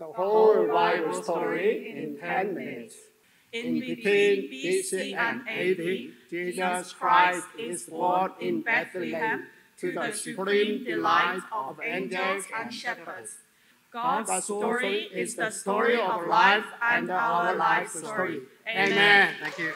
the whole Bible story in 10 minutes. In between BC and AD, Jesus Christ is born in Bethlehem to the supreme delight of angels and shepherds. God's story is the story of life and our life story. Amen. Thank you.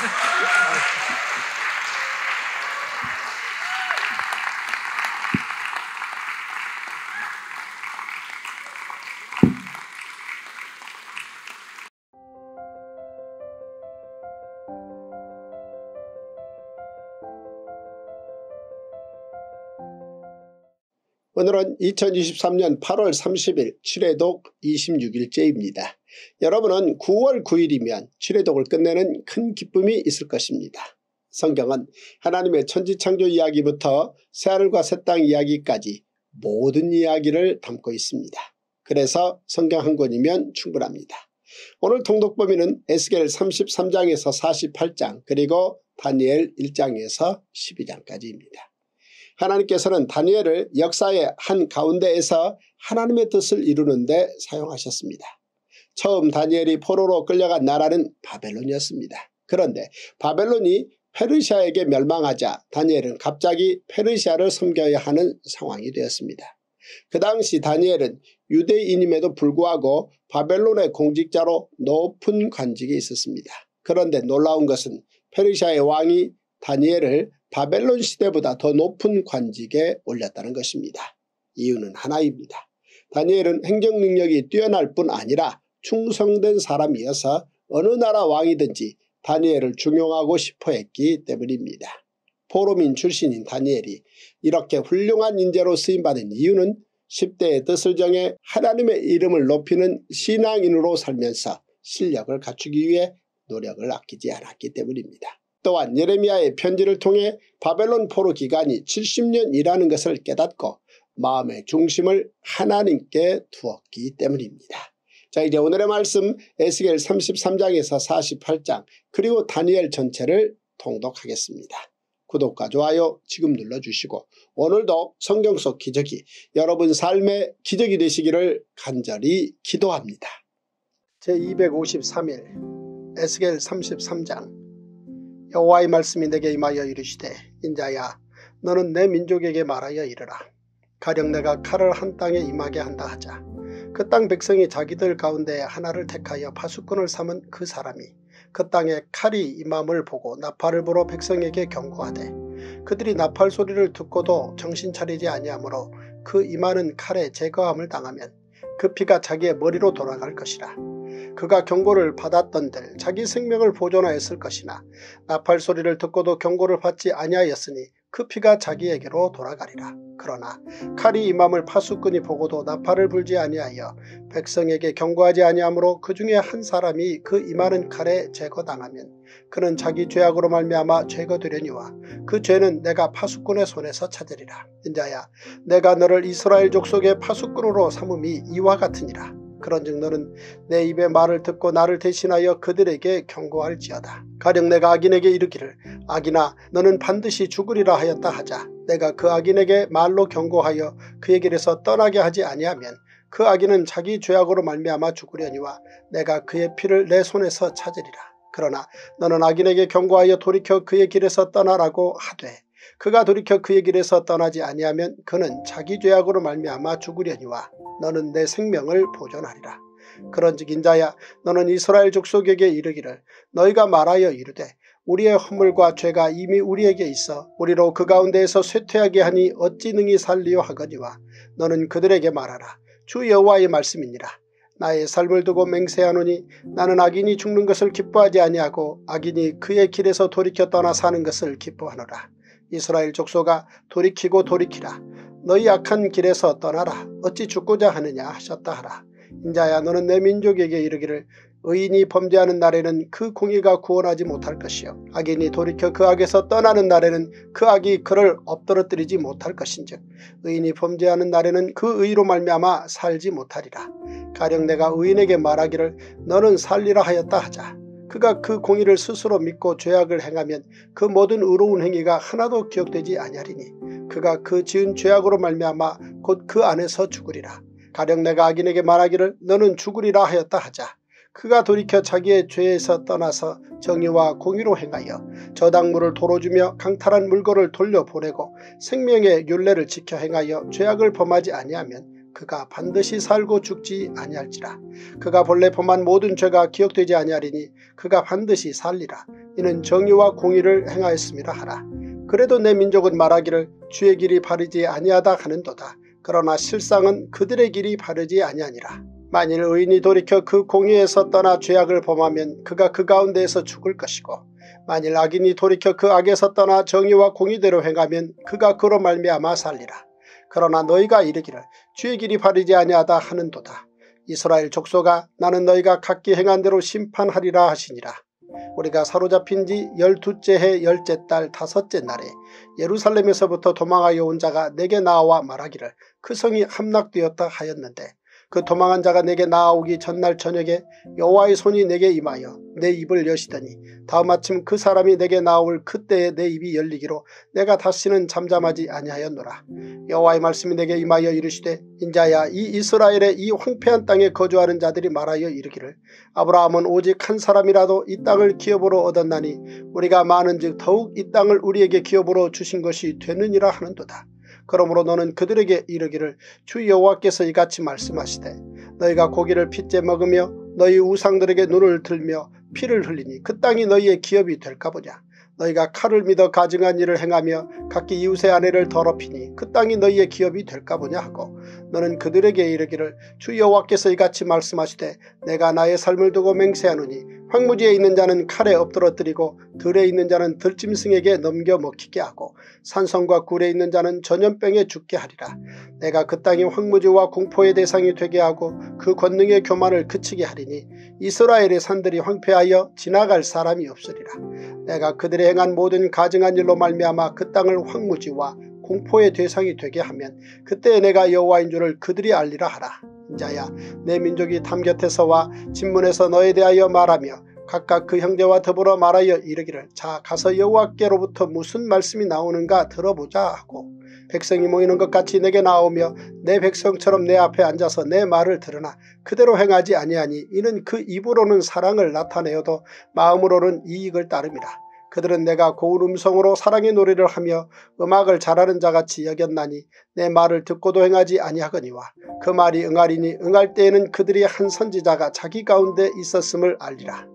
오늘은 2023년 8월 30일 칠회독 26일째입니다. 여러분은 9월 9일이면 칠회독을 끝내는 큰 기쁨이 있을 것입니다. 성경은 하나님의 천지창조 이야기부터 새하늘과 새 땅 이야기까지 모든 이야기를 담고 있습니다. 그래서 성경 한 권이면 충분합니다. 오늘 통독범위는 에스겔 33장에서 48장 그리고 다니엘 1장에서 12장까지입니다. 하나님께서는 다니엘을 역사의 한 가운데에서 하나님의 뜻을 이루는 데 사용하셨습니다. 처음 다니엘이 포로로 끌려간 나라는 바벨론이었습니다. 그런데 바벨론이 페르시아에게 멸망하자 다니엘은 갑자기 페르시아를 섬겨야 하는 상황이 되었습니다. 그 당시 다니엘은 유대인임에도 불구하고 바벨론의 공직자로 높은 관직에 있었습니다. 그런데 놀라운 것은 페르시아의 왕이 다니엘을 바벨론 시대보다 더 높은 관직에 올렸다는 것입니다. 이유는 하나입니다. 다니엘은 행정 능력이 뛰어날 뿐 아니라 충성된 사람이어서 어느 나라 왕이든지 다니엘을 중용하고 싶어 했기 때문입니다. 포로민 출신인 다니엘이 이렇게 훌륭한 인재로 쓰임받은 이유는 10대의 뜻을 정해 하나님의 이름을 높이는 신앙인으로 살면서 실력을 갖추기 위해 노력을 아끼지 않았기 때문입니다. 또한 예레미야의 편지를 통해 바벨론 포로 기간이 70년이라는 것을 깨닫고 마음의 중심을 하나님께 두었기 때문입니다. 자, 이제 오늘의 말씀 에스겔 33장에서 48장 그리고 다니엘 전체를 통독하겠습니다. 구독과 좋아요 지금 눌러주시고 오늘도 성경 속 기적이 여러분 삶의 기적이 되시기를 간절히 기도합니다. 제253일 에스겔 33장 여호와의 말씀이 내게 임하여 이르시되 인자야 너는 내 민족에게 말하여 이르라. 가령 내가 칼을 한 땅에 임하게 한다 하자. 그 땅 백성이 자기들 가운데 하나를 택하여 파수꾼을 삼은 그 사람이 그 땅에 칼이 임함을 보고 나팔을 불어 백성에게 경고하되 그들이 나팔 소리를 듣고도 정신 차리지 아니하므로 그 임하는 칼에 제거함을 당하면 그 피가 자기의 머리로 돌아갈 것이라. 그가 경고를 받았던들 자기 생명을 보존하였을 것이나 나팔 소리를 듣고도 경고를 받지 아니하였으니 그 피가 자기에게로 돌아가리라. 그러나 칼이 임함을 파수꾼이 보고도 나팔을 불지 아니하여 백성에게 경고하지 아니하므로 그 중에 한 사람이 그 임하는 칼에 제거당하면 그는 자기 죄악으로 말미암아 제거되려니와 그 죄는 내가 파수꾼의 손에서 찾으리라. 인자야 내가 너를 이스라엘 족속의 파수꾼으로 삼음이 이와 같으니라. 그런즉 너는 내 입의 말을 듣고 나를 대신하여 그들에게 경고할지어다. 가령 내가 악인에게 이르기를 악인아 너는 반드시 죽으리라 하였다 하자. 내가 그 악인에게 말로 경고하여 그의 길에서 떠나게 하지 아니하면 그 악인은 자기 죄악으로 말미암아 죽으려니와 내가 그의 피를 내 손에서 찾으리라. 그러나 너는 악인에게 경고하여 돌이켜 그의 길에서 떠나라고 하되 그가 돌이켜 그의 길에서 떠나지 아니하면 그는 자기 죄악으로 말미암아 죽으려니와 너는 내 생명을 보존하리라. 그런즉 인자야 너는 이스라엘 족속에게 이르기를 너희가 말하여 이르되 우리의 허물과 죄가 이미 우리에게 있어 우리로 그 가운데에서 쇠퇴하게 하니 어찌 능히 살리요 하거니와 너는 그들에게 말하라. 주 여호와의 말씀이니라. 나의 삶을 두고 맹세하노니 나는 악인이 죽는 것을 기뻐하지 아니하고 악인이 그의 길에서 돌이켜 떠나 사는 것을 기뻐하노라. 이스라엘 족속아 돌이키고 돌이키라. 너희 악한 길에서 떠나라. 어찌 죽고자 하느냐 하셨다 하라. 인자야 너는 내 민족에게 이르기를 의인이 범죄하는 날에는 그 공의가 구원하지 못할 것이요 악인이 돌이켜 그 악에서 떠나는 날에는 그 악이 그를 엎드러뜨리지 못할 것인즉 의인이 범죄하는 날에는 그 의로 말미암아 살지 못하리라. 가령 내가 의인에게 말하기를 너는 살리라 하였다 하자. 그가 그 공의를 스스로 믿고 죄악을 행하면 그 모든 의로운 행위가 하나도 기억되지 아니하리니 그가 그 지은 죄악으로 말미암아 곧 그 안에서 죽으리라. 가령 내가 악인에게 말하기를 너는 죽으리라 하였다 하자. 그가 돌이켜 자기의 죄에서 떠나서 정의와 공의로 행하여 저당물을 도로 주며 강탈한 물건을 돌려보내고 생명의 율례를 지켜 행하여 죄악을 범하지 아니하면 그가 반드시 살고 죽지 아니할지라. 그가 본래 범한 모든 죄가 기억되지 아니하리니 그가 반드시 살리라. 이는 정의와 공의를 행하였음이라 하라. 그래도 내 민족은 말하기를 주의 길이 바르지 아니하다 하는도다. 그러나 실상은 그들의 길이 바르지 아니하니라. 만일 의인이 돌이켜 그 공의에서 떠나 죄악을 범하면 그가 그 가운데에서 죽을 것이고 만일 악인이 돌이켜 그 악에서 떠나 정의와 공의대로 행하면 그가 그로 말미암아 살리라. 그러나 너희가 이르기를 주의 길이 바르지 아니하다 하는도다. 이스라엘 족속아 나는 너희가 각기 행한 대로 심판하리라 하시니라. 우리가 사로잡힌 지 12째 해 10째 달 5째 날에 예루살렘에서부터 도망하여 온 자가 내게 나와 말하기를 그 성이 함락되었다 하였는데 그 도망한 자가 내게 나아오기 전날 저녁에 여호와의 손이 내게 임하여 내 입을 여시더니 다음 아침 그 사람이 내게 나올 그때에 내 입이 열리기로 내가 다시는 잠잠하지 아니하였노라. 여호와의 말씀이 내게 임하여 이르시되 인자야 이 이스라엘의 이 황폐한 땅에 거주하는 자들이 말하여 이르기를 아브라함은 오직 한 사람이라도 이 땅을 기업으로 얻었나니 우리가 많은즉 더욱 이 땅을 우리에게 기업으로 주신 것이 되느니라 하는도다. 그러므로 너는 그들에게 이르기를 주 여호와께서 이같이 말씀하시되 너희가 고기를 핏째 먹으며 너희 우상들에게 눈을 들며 피를 흘리니 그 땅이 너희의 기업이 될까 보냐. 너희가 칼을 믿어 가증한 일을 행하며 각기 이웃의 아내를 더럽히니 그 땅이 너희의 기업이 될까 보냐 하고 너는 그들에게 이르기를 주 여호와께서 이같이 말씀하시되 내가 나의 삶을 두고 맹세하노니 황무지에 있는 자는 칼에 엎드러뜨리고 들에 있는 자는 들짐승에게 넘겨 먹히게 하고 산성과 굴에 있는 자는 전염병에 죽게 하리라. 내가 그 땅이 황무지와 공포의 대상이 되게 하고 그 권능의 교만을 그치게 하리니 이스라엘의 산들이 황폐하여 지나갈 사람이 없으리라. 내가 그들의 행한 모든 가증한 일로 말미암아 그 땅을 황무지와 공포의 대상이 되게 하면 그때 내가 여호와인 줄을 그들이 알리라 하라. 인자야 내 민족이 담 곁에서와 진문에서 너에 대하여 말하며 각각 그 형제와 더불어 말하여 이르기를 자 가서 여호와께로부터 무슨 말씀이 나오는가 들어보자 하고 백성이 모이는 것 같이 내게 나오며 내 백성처럼 내 앞에 앉아서 내 말을 들으나 그대로 행하지 아니하니 이는 그 입으로는 사랑을 나타내어도 마음으로는 이익을 따름이라. 그들은 내가 고운 음성으로 사랑의 노래를 하며 음악을 잘하는 자같이 여겼나니 내 말을 듣고도 행하지 아니하거니와 그 말이 응하리니 응할 때에는 그들이 한 선지자가 자기 가운데 있었음을 알리라.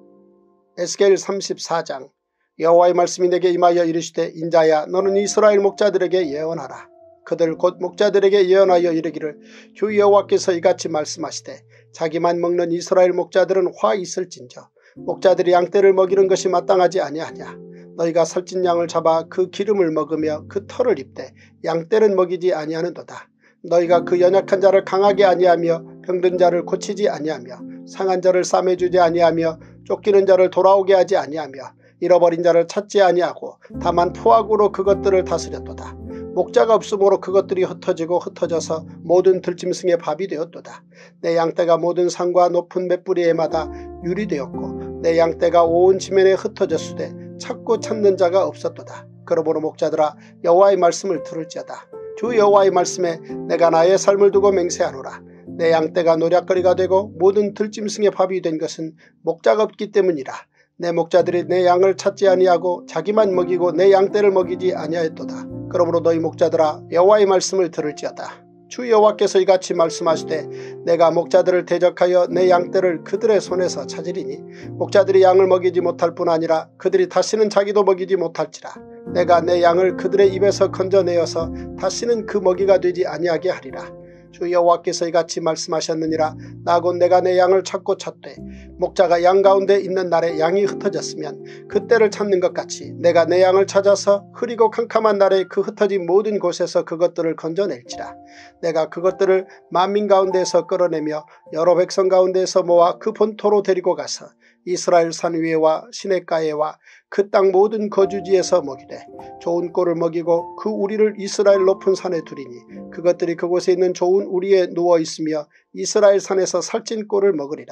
에스겔 34장. 여호와의 말씀이 내게 임하여 이르시되 인자야 너는 이스라엘 목자들에게 예언하라. 그들 곧 목자들에게 예언하여 이르기를 주 여호와께서 이같이 말씀하시되 자기만 먹는 이스라엘 목자들은 화 있을진저 목자들이 양떼를 먹이는 것이 마땅하지 아니하냐. 너희가 살찐 양을 잡아 그 기름을 먹으며 그 털을 입되 양떼는 먹이지 아니하는도다. 너희가 그 연약한 자를 강하게 아니하며 병든 자를 고치지 아니하며 상한 자를 싸매주지 아니하며 쫓기는 자를 돌아오게 하지 아니하며 잃어버린 자를 찾지 아니하고 다만 포악으로 그것들을 다스렸도다. 목자가 없으므로 그것들이 흩어지고 흩어져서 모든 들짐승의 밥이 되었도다. 내 양떼가 모든 산과 높은 맷뿌리에마다 유리 되었고 내 양떼가 온 지면에 흩어졌으되 찾고 찾는 자가 없었도다. 그러므로 목자들아 여호와의 말씀을 들을지어다. 주 여호와의 말씀에 내가 나의 삶을 두고 맹세하노라. 내 양떼가 노략거리가 되고 모든 들짐승의 밥이 된 것은 목자가 없기 때문이라. 내 목자들이 내 양을 찾지 아니하고 자기만 먹이고 내 양떼를 먹이지 아니하였도다. 그러므로 너희 목자들아 여호와의 말씀을 들을지어다. 주 여호와께서 이같이 말씀하시되 내가 목자들을 대적하여 내 양떼를 그들의 손에서 찾으리니 목자들이 양을 먹이지 못할 뿐 아니라 그들이 다시는 자기도 먹이지 못할지라. 내가 내 양을 그들의 입에서 건져내어서 다시는 그 먹이가 되지 아니하게 하리라. 주 여호와께서 이같이 말씀하셨느니라. 나 곧 내가 내 양을 찾고 찾되 목자가 양 가운데 있는 날에 양이 흩어졌으면 그때를 찾는 것 같이 내가 내 양을 찾아서 흐리고 캄캄한 날에 그 흩어진 모든 곳에서 그것들을 건져낼지라. 내가 그것들을 만민 가운데에서 끌어내며 여러 백성 가운데에서 모아 그 본토로 데리고 가서 이스라엘 산 위에와 시냇가에와 그 땅 모든 거주지에서 먹이되 좋은 꼴을 먹이고 그 우리를 이스라엘 높은 산에 두리니 그것들이 그곳에 있는 좋은 우리에 누워있으며 이스라엘 산에서 살찐 꼴을 먹으리라.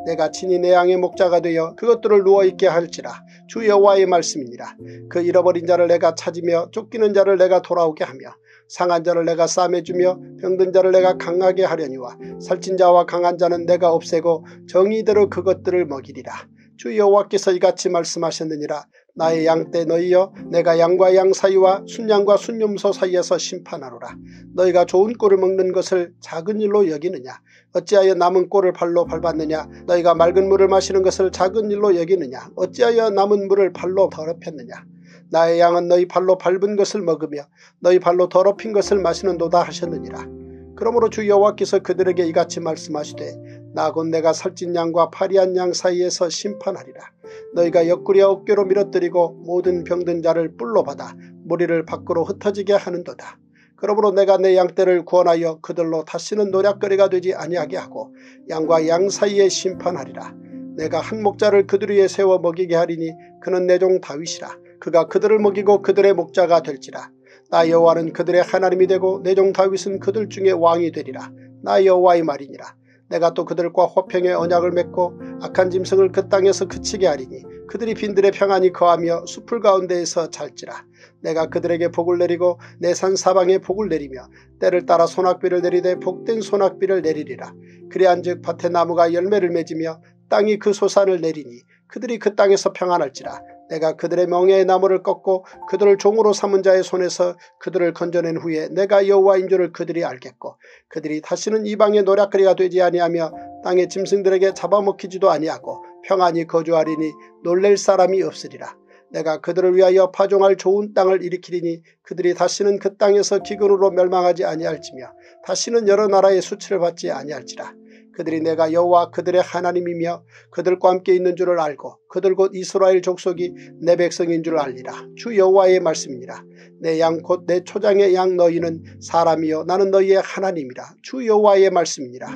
내가 친히 내 양의 목자가 되어 그것들을 누워있게 할지라. 주 여호와의 말씀이니라. 그 잃어버린 자를 내가 찾으며 쫓기는 자를 내가 돌아오게 하며 상한 자를 내가 싸매주며 병든 자를 내가 강하게 하려니와 살찐 자와 강한 자는 내가 없애고 정의대로 그것들을 먹이리라. 주 여호와께서 이같이 말씀하셨느니라. 나의 양떼 너희여, 내가 양과 양 사이와 순양과 순염소 사이에서 심판하노라. 너희가 좋은 꼴을 먹는 것을 작은 일로 여기느냐? 어찌하여 남은 꼴을 발로 밟았느냐? 너희가 맑은 물을 마시는 것을 작은 일로 여기느냐? 어찌하여 남은 물을 발로 더럽혔느냐? 나의 양은 너희 발로 밟은 것을 먹으며 너희 발로 더럽힌 것을 마시는도다 하셨느니라. 그러므로 주 여호와께서 그들에게 이같이 말씀하시되 나 곧 내가 살찐 양과 파리한 양 사이에서 심판하리라. 너희가 옆구리와 어깨로 밀어뜨리고 모든 병든 자를 뿔로 받아 무리를 밖으로 흩어지게 하는도다. 그러므로 내가 내 양떼를 구원하여 그들로 다시는 노략거리가 되지 아니하게 하고 양과 양 사이에 심판하리라. 내가 한 목자를 그들 위에 세워 먹이게 하리니 그는 내 종 다윗이라. 그가 그들을 먹이고 그들의 목자가 될지라. 나 여호와는 그들의 하나님이 되고 내 종 다윗은 그들 중에 왕이 되리라. 나 여호와의 말이니라. 내가 또 그들과 화평의 언약을 맺고 악한 짐승을 그 땅에서 그치게 하리니 그들이 빈들의 평안히 거하며 숲을 가운데에서 잘지라. 내가 그들에게 복을 내리고 내 산 사방에 복을 내리며 때를 따라 소낙비를 내리되 복된 소낙비를 내리리라. 그리한즉 밭에 나무가 열매를 맺으며 땅이 그 소산을 내리니 그들이 그 땅에서 평안할지라. 내가 그들의 명예의 나무를 꺾고 그들을 종으로 삼은 자의 손에서 그들을 건져낸 후에 내가 여호와인 줄을 그들이 알겠고 그들이 다시는 이방의 노략거리가 되지 아니하며 땅의 짐승들에게 잡아먹히지도 아니하고 평안히 거주하리니 놀랄 사람이 없으리라. 내가 그들을 위하여 파종할 좋은 땅을 일으키리니 그들이 다시는 그 땅에서 기근으로 멸망하지 아니할지며 다시는 여러 나라의 수치를 받지 아니할지라. 그들이 내가 여호와 그들의 하나님이며 그들과 함께 있는 줄을 알고 그들 곧 이스라엘 족속이 내 백성인 줄 알리라. 주 여호와의 말씀이니라. 내 양 곧 내 초장의 양 너희는 사람이요 나는 너희의 하나님이라. 주 여호와의 말씀이니라.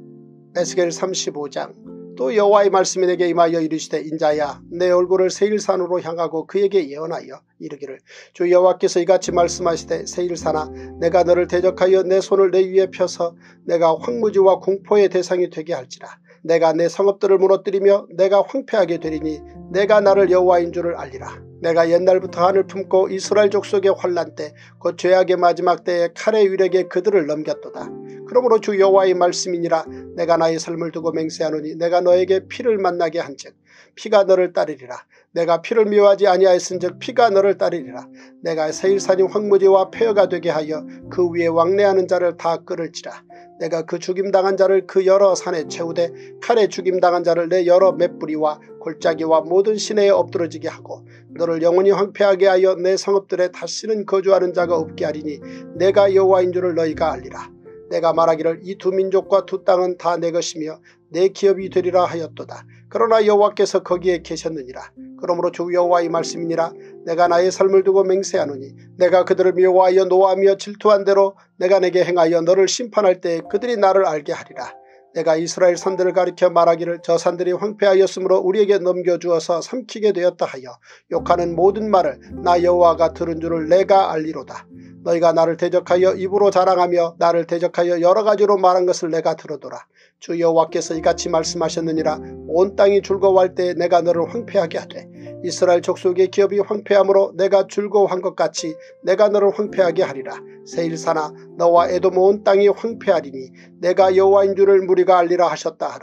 에스겔 35장. 또 여호와의 말씀이 내게 임하여 이르시되 인자야 내 얼굴을 세일산으로 향하고 그에게 예언하여 이르기를 주 여호와께서 이같이 말씀하시되 세일산아 내가 너를 대적하여 내 손을 내 위에 펴서 내가 황무지와 공포의 대상이 되게 할지라. 내가 내 성읍들을 무너뜨리며 내가 황폐하게 되리니 내가 나를 여호와인 줄을 알리라. 내가 옛날부터 한을 품고 이스라엘 족속의 환난 때 곧 죄악의 마지막 때에 칼의 위력에 그들을 넘겼도다. 그러므로 주 여호와의 말씀이니라. 내가 나의 삶을 두고 맹세하노니 내가 너에게 피를 만나게 한즉 피가 너를 따르리라. 내가 피를 미워하지 아니하였은즉 피가 너를 따르리라. 내가 세일산이 황무지와 폐허가 되게 하여 그 위에 왕래하는 자를 다 끌을지라. 내가 그 죽임당한 자를 그 여러 산에 채우되 칼에 죽임당한 자를 내 여러 맷뿌리와 골짜기와 모든 시내에 엎드러지게 하고 너를 영원히 황폐하게 하여 내 성읍들에 다시는 거주하는 자가 없게 하리니 내가 여호와인 줄을 너희가 알리라. 내가 말하기를 이 두 민족과 두 땅은 다 내 것이며 내 기업이 되리라 하였도다. 그러나 여호와께서 거기에 계셨느니라. 그러므로 주 여호와의 말씀이니라. 내가 나의 삶을 두고 맹세하노니 내가 그들을 미워하여 노하며 질투한 대로 내가 내게 행하여 너를 심판할 때 그들이 나를 알게 하리라. 내가 이스라엘 산들을 가리켜 말하기를 저 산들이 황폐하였으므로 우리에게 넘겨주어서 삼키게 되었다 하여 욕하는 모든 말을 나 여호와가 들은 줄을 내가 알리로다. 너희가 나를 대적하여 입으로 자랑하며 나를 대적하여 여러 가지로 말한 것을 내가 들었도다. 주 여호와께서 이같이 말씀하셨느니라. 온 땅이 즐거워할 때 내가 너를 황폐하게 하되 이스라엘 족속의 기업이 황폐함으로 내가 즐거워한 것 같이 내가 너를 황폐하게 하리라. 세일산아 너와 에돔 온 땅이 황폐하리니 내가 여호와인 줄을 무리가 알리라 하셨다 하라.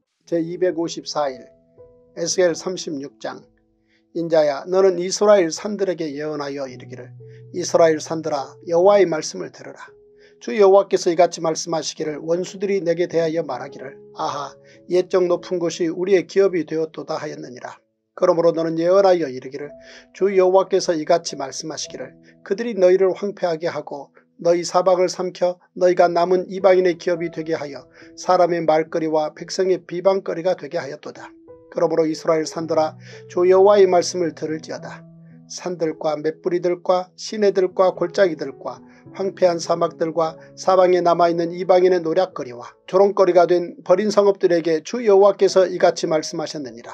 제254일 에스겔 36장. 인자야 너는 이스라엘 산들에게 예언하여 이르기를 이스라엘 산들아 여호와의 말씀을 들으라. 주 여호와께서 이같이 말씀하시기를 원수들이 내게 대하여 말하기를 아하 옛적 높은 곳이 우리의 기업이 되었도다 하였느니라. 그러므로 너는 예언하여 이르기를 주 여호와께서 이같이 말씀하시기를 그들이 너희를 황폐하게 하고 너희 사방을 삼켜 너희가 남은 이방인의 기업이 되게 하여 사람의 말거리와 백성의 비방거리가 되게 하였도다. 그러므로 이스라엘 산들아 주 여호와의 말씀을 들을지어다. 산들과 맷뿌리들과 시내들과 골짜기들과 황폐한 사막들과 사방에 남아있는 이방인의 노략거리와 조롱거리가 된 버린 성읍들에게 주 여호와께서 이같이 말씀하셨느니라.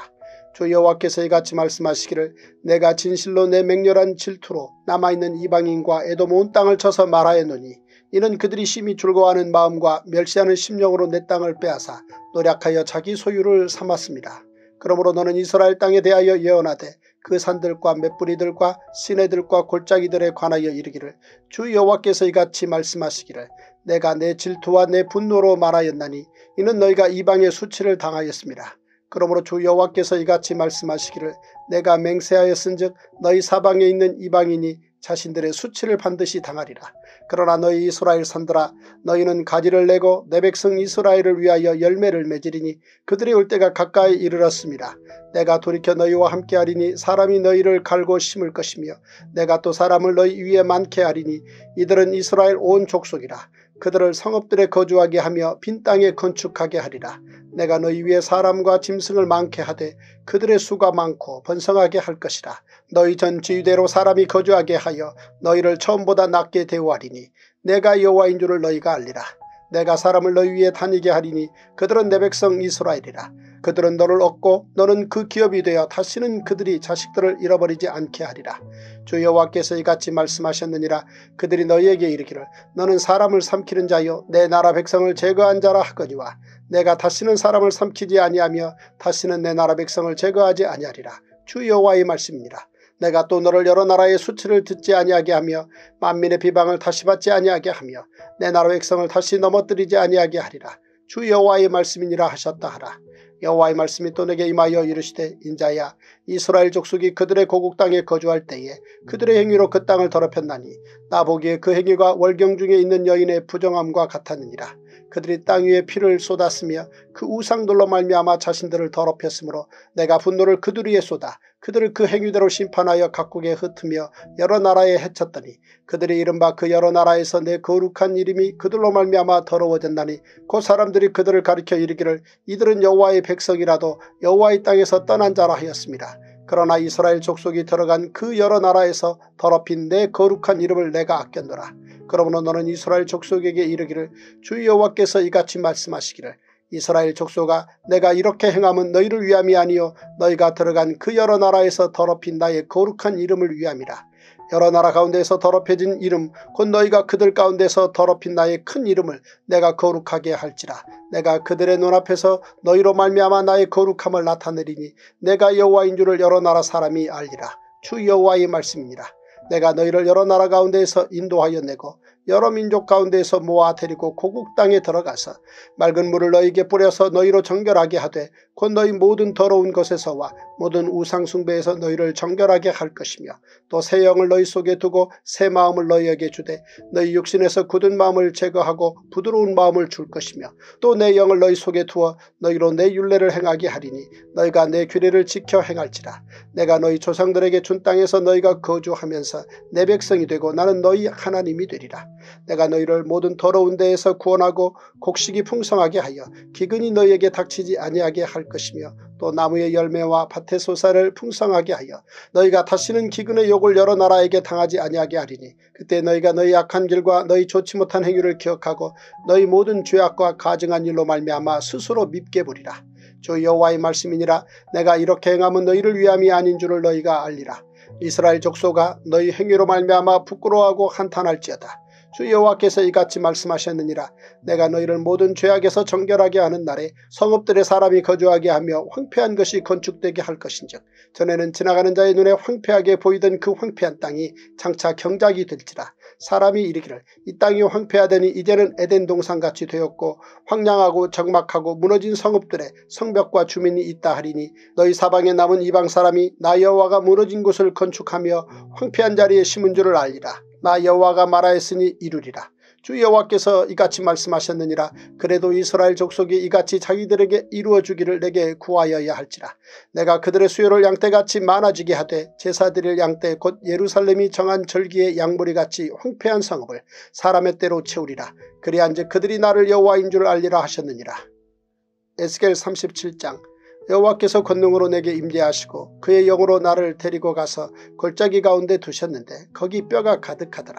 주 여호와께서 이같이 말씀하시기를 내가 진실로 내 맹렬한 질투로 남아있는 이방인과 에돔 온 땅을 쳐서 말하였노니 이는 그들이 심히 즐거워하는 마음과 멸시하는 심령으로 내 땅을 빼앗아 노력하여 자기 소유를 삼았습니다. 그러므로 너는 이스라엘 땅에 대하여 예언하되 그 산들과 맷뿌리들과 시내들과 골짜기들에 관하여 이르기를 주 여호와께서 이같이 말씀하시기를 내가 내 질투와 내 분노로 말하였나니 이는 너희가 이방의 수치를 당하였습니다. 그러므로 주 여호와께서 이같이 말씀하시기를 내가 맹세하였은즉 너희 사방에 있는 이방인이 자신들의 수치를 반드시 당하리라. 그러나 너희 이스라엘 산들아 너희는 가지를 내고 내 백성 이스라엘을 위하여 열매를 맺으리니 그들이 올 때가 가까이 이르렀습니다. 내가 돌이켜 너희와 함께하리니 사람이 너희를 갈고 심을 것이며 내가 또 사람을 너희 위에 많게 하리니 이들은 이스라엘 온 족속이라. 그들을 성읍들에 거주하게 하며 빈 땅에 건축하게 하리라. 내가 너희 위에 사람과 짐승을 많게 하되 그들의 수가 많고 번성하게 할 것이라. 너희 전 지위대로 사람이 거주하게 하여 너희를 처음보다 낮게 대우하리니 내가 여호와인 줄을 너희가 알리라. 내가 사람을 너희 위에 다니게 하리니 그들은 내 백성 이스라엘이라. 그들은 너를 얻고 너는 그 기업이 되어 다시는 그들이 자식들을 잃어버리지 않게 하리라. 주 여호와께서 이같이 말씀하셨느니라. 그들이 너희에게 이르기를 너는 사람을 삼키는 자여 내 나라 백성을 제거한 자라 하거니와 내가 다시는 사람을 삼키지 아니하며 다시는 내 나라 백성을 제거하지 아니하리라. 주 여호와의 말씀이니라. 내가 또 너를 여러 나라의 수치를 듣지 아니하게 하며 만민의 비방을 다시 받지 아니하게 하며 내 나라 백성을 다시 넘어뜨리지 아니하게 하리라. 주 여호와의 말씀이니라 하셨다 하라. 여호와의 말씀이 또 내게 임하여 이르시되 인자야 이스라엘 족속이 그들의 고국 땅에 거주할 때에 그들의 행위로 그 땅을 더럽혔나니 나 보기에 그 행위가 월경 중에 있는 여인의 부정함과 같았느니라. 그들이 땅 위에 피를 쏟았으며 그 우상들로 말미암아 자신들을 더럽혔으므로 내가 분노를 그들 위에 쏟아 그들을 그 행위대로 심판하여 각국에 흩으며 여러 나라에 해쳤더니 그들이 이른바 그 여러 나라에서 내 거룩한 이름이 그들로 말미암아 더러워졌나니 그 사람들이 그들을 가리켜 이르기를 이들은 여호와의 백성이라도 여호와의 땅에서 떠난 자라 하였습니다. 그러나 이스라엘 족속이 들어간 그 여러 나라에서 더럽힌 내 거룩한 이름을 내가 아꼈노라. 그러므로 너는 이스라엘 족속에게 이르기를 주 여호와께서 이같이 말씀하시기를 이스라엘 족속아 내가 이렇게 행함은 너희를 위함이 아니요 너희가 들어간 그 여러 나라에서 더럽힌 나의 거룩한 이름을 위함이라. 여러 나라 가운데서 더럽혀진 이름 곧 너희가 그들 가운데서 더럽힌 나의 큰 이름을 내가 거룩하게 할지라. 내가 그들의 눈앞에서 너희로 말미암아 나의 거룩함을 나타내리니 내가 여호와인 줄을 여러 나라 사람이 알리라. 주 여호와의 말씀이니라. 내가 너희를 여러 나라 가운데에서 인도하여 내고 여러 민족 가운데에서 모아 데리고 고국 땅에 들어가서 맑은 물을 너희에게 뿌려서 너희로 정결하게 하되 곧 너희 모든 더러운 것에서와 모든 우상 숭배에서 너희를 정결하게 할 것이며 또 새 영을 너희 속에 두고 새 마음을 너희에게 주되 너희 육신에서 굳은 마음을 제거하고 부드러운 마음을 줄 것이며 또 내 영을 너희 속에 두어 너희로 내 율례를 행하게 하리니 너희가 내 규례를 지켜 행할지라. 내가 너희 조상들에게 준 땅에서 너희가 거주하면서 내 백성이 되고 나는 너희 하나님이 되리라. 내가 너희를 모든 더러운 데에서 구원하고 곡식이 풍성하게 하여 기근이 너희에게 닥치지 아니하게 할 것이며 또 나무의 열매와 밭의 소사를 풍성하게 하여 너희가 다시는 기근의 욕을 여러 나라에게 당하지 아니하게 하리니 그때 너희가 너희 악한 길과 너희 좋지 못한 행위를 기억하고 너희 모든 죄악과 가증한 일로 말미암아 스스로 밉게 부리라. 주 여호와의 말씀이니라. 내가 이렇게 행함은 너희를 위함이 아닌 줄을 너희가 알리라. 이스라엘 족속아 너희 행위로 말미암아 부끄러워하고 한탄할지어다. 주 여호와께서 이같이 말씀하셨느니라. 내가 너희를 모든 죄악에서 정결하게 하는 날에 성읍들의 사람이 거주하게 하며 황폐한 것이 건축되게 할 것인즉 전에는 지나가는 자의 눈에 황폐하게 보이던 그 황폐한 땅이 장차 경작이 될지라. 사람이 이르기를 이 땅이 황폐하더니 이제는 에덴 동산같이 되었고 황량하고 적막하고 무너진 성읍들에 성벽과 주민이 있다 하리니 너희 사방에 남은 이방 사람이 나 여호와가 무너진 곳을 건축하며 황폐한 자리에 심은 줄을 알리라. 나 여호와가 말하였으니 이루리라. 주 여호와께서 이같이 말씀하셨느니라. 그래도 이스라엘 족속이 이같이 자기들에게 이루어주기를 내게 구하여야 할지라. 내가 그들의 수요를 양떼같이 많아지게 하되 제사 드릴 양떼 곧 예루살렘이 정한 절기의 양무리같이 황폐한 성읍을 사람의 때로 채우리라. 그리한즉 그들이 나를 여호와인 줄 알리라 하셨느니라. 에스겔 37장. 여호와께서 권능으로 내게 임재하시고 그의 영으로 나를 데리고 가서 골짜기 가운데 두셨는데 거기 뼈가 가득하더라.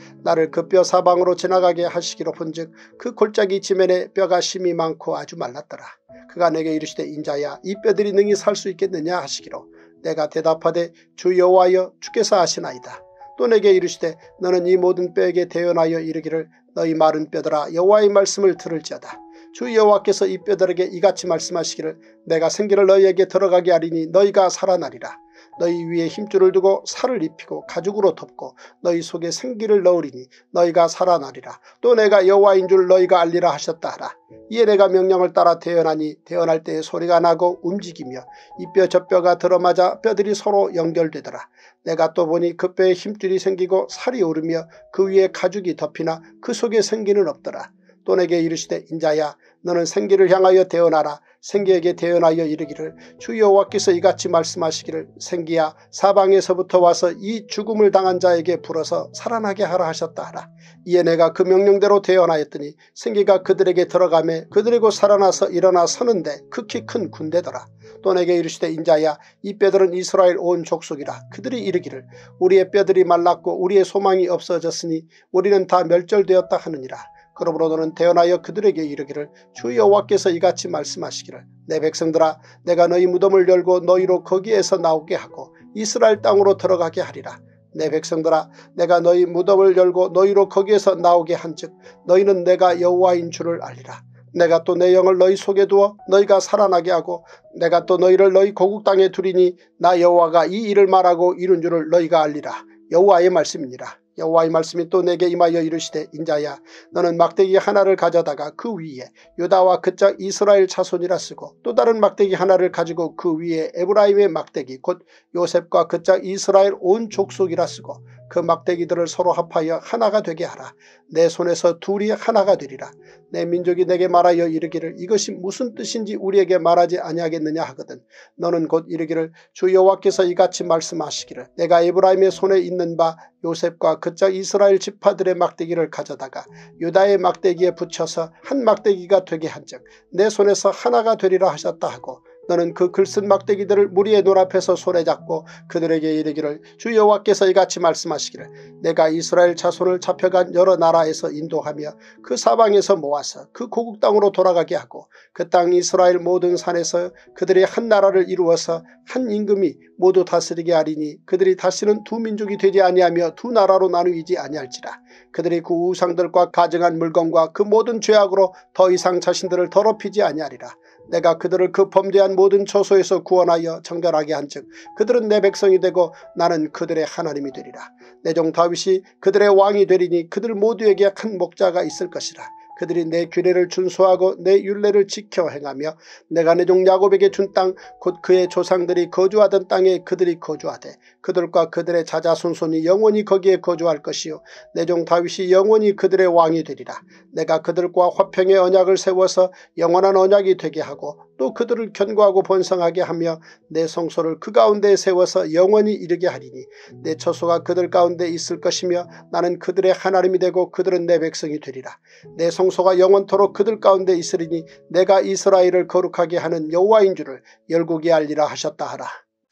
나를 그 뼈 사방으로 지나가게 하시기로 본즉 그 골짜기 지면에 뼈가 심이 많고 아주 말랐더라. 그가 내게 이르시되 인자야 이 뼈들이 능히 살 수 있겠느냐 하시기로 내가 대답하되 주 여호와여 주께서 아시나이다. 또 내게 이르시되 너는 이 모든 뼈에게 대언하여 이르기를 너희 마른 뼈들아 여호와의 말씀을 들을지어다. 주 여호와께서 이 뼈들에게 이같이 말씀하시기를 내가 생기를 너희에게 들어가게 하리니 너희가 살아나리라. 너희 위에 힘줄을 두고 살을 입히고 가죽으로 덮고 너희 속에 생기를 넣으리니 너희가 살아나리라. 또 내가 여호와인 줄 너희가 알리라 하셨다 하라. 이에 내가 명령을 따라 대언하니 대언할 때에 소리가 나고 움직이며 이 뼈 저 뼈가 들어맞아 뼈들이 서로 연결되더라. 내가 또 보니 그 뼈에 힘줄이 생기고 살이 오르며 그 위에 가죽이 덮이나 그 속에 생기는 없더라. 또 내게 이르시되 인자야 너는 생기를 향하여 대언하라. 생기에게 대언하여 이르기를 주 여호와께서 이같이 말씀하시기를 생기야 사방에서부터 와서 이 죽음을 당한 자에게 불어서 살아나게 하라 하셨다 하라. 이에 내가 그 명령대로 대언하였더니 생기가 그들에게 들어가매 그들이 곧 살아나서 일어나 서는데 극히 큰 군대더라. 또 내게 이르시되 인자야 이 뼈들은 이스라엘 온 족속이라. 그들이 이르기를 우리의 뼈들이 말랐고 우리의 소망이 없어졌으니 우리는 다 멸절되었다 하느니라. 그러므로 너는 대언하여 그들에게 이르기를 주 여호와께서 이같이 말씀하시기를 내 백성들아 내가 너희 무덤을 열고 너희로 거기에서 나오게 하고 이스라엘 땅으로 들어가게 하리라. 내 백성들아 내가 너희 무덤을 열고 너희로 거기에서 나오게 한즉 너희는 내가 여호와인 줄을 알리라. 내가 또 내 영을 너희 속에 두어 너희가 살아나게 하고 내가 또 너희를 너희 고국 땅에 두리니 나 여호와가 이 일을 말하고 이룬 줄을 너희가 알리라. 여호와의 말씀이니라. 여호와의 말씀이 또 내게 임하여 이르시되 인자야 너는 막대기 하나를 가져다가 그 위에 유다와 그 짝 이스라엘 자손이라 쓰고 또 다른 막대기 하나를 가지고 그 위에 에브라임의 막대기 곧 요셉과 그 짝 이스라엘 온 족속이라 쓰고 그 막대기들을 서로 합하여 하나가 되게 하라. 내 손에서 둘이 하나가 되리라. 내 민족이 내게 말하여 이르기를 이것이 무슨 뜻인지 우리에게 말하지 아니하겠느냐 하거든 너는 곧 이르기를 주 여호와께서 이같이 말씀하시기를 내가 에브라임의 손에 있는 바 요셉과 그 짝 이스라엘 지파들의 막대기를 가져다가 유다의 막대기에 붙여서 한 막대기가 되게 한즉 내 손에서 하나가 되리라 하셨다 하고 너는 그 글쓴 막대기들을 무리의 눈앞에서 손에 잡고 그들에게 이르기를 주 여호와께서 이같이 말씀하시기를 내가 이스라엘 자손을 잡혀간 여러 나라에서 인도하며 그 사방에서 모아서 그 고국 땅으로 돌아가게 하고 그 땅 이스라엘 모든 산에서 그들이 한 나라를 이루어서 한 임금이 모두 다스리게 하리니 그들이 다시는 두 민족이 되지 아니하며 두 나라로 나누이지 아니할지라. 그들이 그 우상들과 가증한 물건과 그 모든 죄악으로 더 이상 자신들을 더럽히지 아니하리라. 내가 그들을 그 범죄한 모든 처소에서 구원하여 정결하게 한즉 그들은 내 백성이 되고 나는 그들의 하나님이 되리라. 내 종 다윗이 그들의 왕이 되리니 그들 모두에게 한 목자가 있을 것이라. 그들이 내 규례를 준수하고 내 율례를 지켜 행하며 내가 내 종 야곱에게 준 땅 곧 그의 조상들이 거주하던 땅에 그들이 거주하되 그들과 그들의 자자손손이 영원히 거기에 거주할 것이요 내 종 다윗이 영원히 그들의 왕이 되리라. 내가 그들과 화평의 언약을 세워서 영원한 언약이 되게 하고 또 그들을 견고하고 번성하게 하며 내 성소를 그 가운데 세워서 영원히 이르게 하리니 내 처소가 그들 가운데 있을 것이며 나는 그들의 하나님이 되고 그들은 내 백성이 되리라. 내 성소가 영원토록 그들 가운데 있으리니 내가 이스라엘을 거룩하게 하는 여호와인 줄을 열국이 알리라 하셨다 하라.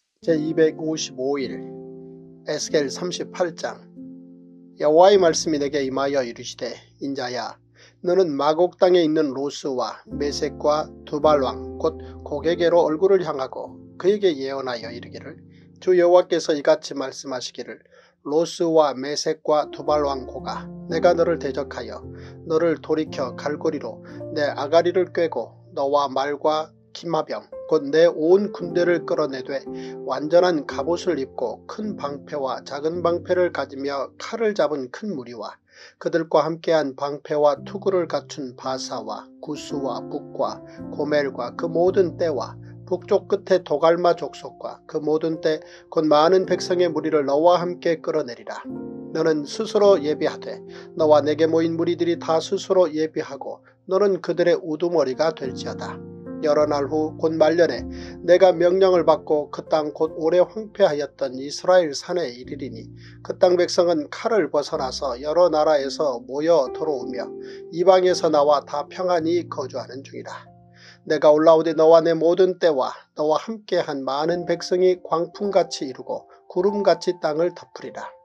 제255일 에스겔 38장 여호와의 말씀이 내게 임하여 이르시되 인자야 너는 마곡 땅에 있는 로스와 메섹과 두발왕 곧 고게게로 얼굴을 향하고 그에게 예언하여 이르기를 주 여호와께서 이같이 말씀하시기를 로스와 메섹과 두발왕 고가 내가 너를 대적하여 너를 돌이켜 갈고리로 내 아가리를 꿰고 너와 말과 기마병 곧 내 온 군대를 끌어내되 완전한 갑옷을 입고 큰 방패와 작은 방패를 가지며 칼을 잡은 큰 무리와 그들과 함께한 방패와 투구를 갖춘 바사와 구스와 북과 고멜과 그 모든 떼와 북쪽 끝에 도갈마 족속과 그 모든 때 곧 많은 백성의 무리를 너와 함께 끌어내리라. 너는 스스로 예비하되 너와 내게 모인 무리들이 다 스스로 예비하고 너는 그들의 우두머리가 될지어다. 여러 날 후 곧 말년에 내가 명령을 받고 그 땅 곧 오래 황폐하였던 이스라엘 산에 이르리니 그 땅 백성은 칼을 벗어나서 여러 나라에서 모여 들어오며 이방에서 나와 다 평안히 거주하는 중이라. 내가 올라오되 너와 내 모든 때와 너와 함께한 많은 백성이 광풍같이 이루고 구름같이 땅을 덮으리라.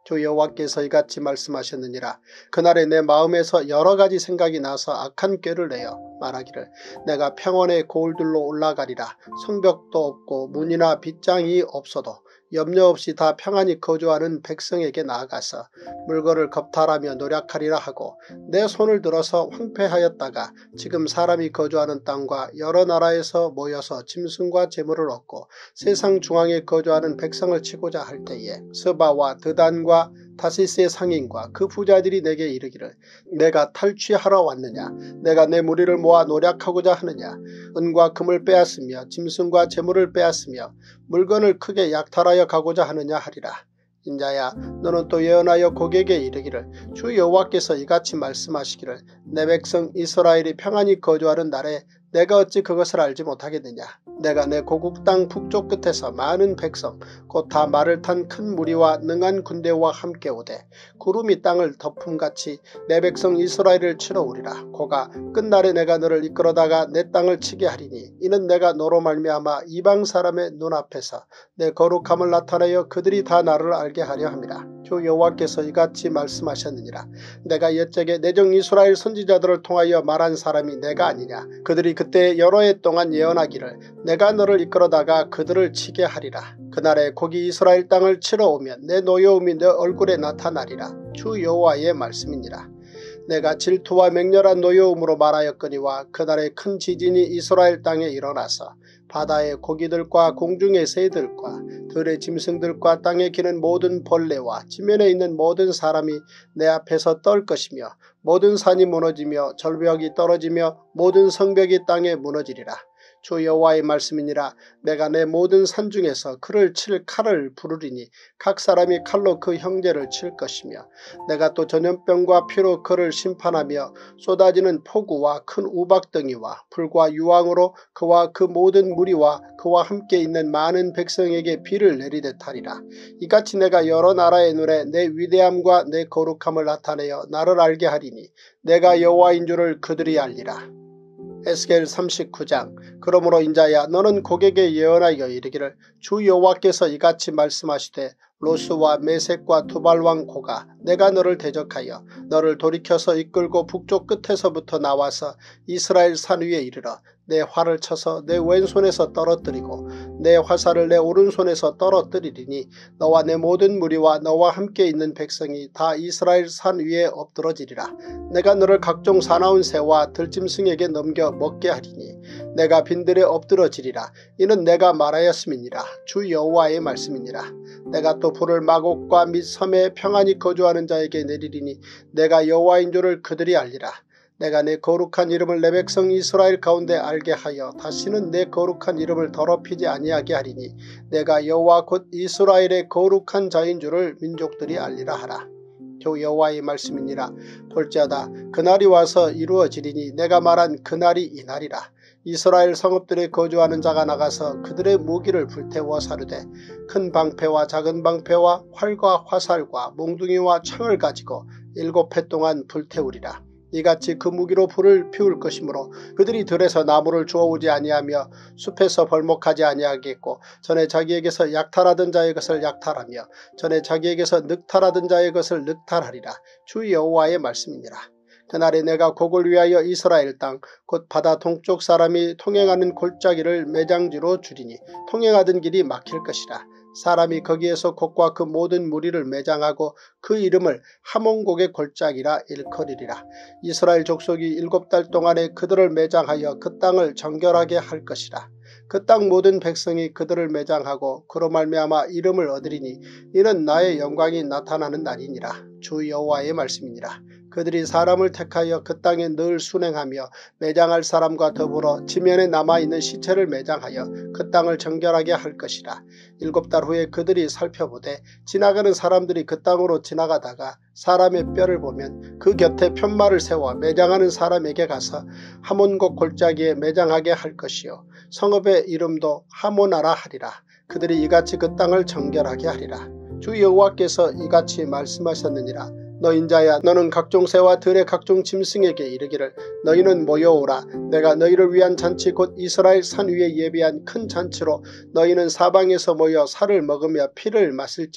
주 여호와께서 이같이 말씀하셨느니라. 그날에 내 마음에서 여러가지 생각이 나서 악한 꾀를 내어 말하기를 내가 평원의 고을들로 올라가리라. 성벽도 없고 문이나 빗장이 없어도 염려 없이 다 평안히 거주하는 백성에게 나아가서 물건을 겁탈하며 노력하리라 하고 내 손을 들어서 황폐하였다가 지금 사람이 거주하는 땅과 여러 나라에서 모여서 짐승과 재물을 얻고 세상 중앙에 거주하는 백성을 치고자 할 때에 스바와 드단과 다시스의 상인과 그 부자들이 내게 이르기를 내가 탈취하러 왔느냐. 내가 내 무리를 모아 노력하고자 하느냐. 은과 금을 빼앗으며 짐승과 재물을 빼앗으며 물건을 크게 약탈하여 가고자 하느냐 하리라. 인자야 너는 또 예언하여 고객에게 이르기를 주 여호와께서 이같이 말씀하시기를 내 백성 이스라엘이 평안히 거주하는 날에 내가 어찌 그것을 알지 못하겠느냐. 내가 내 고국 땅 북쪽 끝에서 많은 백성 곧 다 말을 탄 큰 무리와 능한 군대와 함께 오되 구름이 땅을 덮음같이 내 백성 이스라엘을 치러 오리라. 고가 끝날에 내가 너를 이끌어다가 내 땅을 치게 하리니 이는 내가 너로 말미암아 이방 사람의 눈앞에서 내 거룩함을 나타내어 그들이 다 나를 알게 하려 함이라. 주 여호와께서 이같이 말씀하셨느니라. 내가 옛적에 내 종 이스라엘 선지자들을 통하여 말한 사람이 내가 아니냐. 그들이 그때 여러 해 동안 예언하기를 내가 너를 이끌어다가 그들을 치게 하리라. 그날에 고기 이스라엘 땅을 치러 오면 내 노여움이 내 얼굴에 나타나리라. 주 여호와의 말씀이니라. 내가 질투와 맹렬한 노여움으로 말하였거니와 그날에 큰 지진이 이스라엘 땅에 일어나서 바다의 고기들과 공중의 새들과 들의 짐승들과 땅에 기는 모든 벌레와 지면에 있는 모든 사람이 내 앞에서 떨 것이며 모든 산이 무너지며 절벽이 떨어지며 모든 성벽이 땅에 무너지리라. 주 여호와의 말씀이니라. 내가 내 모든 산 중에서 그를 칠 칼을 부르리니 각 사람이 칼로 그 형제를 칠 것이며 내가 또 전염병과 피로 그를 심판하며 쏟아지는 폭우와 큰 우박덩이와 불과 유황으로 그와 그 모든 무리와 그와 함께 있는 많은 백성에게 비를 내리듯 하리라. 이같이 내가 여러 나라의 눈에 내 위대함과 내 거룩함을 나타내어 나를 알게 하리니 내가 여호와인 줄을 그들이 알리라. 에스겔 39장. 그러므로 인자야 너는 고객에 예언하여 이르기를 주 여호와께서 이같이 말씀하시되 로스와 메섹과 두발왕 고가 내가 너를 대적하여 너를 돌이켜서 이끌고 북쪽 끝에서부터 나와서 이스라엘 산 위에 이르러 내 활을 쳐서 내 왼손에서 떨어뜨리고 내 화살을 내 오른손에서 떨어뜨리리니 너와 내 모든 무리와 너와 함께 있는 백성이 다 이스라엘 산 위에 엎드러지리라. 내가 너를 각종 사나운 새와 들짐승에게 넘겨 먹게 하리니 내가 빈들에 엎드러지리라. 이는 내가 말하였음이니라. 주 여호와의 말씀이니라. 내가 또 불을 마곡과 및 섬에 평안히 거주하는 자에게 내리리니 내가 여호와인 줄을 그들이 알리라. 내가 내 거룩한 이름을 내 백성 이스라엘 가운데 알게 하여 다시는 내 거룩한 이름을 더럽히지 아니하게 하리니 내가 여호와 곧 이스라엘의 거룩한 자인 줄을 민족들이 알리라 하라. 주 여호와의 말씀이니라. 볼지어다 그날이 와서 이루어지리니 내가 말한 그날이 이날이라. 이스라엘 성읍들에 거주하는 자가 나가서 그들의 무기를 불태워 사르되 큰 방패와 작은 방패와 활과 화살과 몽둥이와 창을 가지고 7해 동안 불태우리라. 이같이 그 무기로 불을 피울 것이므로 그들이 들에서 나무를 주워오지 아니하며 숲에서 벌목하지 아니하겠고 전에 자기에게서 약탈하던 자의 것을 약탈하며 전에 자기에게서 늑탈하던 자의 것을 늑탈하리라. 주 여호와의 말씀이니라. 그날에 내가 곡을 위하여 이스라엘 땅 곧 바다 동쪽 사람이 통행하는 골짜기를 매장지로 주리니 통행하던 길이 막힐 것이라. 사람이 거기에서 곡과 그 모든 무리를 매장하고 그 이름을 하몬곡의 골짜기라 일컬으리라. 이스라엘 족속이 7달 동안에 그들을 매장하여 그 땅을 정결하게 할 것이라. 그 땅 모든 백성이 그들을 매장하고 그로 말미암아 이름을 얻으리니 이는 나의 영광이 나타나는 날이니라. 주 여호와의 말씀이니라. 그들이 사람을 택하여 그 땅에 늘 순행하며 매장할 사람과 더불어 지면에 남아있는 시체를 매장하여 그 땅을 정결하게 할 것이라. 7달 후에 그들이 살펴보되 지나가는 사람들이 그 땅으로 지나가다가 사람의 뼈를 보면 그 곁에 편말을 세워 매장하는 사람에게 가서 하몬곡 골짜기에 매장하게 할 것이요 성읍의 이름도 하모나라 하리라. 그들이 이같이 그 땅을 정결하게 하리라. 주 여호와께서 이같이 말씀하셨느니라. 너 인자야 너는 각종 새와 들의 각종 짐승에게 이르기를 너희는 모여오라. 내가 너희를 위한 잔치 곧 이스라엘 산 위에 예비한 큰 잔치로 너희는 사방에서 모여 살을 먹으며 피를 마실지어다.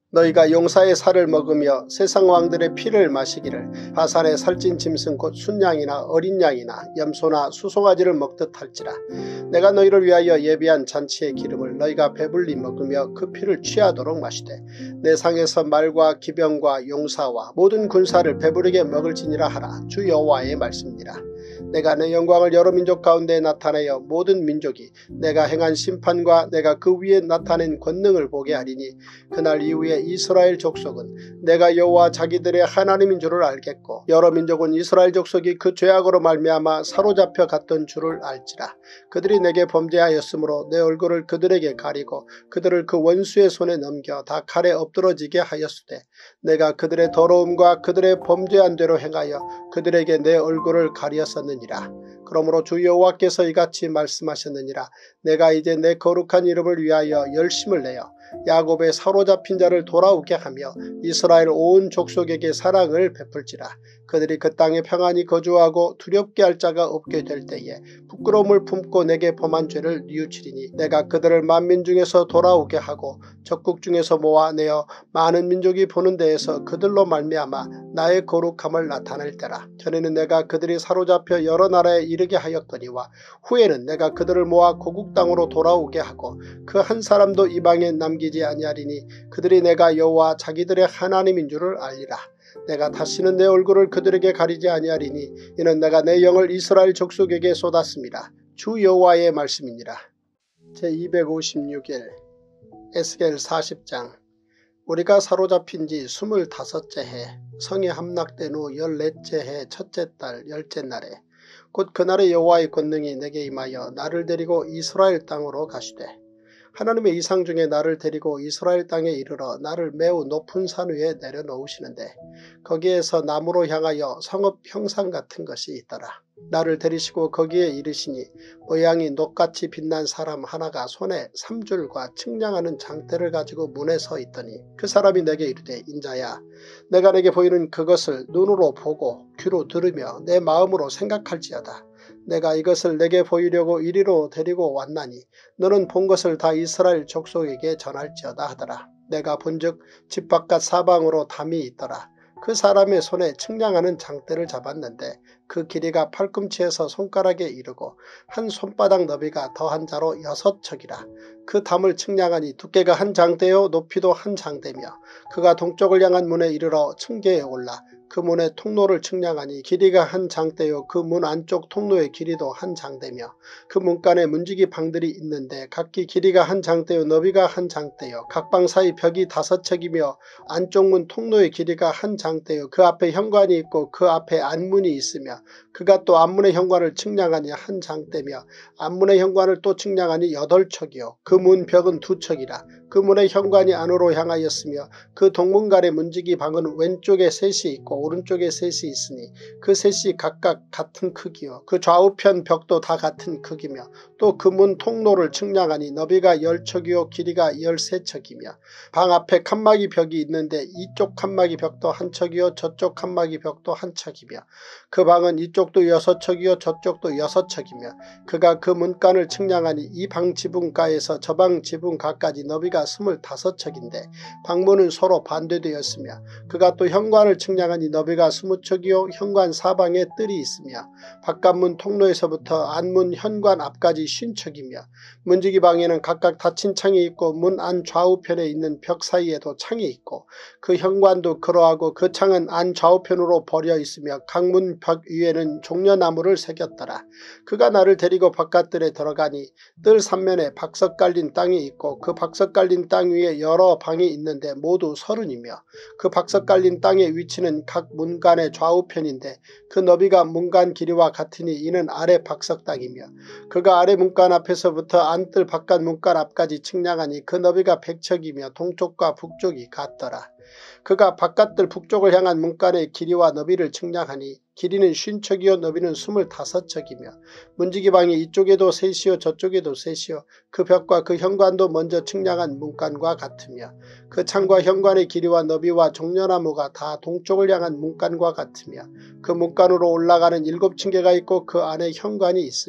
너희가 용사의 살을 먹으며 세상 왕들의 피를 마시기를 바산의 살찐 짐승 곧 순양이나 어린 양이나 염소나 수송아지를 먹듯 할지라. 내가 너희를 위하여 예비한 잔치의 기름을 너희가 배불리 먹으며 그 피를 취하도록 마시되 내 상에서 말과 기병과 용사와 모든 군사를 배부르게 먹을지니라 하라. 주 여호와의 말씀이니라. 내가 내 영광을 여러 민족 가운데 나타내어 모든 민족이 내가 행한 심판과 내가 그 위에 나타낸 권능을 보게 하리니 그날 이후에 이스라엘 족속은 내가 여호와 자기들의 하나님인 줄을 알겠고 여러 민족은 이스라엘 족속이 그 죄악으로 말미암아 사로잡혀 갔던 줄을 알지라. 그들이 내게 범죄하였으므로 내 얼굴을 그들에게 가리고 그들을 그 원수의 손에 넘겨 다 칼에 엎드러지게 하였으되 내가 그들의 더러움과 그들의 범죄한 대로 행하여 그들에게 내 얼굴을 가리었었느니라. 그러므로 주 여호와께서 이같이 말씀하셨느니라. 내가 이제 내 거룩한 이름을 위하여 열심을 내어 야곱의 사로잡힌 자를 돌아오게 하며 이스라엘 온 족속에게 사랑을 베풀지라. 그들이 그 땅에 평안히 거주하고 두렵게 할 자가 없게 될 때에 부끄러움을 품고 내게 범한 죄를 뉘우치리니 내가 그들을 만민 중에서 돌아오게 하고 적국 중에서 모아내어 많은 민족이 보는 데에서 그들로 말미암아 나의 거룩함을 나타낼 때라. 전에는 내가 그들이 사로잡혀 여러 나라에 이르게 하였거니와 후에는 내가 그들을 모아 고국 땅으로 돌아오게 하고 그 한 사람도 이방에 남기지 아니하리니 그들이 내가 여호와 자기들의 하나님인 줄을 알리라. 내가 다시는 내 얼굴을 그들에게 가리지 아니하리니 이는 내가 내 영을 이스라엘 족속에게 쏟았습니다. 주 여호와의 말씀이니라. 제256일 에스겔 40장. 우리가 사로잡힌 지 25째 해 성이 함락된 후 14째 해 첫째 달 10째 날에 곧 그날의 여호와의 권능이 내게 임하여 나를 데리고 이스라엘 땅으로 가시되 하나님의 이상 중에 나를 데리고 이스라엘 땅에 이르러 나를 매우 높은 산 위에 내려놓으시는데 거기에서 나무로 향하여 성읍 형상 같은 것이 있더라. 나를 데리시고 거기에 이르시니 모양이 녹같이 빛난 사람 하나가 손에 3줄과 측량하는 장대를 가지고 문에 서 있더니 그 사람이 내게 이르되 인자야 내가 내게 보이는 그것을 눈으로 보고 귀로 들으며 내 마음으로 생각할지어다. 내가 이것을 내게 보이려고 이리로 데리고 왔나니 너는 본 것을 다 이스라엘 족속에게 전할지어다 하더라. 내가 본즉 집 바깥 사방으로 담이 있더라. 그 사람의 손에 측량하는 장대를 잡았는데 그 길이가 팔꿈치에서 손가락에 이르고 한 손바닥 너비가 더한 자로 6척이라. 그 담을 측량하니 두께가 한 장대요 높이도 한 장대며 그가 동쪽을 향한 문에 이르러 층계에 올라 그 문의 통로를 측량하니 길이가 한 장대요 그 문 안쪽 통로의 길이도 한 장대며 그 문간에 문지기 방들이 있는데 각기 길이가 한 장대요 너비가 한 장대요 각 방 사이 벽이 5척이며 안쪽 문 통로의 길이가 한 장대요 그 앞에 현관이 있고 그 앞에 안문이 있으며 그가 또 안문의 현관을 측량하니 한 장대며 안문의 현관을 또 측량하니 8척이요 그 문 벽은 2척이라. 그 문의 현관이 안으로 향하였으며 그 동문간의 문지기 방은 왼쪽에 셋이 있고 오른쪽에 셋이 있으니 그 셋이 각각 같은 크기요 그 좌우편 벽도 다 같은 크기며 또 그 문 통로를 측량하니 너비가 10척이요 길이가 13척이며 방 앞에 칸막이 벽이 있는데 이쪽 칸막이 벽도 한 척이요 저쪽 칸막이 벽도 한 척이며 그 방은 이쪽도 6척이요 저쪽도 6척이며 그가 그 문간을 측량하니 이 방 지붕가에서 저 방 지붕가까지 너비가 25척인데 방문은 서로 반대되었으며 그가 또 현관을 측량하니 너비가 20척이요 현관 사방에 뜰이 있으며 바깥문 통로에서부터 안문 현관 앞까지 50척이며 문지기 방에는 각각 닫힌 창이 있고 문 안 좌우편에 있는 벽 사이에도 창이 있고 그 현관도 그러하고 그 창은 안 좌우편으로 벌여 있으며 각 문 벽 위에는 종려나무를 새겼더라. 그가 나를 데리고 바깥들에 들어가니 뜰 3면에 박석 깔린 땅이 있고 그 박석 깔린 땅 위에 여러 방이 있는데 모두 30이며 그 박석 깔린 땅의 위치는 각 문간의 좌우편인데 그 너비가 문간 길이와 같으니 이는 아래 박석 땅이며 그가 아래 문간 앞에서부터 안뜰 바깥 문간 앞까지 측량하니 그 너비가 100척이며 동쪽과 북쪽이 같더라. 그가 바깥들 북쪽을 향한 문간의 길이와 너비를 측량하니 길이는 50척이요 너비는 25척이며 문지기 방이 이쪽에도 셋이요 저쪽에도 셋이요 그 벽과 그 현관도 먼저 측량한 문간과 같으며 그 창과 현관의 길이와 너비와 종려나무가 다 동쪽을 향한 문간과 같으며 그 문간으로 올라가는 7층계가 있고 그 안에 현관이 있으며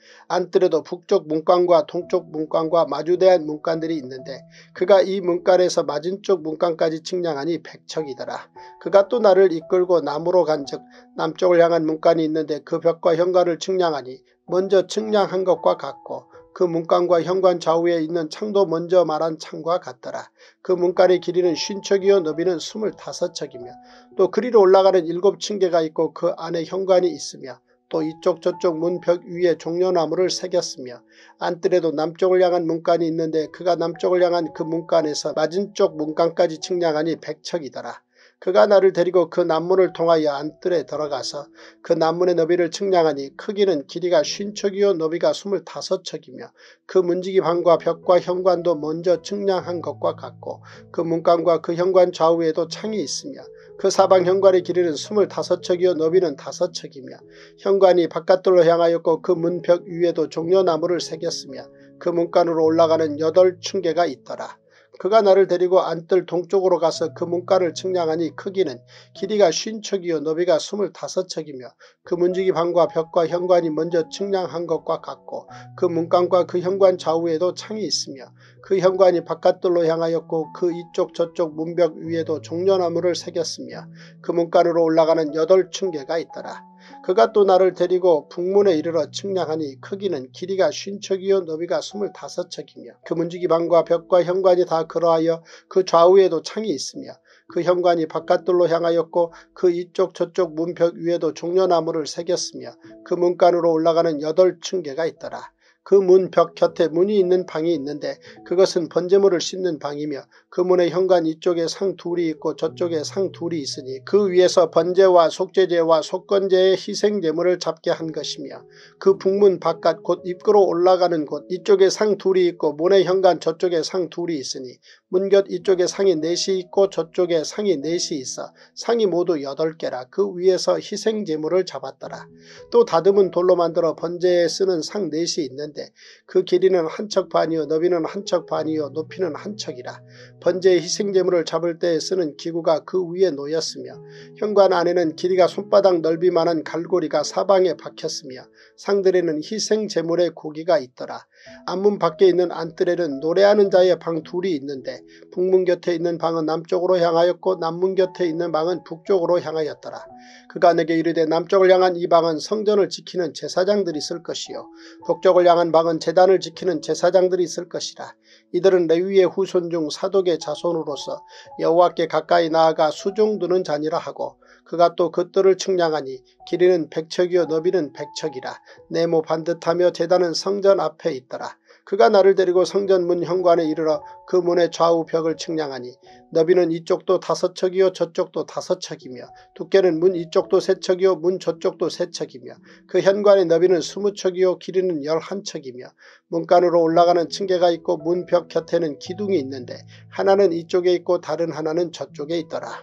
안뜰에도 북쪽 문간과 동쪽 문간과 마주대한 문간들이 있는데 그가 이 문간에서 맞은쪽 문간까지 측량하니 100척이더라. 그가 또 나를 이끌고 남으로 간즉 남쪽을 향한 문간이 있는데 그 벽과 현관을 측량하니 먼저 측량한 것과 같고 그 문간과 현관 좌우에 있는 창도 먼저 말한 창과 같더라. 그 문간의 길이는 50척이요 너비는 25척이며 또 그리로 올라가는 7층계가 있고 그 안에 현관이 있으며 또 이쪽 저쪽 문벽 위에 종려나무를 새겼으며 안뜰에도 남쪽을 향한 문간이 있는데 그가 남쪽을 향한 그 문간에서 맞은쪽 문간까지 측량하니 100척이더라. 그가 나를 데리고 그 난문을 통하여 안뜰에 들어가서 그 난문의 너비를 측량하니 크기는 길이가 50척이요 너비가 25척이며 그 문지기 방과 벽과 현관도 먼저 측량한 것과 같고 그 문간과 그 현관 좌우에도 창이 있으며 그 사방 현관의 길이는 25척이요 너비는 5척이며 현관이 바깥들로 향하였고 그 문벽 위에도 종려나무를 새겼으며 그 문간으로 올라가는 8층계가 있더라. 그가 나를 데리고 안뜰 동쪽으로 가서 그 문간을 측량하니 크기는 길이가 50척이요 너비가 25척이며 그 문지기 방과 벽과 현관이 먼저 측량한 것과 같고 그 문간과 그 현관 좌우에도 창이 있으며 그 현관이 바깥들로 향하였고 그 이쪽 저쪽 문벽 위에도 종려나무를 새겼으며 그 문간으로 올라가는 8층계가 있더라. 그가 또 나를 데리고 북문에 이르러 측량하니 크기는 길이가 50척이요 너비가 25척이며 그 문지기 방과 벽과 현관이 다 그러하여 그 좌우에도 창이 있으며 그 현관이 바깥들로 향하였고 그 이쪽 저쪽 문벽 위에도 종려나무를 새겼으며 그 문간으로 올라가는 8층계가 있더라. 그 문 벽 곁에 문이 있는 방이 있는데 그것은 번제물을 씻는 방이며 그 문의 현관 이쪽에 상 둘이 있고 저쪽에 상 둘이 있으니 그 위에서 번제와 속죄제와 속건제의 희생제물을 잡게 한 것이며 그 북문 바깥 곧 입구로 올라가는 곳 이쪽에 상 둘이 있고 문의 현관 저쪽에 상 둘이 있으니 문 곁 이쪽에 상이 4시 있고 저쪽에 상이 4시 있어 상이 모두 8개라. 그 위에서 희생제물을 잡았더라. 또 다듬은 돌로 만들어 번제에 쓰는 상 4시 있는데 그 길이는 1척 반이요 너비는 1척 반이요 높이는 1척이라. 번제의 희생제물을 잡을 때에 쓰는 기구가 그 위에 놓였으며 현관 안에는 길이가 손바닥 넓이만한 갈고리가 사방에 박혔으며 상들에는 희생제물의 고기가 있더라. 안문 밖에 있는 안뜰에는 노래하는 자의 방 둘이 있는데 북문 곁에 있는 방은 남쪽으로 향하였고 남문 곁에 있는 방은 북쪽으로 향하였더라. 그가 내게 이르되 남쪽을 향한 이 방은 성전을 지키는 제사장들이 쓸 것이요 북쪽을 향한 방은 제단을 지키는 제사장들이 쓸 것이라. 이들은 레위의 후손 중 사독의 자손으로서 여호와께 가까이 나아가 수종드는 자니라 하고 그가 또 그 뜰을 측량하니 길이는 100척이요 너비는 100척이라. 네모 반듯하며 제단은 성전 앞에 있더라. 그가 나를 데리고 성전 문 현관에 이르러 그 문의 좌우 벽을 측량하니 너비는 이쪽도 5척이요 저쪽도 5척이며 두께는 문 이쪽도 3척이요 문 저쪽도 3척이며 그 현관의 너비는 20척이요 길이는 11척이며 문간으로 올라가는 층계가 있고 문벽 곁에는 기둥이 있는데 하나는 이쪽에 있고 다른 하나는 저쪽에 있더라.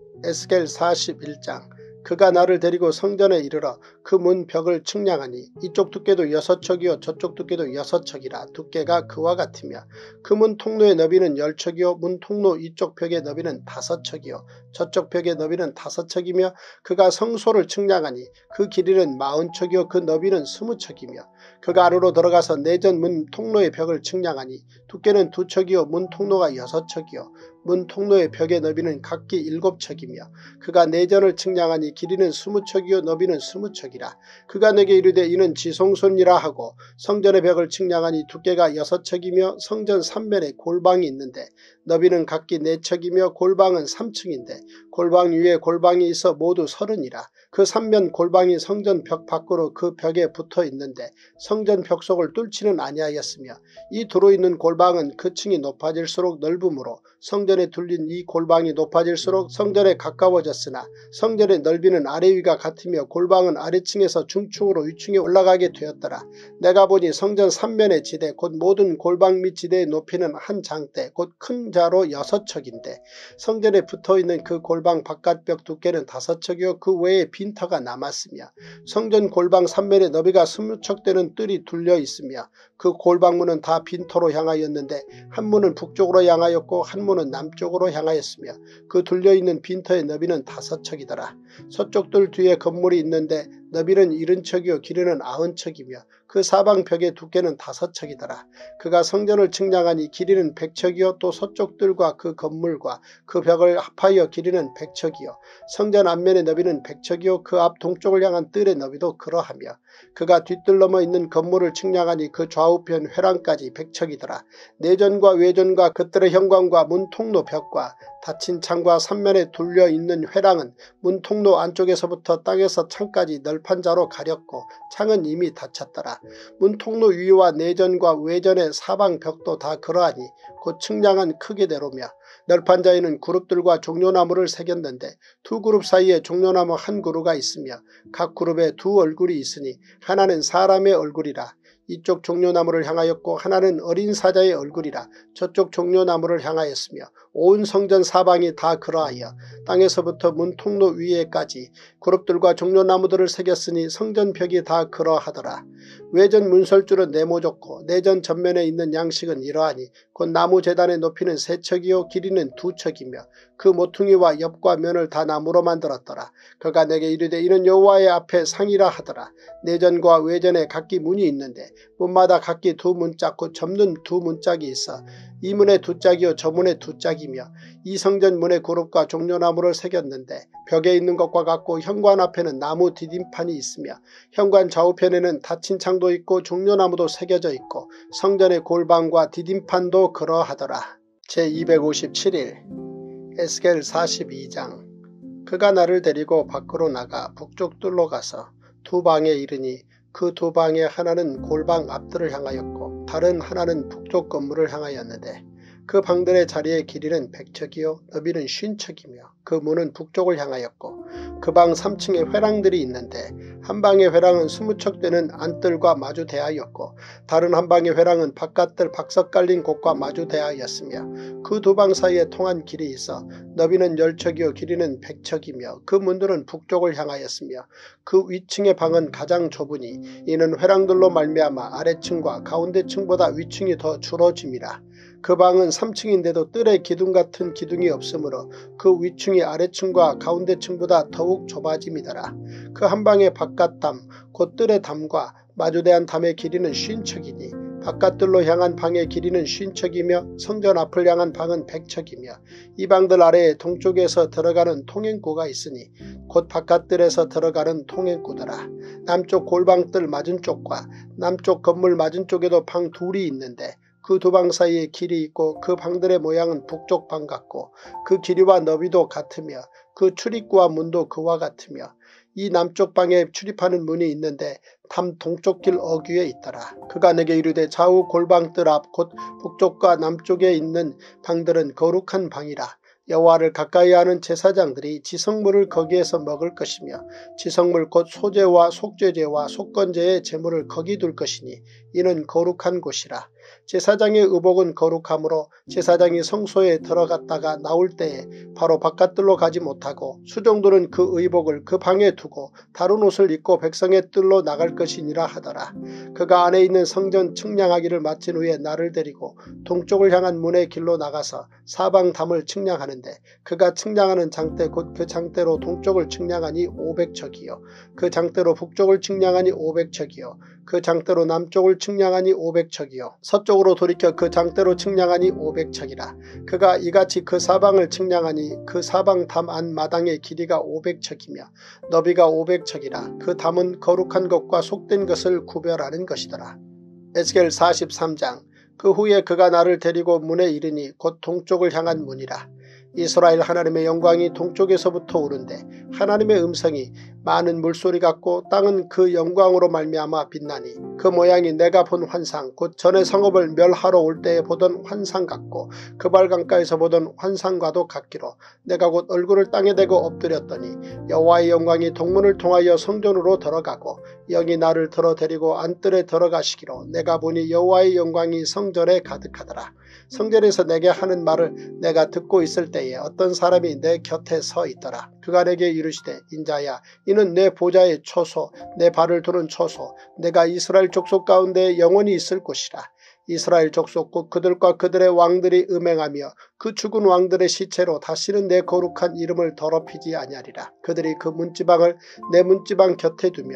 에스겔 41장. 그가 나를 데리고 성전에 이르러 그 문 벽을 측량하니 이쪽 두께도 6척이요 저쪽 두께도 6척이라. 두께가 그와 같으며 그 문 통로의 너비는 10척이요 문 통로 이쪽 벽의 너비는 5척이요 저쪽 벽의 너비는 5척이며 그가 성소를 측량하니 그 길이는 40척이요 그 너비는 20척이며 그가 안으로 들어가서 내전 문 통로의 벽을 측량하니 두께는 2척이요 문 통로가 6척이요 문 통로의 벽의 너비는 각기 7척이며 그가 내전을 측량하니 길이는 20척이요 너비는 20척이라. 그가 내게 이르되 이는 지성소니라 하고 성전의 벽을 측량하니 두께가 6척이며 성전 3면에 골방이 있는데 너비는 각기 4척이며 골방은 3층인데 골방 위에 골방이 있어 모두 30이라. 그 3면 골방이 성전 벽 밖으로 그 벽에 붙어 있는데 성전 벽 속을 뚫지는 아니하였으며 이 두루 있는 골방은 그 층이 높아질수록 넓음으로 성전에 둘린 이 골방이 높아질수록 성전에 가까워졌으나 성전의 넓이는 아래 위가 같으며 골방은 아래층에서 중층으로 위층에 올라가게 되었더라. 내가 보니 성전 3면의 지대 곧 모든 골방 및 지대의 높이는 한 장대 곧 큰 자로 6척인데 성전에 붙어있는 그 골방 바깥벽 두께는 5척이요 그 외에 빈터가 남았으며 성전 골방 3면의 너비가 20척 되는 뜰이 둘려 있으며 그 골방문은 다 빈터로 향하였는데 한 문은 북쪽으로 향하였고 한 문은 남쪽으로 향하였으며 그 둘려있는 빈터의 너비는 5척이더라. 서쪽 뜰 뒤에 건물이 있는데 너비는 70척이요 길이는 90척이며 그 사방 벽의 두께는 5척이더라. 그가 성전을 측량하니 길이는 100척이요 또 서쪽들과 그 건물과 그 벽을 합하여 길이는 100척이요 성전 앞면의 너비는 100척이요 그 앞 동쪽을 향한 뜰의 너비도 그러하며 그가 뒷뜰 넘어 있는 건물을 측량하니 그 좌우편 회랑까지 100척이더라. 내전과 외전과 그 뜰의 현관과 문 통로 벽과 닫힌 창과 삼면에 둘려 있는 회랑은 문 통로 안쪽에서부터 땅에서 창까지 널판 자로 가렸고 창은 이미 닫혔더라. 문 통로 위와 내전과 외전의 사방 벽도 다 그러하니 곧 측량한 크기대로며 널판 자에는 그룹들과 종려나무를 새겼는데 두 그룹 사이에 종려나무 한 그루가 있으며 각 그룹에 두 얼굴이 있으니 하나는 사람의 얼굴이라. 이쪽 종려나무를 향하였고 하나는 어린 사자의 얼굴이라. 저쪽 종려나무를 향하였으며 온 성전 사방이 다 그러하여 땅에서부터 문 통로 위에까지 그룹들과 종려나무들을 새겼으니 성전 벽이 다 그러하더라. 외전 문설줄은 네모졌고 내전 전면에 있는 양식은 이러하니 곧 나무 제단의 높이는 3척이요 길이는 2척이며 그 모퉁이와 옆과 면을 다 나무로 만들었더라. 그가 내게 이르되 이는 여호와의 앞에 상이라 하더라. 내전과 외전에 각기 문이 있는데 문마다 각기 두 문짝 곧 접는 두 문짝이 있어 이 문에 두 짝이요 저 문에 두 짝이며 이 성전 문의 그룹과 종려나무를 새겼는데 벽에 있는 것과 같고 현관 앞에는 나무 디딤판이 있으며 현관 좌우편에는 닫힌 창도 있고 종려나무도 새겨져 있고 성전의 골방과 디딤판도 그러하더라. 제257일 에스겔 42장. 그가 나를 데리고 밖으로 나가 북쪽 뜰로 가서 두 방에 이르니 그 두 방의 하나는 골방 앞뜰을 향하였고 다른 하나는 북쪽 건물을 향하였는데 그 방들의 자리의 길이는 100척이요 너비는 50척이며 그 문은 북쪽을 향하였고 그 방 3층에 회랑들이 있는데 한 방의 회랑은 20척 되는 안뜰과 마주 대하였고 다른 한 방의 회랑은 바깥뜰 박석 깔린 곳과 마주 대하였으며 그 두 방 사이에 통한 길이 있어 너비는 10척이요 길이는 100척이며 그 문들은 북쪽을 향하였으며 그 위층의 방은 가장 좁으니 이는 회랑들로 말미암아 아래층과 가운데층보다 위층이 더 줄어짐이라. 그 방은 3층인데도 뜰에 기둥 같은 기둥이 없으므로 그 위층이 아래층과 가운데층보다 더욱 좁아짐이더라. 그 한 방의 바깥담 곧 뜰의 담과 마주대한 담의 길이는 50척이니 바깥뜰로 향한 방의 길이는 50척이며 성전 앞을 향한 방은 100척이며 이 방들 아래에 동쪽에서 들어가는 통행구가 있으니 곧 바깥뜰에서 들어가는 통행구더라. 남쪽 골방뜰 맞은쪽과 남쪽 건물 맞은쪽에도 방 둘이 있는데 그 두 방 사이에 길이 있고 그 방들의 모양은 북쪽 방 같고 그 길이와 너비도 같으며 그 출입구와 문도 그와 같으며 이 남쪽 방에 출입하는 문이 있는데 담 동쪽 길 어귀에 있더라. 그가 내게 이르되 좌우 골방뜰 앞 곧 북쪽과 남쪽에 있는 방들은 거룩한 방이라. 여호와를 가까이 하는 제사장들이 지성물을 거기에서 먹을 것이며 지성물 곧 소제와 속죄제와 속건제의 제물을 거기 둘 것이니 이는 거룩한 곳이라. 제사장의 의복은 거룩하므로 제사장이 성소에 들어갔다가 나올 때에 바로 바깥뜰로 가지 못하고 수종들은 그 의복을 그 방에 두고 다른 옷을 입고 백성의 뜰로 나갈 것이니라 하더라. 그가 안에 있는 성전 측량하기를 마친 후에 나를 데리고 동쪽을 향한 문의 길로 나가서 사방 담을 측량하는데 그가 측량하는 장대 곧 그 장대로 동쪽을 측량하니 500척이요 그 장대로 북쪽을 측량하니 500척이요 그 장대로 남쪽을 측량하니 500척이요 서쪽으로 돌이켜 그 장대로 측량하니 500척이라. 그가 이같이 그 사방을 측량하니 그 사방 담 안 마당의 길이가 500척이며 너비가 500척이라. 그 담은 거룩한 것과 속된 것을 구별하는 것이더라. 에스겔 43장. 그 후에 그가 나를 데리고 문에 이르니 곧 동쪽을 향한 문이라. 이스라엘 하나님의 영광이 동쪽에서부터 오는데 하나님의 음성이 많은 물소리 같고 땅은 그 영광으로 말미암아 빛나니 그 모양이 내가 본 환상 곧 전에 성읍을 멸하러 올 때에 보던 환상 같고 그발 강가에서 보던 환상과도 같기로 내가 곧 얼굴을 땅에 대고 엎드렸더니 여호와의 영광이 동문을 통하여 성전으로 들어가고 영이 나를 들어 데리고 안뜰에 들어가시기로 내가 보니 여호와의 영광이 성전에 가득하더라. 성전에서 내게 하는 말을 내가 듣고 있을 때에 어떤 사람이 내 곁에 서 있더라. 그가 내게 이르시되 인자야 이는 내 보좌의 초소 내 발을 두는 초소 내가 이스라엘 족속 가운데 영원히 있을 곳이라. 이스라엘 족속 곧 그들과 그들의 왕들이 음행하며 그 죽은 왕들의 시체로 다시는 내 거룩한 이름을 더럽히지 아니하리라. 그들이 그 문지방을 내 문지방 곁에 두며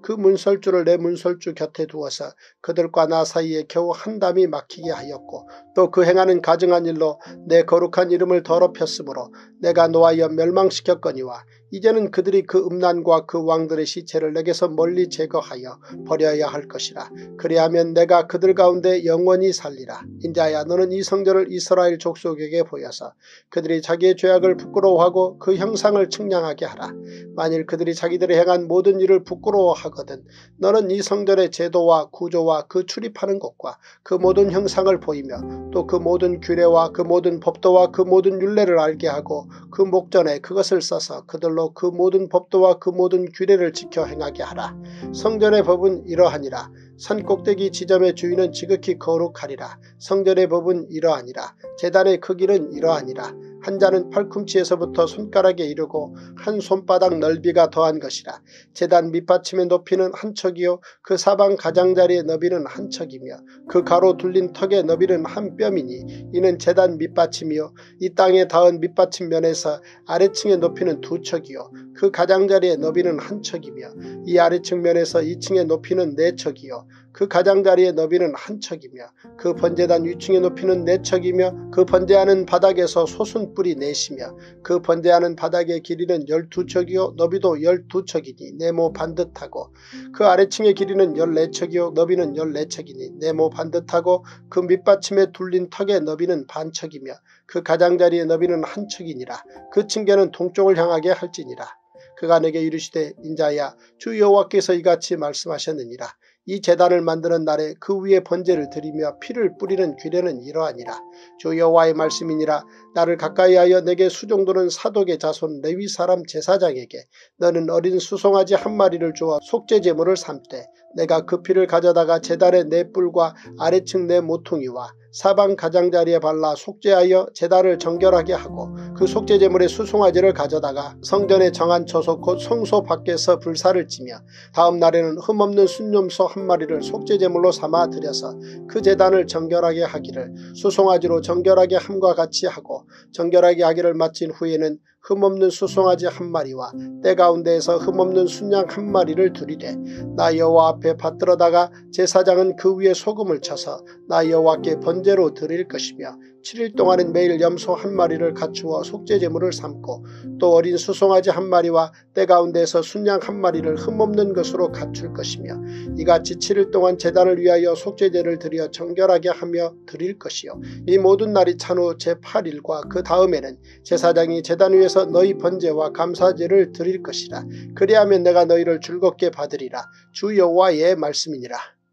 그 문설주를 내 문설주 곁에 두어서 그들과 나 사이에 겨우 한 담이 막히게 하였고 또 그 행하는 가증한 일로 내 거룩한 이름을 더럽혔으므로 내가 노하여 멸망시켰거니와 이제는 그들이 그 음란과 그 왕들의 시체를 내게서 멀리 제거하여 버려야 할 것이라. 그리하면 내가 그들 가운데 영원히 살리라. 인자야, 너는 이 성전을 이스라엘 족속에게 보여서 그들이 자기의 죄악을 부끄러워하고 그 형상을 측량하게 하라. 만일 그들이 자기들이 행한 모든 일을 부끄러워하거든 너는 이 성전의 제도와 구조와 그 출입하는 곳과 그 모든 형상을 보이며 또 그 모든 규례와 그 모든 법도와 그 모든 율례를 알게 하고 그 목전에 그것을 써서 그들로 그 모든 법도와 그 모든 규례를 지켜 행하게 하라. 성전의 법은 이러하니라. 산꼭대기 지점의 주인은 지극히 거룩하리라. 성전의 법은 이러하니라. 제단의 크기는 이러하니라. 한 자는 팔꿈치에서부터 손가락에 이르고 한 손바닥 넓이가 더한 것이라. 제단 밑받침의 높이는 한 척이요 그 사방 가장자리의 너비는 한 척이며 그 가로 둘린 턱의 너비는 한 뼘이니 이는 제단 밑받침이요 이 땅에 닿은 밑받침 면에서 아래층의 높이는 두 척이요 그 가장자리의 너비는 한 척이며 이 아래층 면에서 2층의 높이는 4척이요 그 가장자리의 너비는 한 척이며 그 번제단 위층의 높이는 4척이며 그 번제하는 바닥에서 솟은뿔이 4시며 그 번제하는 바닥의 길이는 12척이요 너비도 12척이니 네모 반듯하고 그 아래층의 길이는 14척이요 너비는 14척이니 네모 반듯하고 그 밑받침에 둘린 턱의 너비는 반척이며 그 가장자리의 너비는 한 척이니라. 그 층계는 동쪽을 향하게 할지니라. 그가 내게 이르시되 인자야 주 여호와께서 이같이 말씀하셨느니라. 이 제단을 만드는 날에 그 위에 번제를 드리며 피를 뿌리는 규례는 이러하니라. 주 여호와의 말씀이니라. 나를 가까이하여 내게 수종도는 사독의 자손 레위 사람 제사장에게 너는 어린 수송아지 한 마리를 주어 속죄 제물을 삼되 내가 그 피를 가져다가 제단의 네 뿔과 아래층 네 모퉁이와 사방 가장자리에 발라 속죄하여 제단을 정결하게 하고 그 속죄 제물의 수송아지를 가져다가 성전의 정한 처소 곧 성소 밖에서 불사를 지며 다음 날에는 흠없는 순념소 한 마리를 속죄 제물로 삼아 드려서 그 제단을 정결하게 하기를 수송아지로 정결하게 함과 같이 하고 정결하게 하기를 마친 후에는 흠없는 수송아지 한 마리와 때 가운데에서 흠없는 순양 한 마리를 두리되 나 여호와 앞에 받들어다가 제사장은 그 위에 소금을 쳐서 나 여호와께 번제로 드릴 것이며 7일 동안은 매일 염소 한 마리를 갖추어 속죄 제물을 삼고 또 어린 수송아지 한 마리와 때 가운데에서 순양 한 마리를 흠없는 것으로 갖출 것이며 이같이 7일 동안 제단을 위하여 속죄제를 드려 정결하게 하며 드릴 것이요 이 모든 날이 찬 후 제8일과 그 다음에는 제사장이 제단 위에서 너희 번제와 감사제를 드릴 것이라. 그리하면 내가 너희를 즐겁게 받으리라. 주 여호와의 말씀이니라.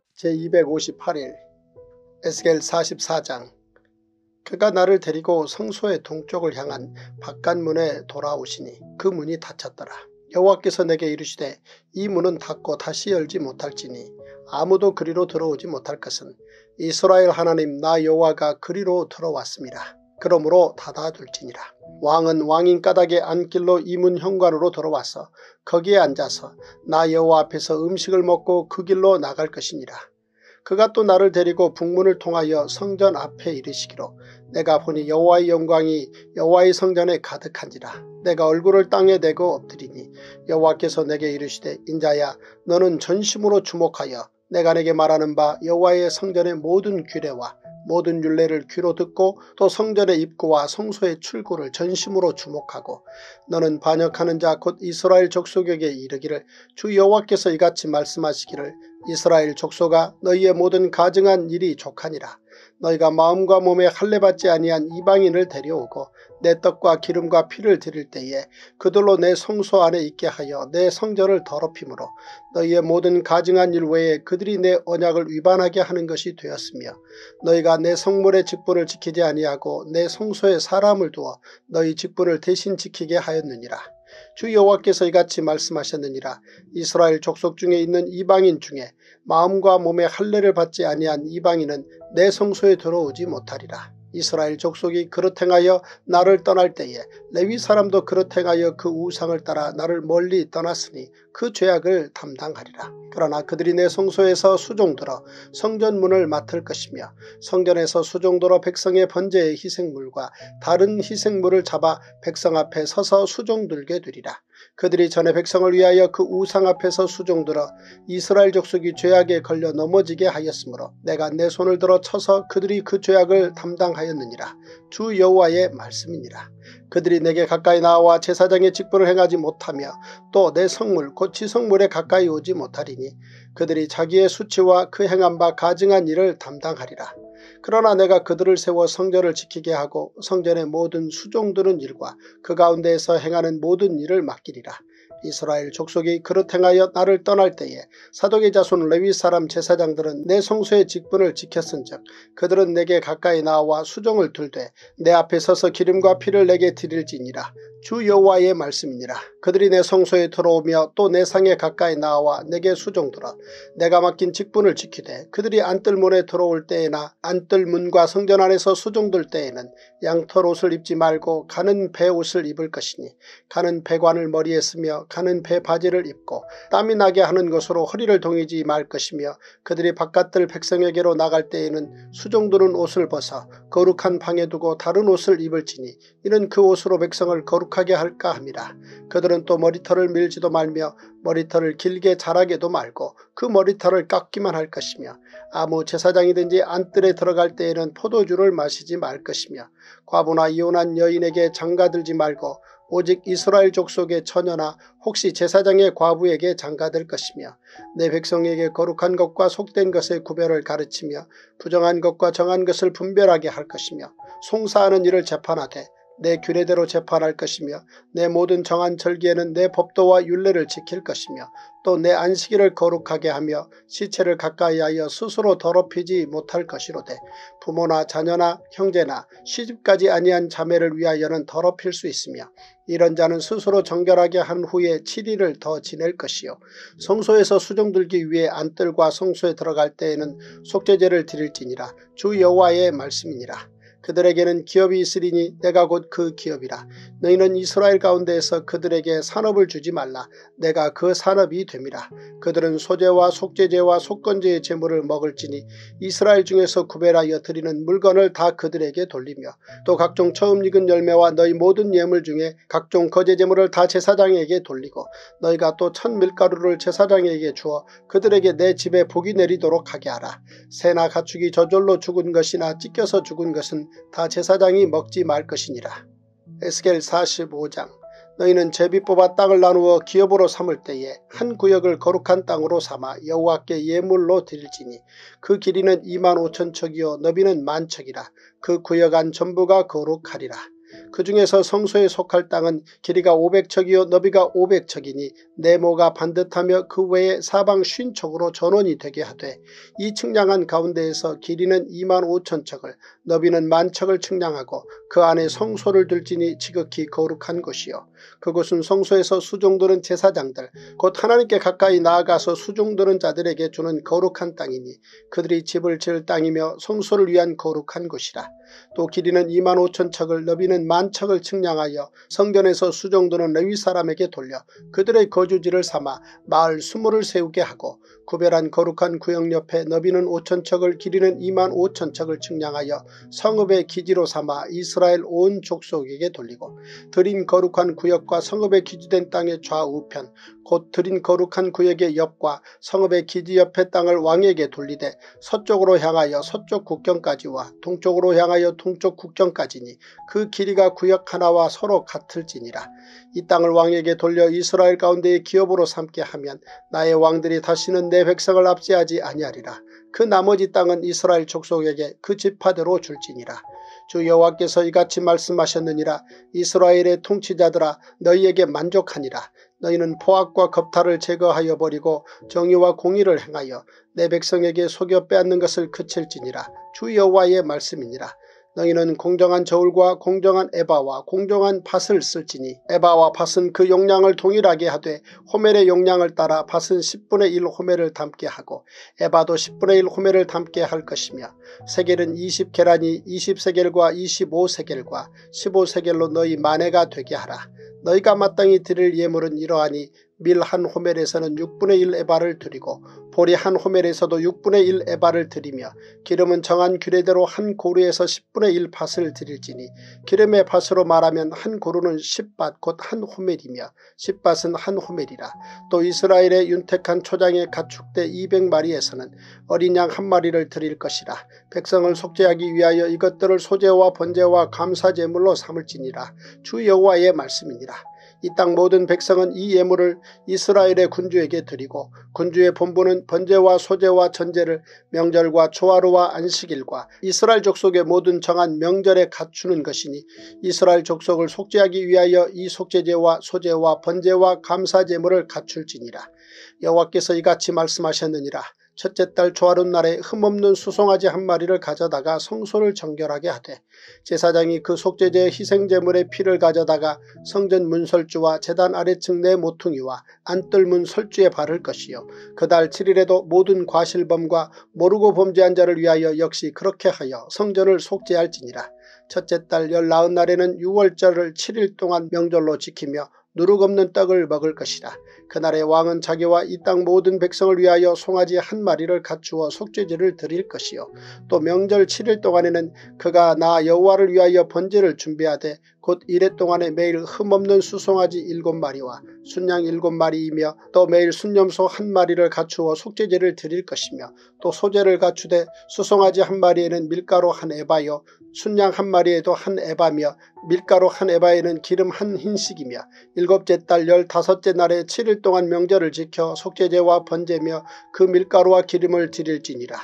제258일 에스겔 44장. 그가 나를 데리고 성소의 동쪽을 향한 바깥문에 돌아오시니 그 문이 닫혔더라. 여호와께서 내게 이르시되 이 문은 닫고 다시 열지 못할지니 아무도 그리로 들어오지 못할 것은 이스라엘 하나님 나 여호와가 그리로 들어왔습니다. 그러므로 닫아둘지니라. 왕은 왕인 까닭의 안길로 이 문 현관으로 들어와서 거기에 앉아서 나 여호와 앞에서 음식을 먹고 그 길로 나갈 것이니라. 그가 또 나를 데리고 북문을 통하여 성전 앞에 이르시기로 내가 보니 여호와의 영광이 여호와의 성전에 가득한지라. 내가 얼굴을 땅에 대고 엎드리니 여호와께서 내게 이르시되 인자야 너는 전심으로 주목하여 내가 내게 말하는 바 여호와의 성전의 모든 규례와 모든 율례를 귀로 듣고 또 성전의 입구와 성소의 출구를 전심으로 주목하고 너는 반역하는 자 곧 이스라엘 족속에게 이르기를 주 여호와께서 이같이 말씀하시기를 이스라엘 족속아 너희의 모든 가증한 일이 족하니라. 너희가 마음과 몸에 할례받지 아니한 이방인을 데려오고 내 떡과 기름과 피를 드릴 때에 그들로 내 성소 안에 있게 하여 내 성전을 더럽힘으로 너희의 모든 가증한 일 외에 그들이 내 언약을 위반하게 하는 것이 되었으며 너희가 내 성물의 직분을 지키지 아니하고 내 성소에 사람을 두어 너희 직분을 대신 지키게 하였느니라. 주 여호와께서 이같이 말씀하셨느니라. 이스라엘 족속 중에 있는 이방인 중에 마음과 몸에 할례를 받지 아니한 이방인은 내 성소에 들어오지 못하리라. 이스라엘 족속이 그릇 행하여 나를 떠날 때에 레위 사람도 그릇 행하여 그 우상을 따라 나를 멀리 떠났으니 그 죄악을 담당하리라. 그러나 그들이 내 성소에서 수종들어 성전문을 맡을 것이며 성전에서 수종들어 백성의 번제의 희생물과 다른 희생물을 잡아 백성 앞에 서서 수종들게 되리라. 그들이 전에 백성을 위하여 그 우상 앞에서 수종들어 이스라엘 족속이 죄악에 걸려 넘어지게 하였으므로 내가 내 손을 들어 쳐서 그들이 그 죄악을 담당하였느니라. 주 여호와의 말씀이니라. 그들이 내게 가까이 나와 제사장의 직분을 행하지 못하며 또 내 성물 곧 지성물에 가까이 오지 못하리니 그들이 자기의 수치와 그 행한 바 가증한 일을 담당하리라. 그러나 내가 그들을 세워 성전을 지키게 하고 성전의 모든 수종드는 일과 그 가운데에서 행하는 모든 일을 맡기리라. 이스라엘 족속이 그릇 행하여 나를 떠날 때에 사독의 자손 레위 사람 제사장들은 내 성소의 직분을 지켰은즉 그들은 내게 가까이 나와 수종을 들되 내 앞에 서서 기름과 피를 내게 드릴지니라. 주 여호와의 말씀이니라. 그들이 내 성소에 들어오며 또 내 상에 가까이 나와 내게 수종들어 내가 맡긴 직분을 지키되 그들이 안뜰문에 들어올 때에나 안뜰문과 성전 안에서 수종들 때에는 양털 옷을 입지 말고 가는 배 옷을 입을 것이니 가는 배관을 머리에 쓰며 가는 배 바지를 입고 땀이 나게 하는 것으로 허리를 동이지 말 것이며 그들이 바깥들 백성에게로 나갈 때에는 수종드는 옷을 벗어 거룩한 방에 두고 다른 옷을 입을지니 이는 그 옷으로 백성을 거룩하게 할까 함이라. 그들은 또 머리털을 밀지도 말며 머리털을 길게 자라게도 말고 그 머리털을 깎기만 할 것이며 아무 제사장이든지 안뜰에 들어갈 때에는 포도주를 마시지 말 것이며 과부나 이혼한 여인에게 장가들지 말고 오직 이스라엘 족속의 처녀나 혹시 제사장의 과부에게 장가들 것이며 내 백성에게 거룩한 것과 속된 것의 구별을 가르치며 부정한 것과 정한 것을 분별하게 할 것이며 송사하는 일을 재판하되 내 규례대로 재판할 것이며 내 모든 정한 절기에는 내 법도와 율례를 지킬 것이며 또 내 안식일을 거룩하게 하며 시체를 가까이하여 스스로 더럽히지 못할 것이로되 부모나 자녀나 형제나 시집까지 아니한 자매를 위하여는 더럽힐 수 있으며 이런 자는 스스로 정결하게 한 후에 7일을 더 지낼 것이요 성소에서 수종들기 위해 안뜰과 성소에 들어갈 때에는 속죄제를 드릴지니라. 주 여호와의 말씀이니라. 그들에게는 기업이 있으리니 내가 곧 그 기업이라. 너희는 이스라엘 가운데에서 그들에게 산업을 주지 말라. 내가 그 산업이 됨이라. 그들은 소제와 속죄제와 속건제의 제물을 먹을지니 이스라엘 중에서 구별하여 드리는 물건을 다 그들에게 돌리며 또 각종 처음 익은 열매와 너희 모든 예물 중에 각종 거제 제물을 다 제사장에게 돌리고 너희가 또 천 밀가루를 제사장에게 주어 그들에게 내 집에 복이 내리도록 하게 하라. 새나 가축이 저절로 죽은 것이나 찢겨서 죽은 것은 다 제사장이 먹지 말 것이니라. 에스겔 45장. 너희는 제비 뽑아 땅을 나누어 기업으로 삼을 때에 한 구역을 거룩한 땅으로 삼아 여호와께 예물로 드릴지니 그 길이는 25,000척이요 너비는 10,000척이라. 그 구역 안 전부가 거룩하리라. 그 중에서 성소에 속할 땅은 길이가 500척이요 너비가 500척이니 네모가 반듯하며 그 외에 사방 50척으로 전원이 되게 하되 이 측량한 가운데에서 길이는 25,000척을 너비는 10,000척을 측량하고 그 안에 성소를 둘지니 지극히 거룩한 곳이요 그곳은 성소에서 수종드는 제사장들 곧 하나님께 가까이 나아가서 수종드는 자들에게 주는 거룩한 땅이니 그들이 집을 지을 땅이며 성소를 위한 거룩한 곳이라. 또 길이는 25,000척을 너비는 10,000척을 측량하여 성전에서 수종드는 레위 사람에게 돌려 그들의 거주지를 삼아 마을 20을 세우게 하고 구별한 거룩한 구역 옆에 너비는 5,000척을 길이는 25,000척을 측량하여 성읍의 기지로 삼아 이스라엘 온 족속에게 돌리고 드린 거룩한 구역과 성읍의 기지된 땅의 좌우편 곧 드린 거룩한 구역의 옆과 성읍의 기지 옆의 땅을 왕에게 돌리되 서쪽으로 향하여 서쪽 국경까지와 동쪽으로 향하여 동쪽 국경까지니 그 길이가 구역 하나와 서로 같을지니라. 이 땅을 왕에게 돌려 이스라엘 가운데의 기업으로 삼게 하면 나의 왕들이 다시는 내 백성을 압제하지 아니하리라. 그 나머지 땅은 이스라엘 족속에게 그 지파대로 줄지니라. 주 여호와께서 이같이 말씀하셨느니라. 이스라엘의 통치자들아 너희에게 만족하니라. 너희는 포악과 겁탈을 제거하여 버리고 정의와 공의를 행하여 내 백성에게 속여 빼앗는 것을 그칠지니라. 주 여호와의 말씀이니라. 너희는 공정한 저울과 공정한 에바와 공정한 밭을 쓸지니 에바와 밭은 그 용량을 동일하게 하되 호멜의 용량을 따라 밭은 10분의 1 호멜을 담게 하고 에바도 10분의 1 호멜을 담게 할 것이며 세겔은 20계란이 20세겔과 25세겔과 15세겔로 너희 만회가 되게 하라. 너희가 마땅히 드릴 예물은 이러하니 밀 한 호멜에서는 6분의 1 에바를 드리고 보리 한 호멜에서도 6분의 1 에바를 드리며 기름은 정한 규례대로 한 고루에서 10분의 1 밭을 드릴지니 기름의 밭으로 말하면 한 고루는 10밭 곧 한 호멜이며 10밭은 한 호멜이라. 또 이스라엘의 윤택한 초장의 가축대 200마리에서는 어린 양 한 마리를 드릴 것이라. 백성을 속죄하기 위하여 이것들을 소제와 번제와 감사제물로 삼을지니라. 주 여호와의 말씀이니라. 이 땅 모든 백성은 이 예물을 이스라엘의 군주에게 드리고 군주의 본부는 번제와 소제와 전제를 명절과 초하루와 안식일과 이스라엘 족속의 모든 정한 명절에 갖추는 것이니 이스라엘 족속을 속죄하기 위하여 이 속죄제와 소제와 번제와 감사제물을 갖출지니라. 여호와께서 이같이 말씀하셨느니라. 첫째 달 초하룻날에 흠없는 수송아지 한 마리를 가져다가 성소를 정결하게 하되 제사장이 그 속죄제의 희생제물의 피를 가져다가 성전 문설주와 제단 아래층 내 모퉁이와 안뜰문 설주에 바를 것이요 그달 7일에도 모든 과실범과 모르고 범죄한 자를 위하여 역시 그렇게 하여 성전을 속죄할지니라. 첫째 달 19날에는 6월절을 7일 동안 명절로 지키며 누룩없는 떡을 먹을 것이라. 그날에 왕은 자기와 이 땅 모든 백성을 위하여 송아지 한 마리를 갖추어 속죄제를 드릴 것이요 또 명절 7일 동안에는 그가 나 여호와를 위하여 번제를 준비하되 곧 이래 동안에 매일 흠없는 수송아지 7마리와 순양 7마리이며 또 매일 순염소 한 마리를 갖추어 속죄제를 드릴 것이며 또 소제를 갖추되 수송아지 한 마리에는 밀가루 한 에바요 순양 한 마리에도 한 에바며 밀가루 한 에바에는 기름 한 흰씩이며 일곱째 달 15째 날에 7일 동안 명절을 지켜 속죄제와 번제며 그 밀가루와 기름을 드릴지니라.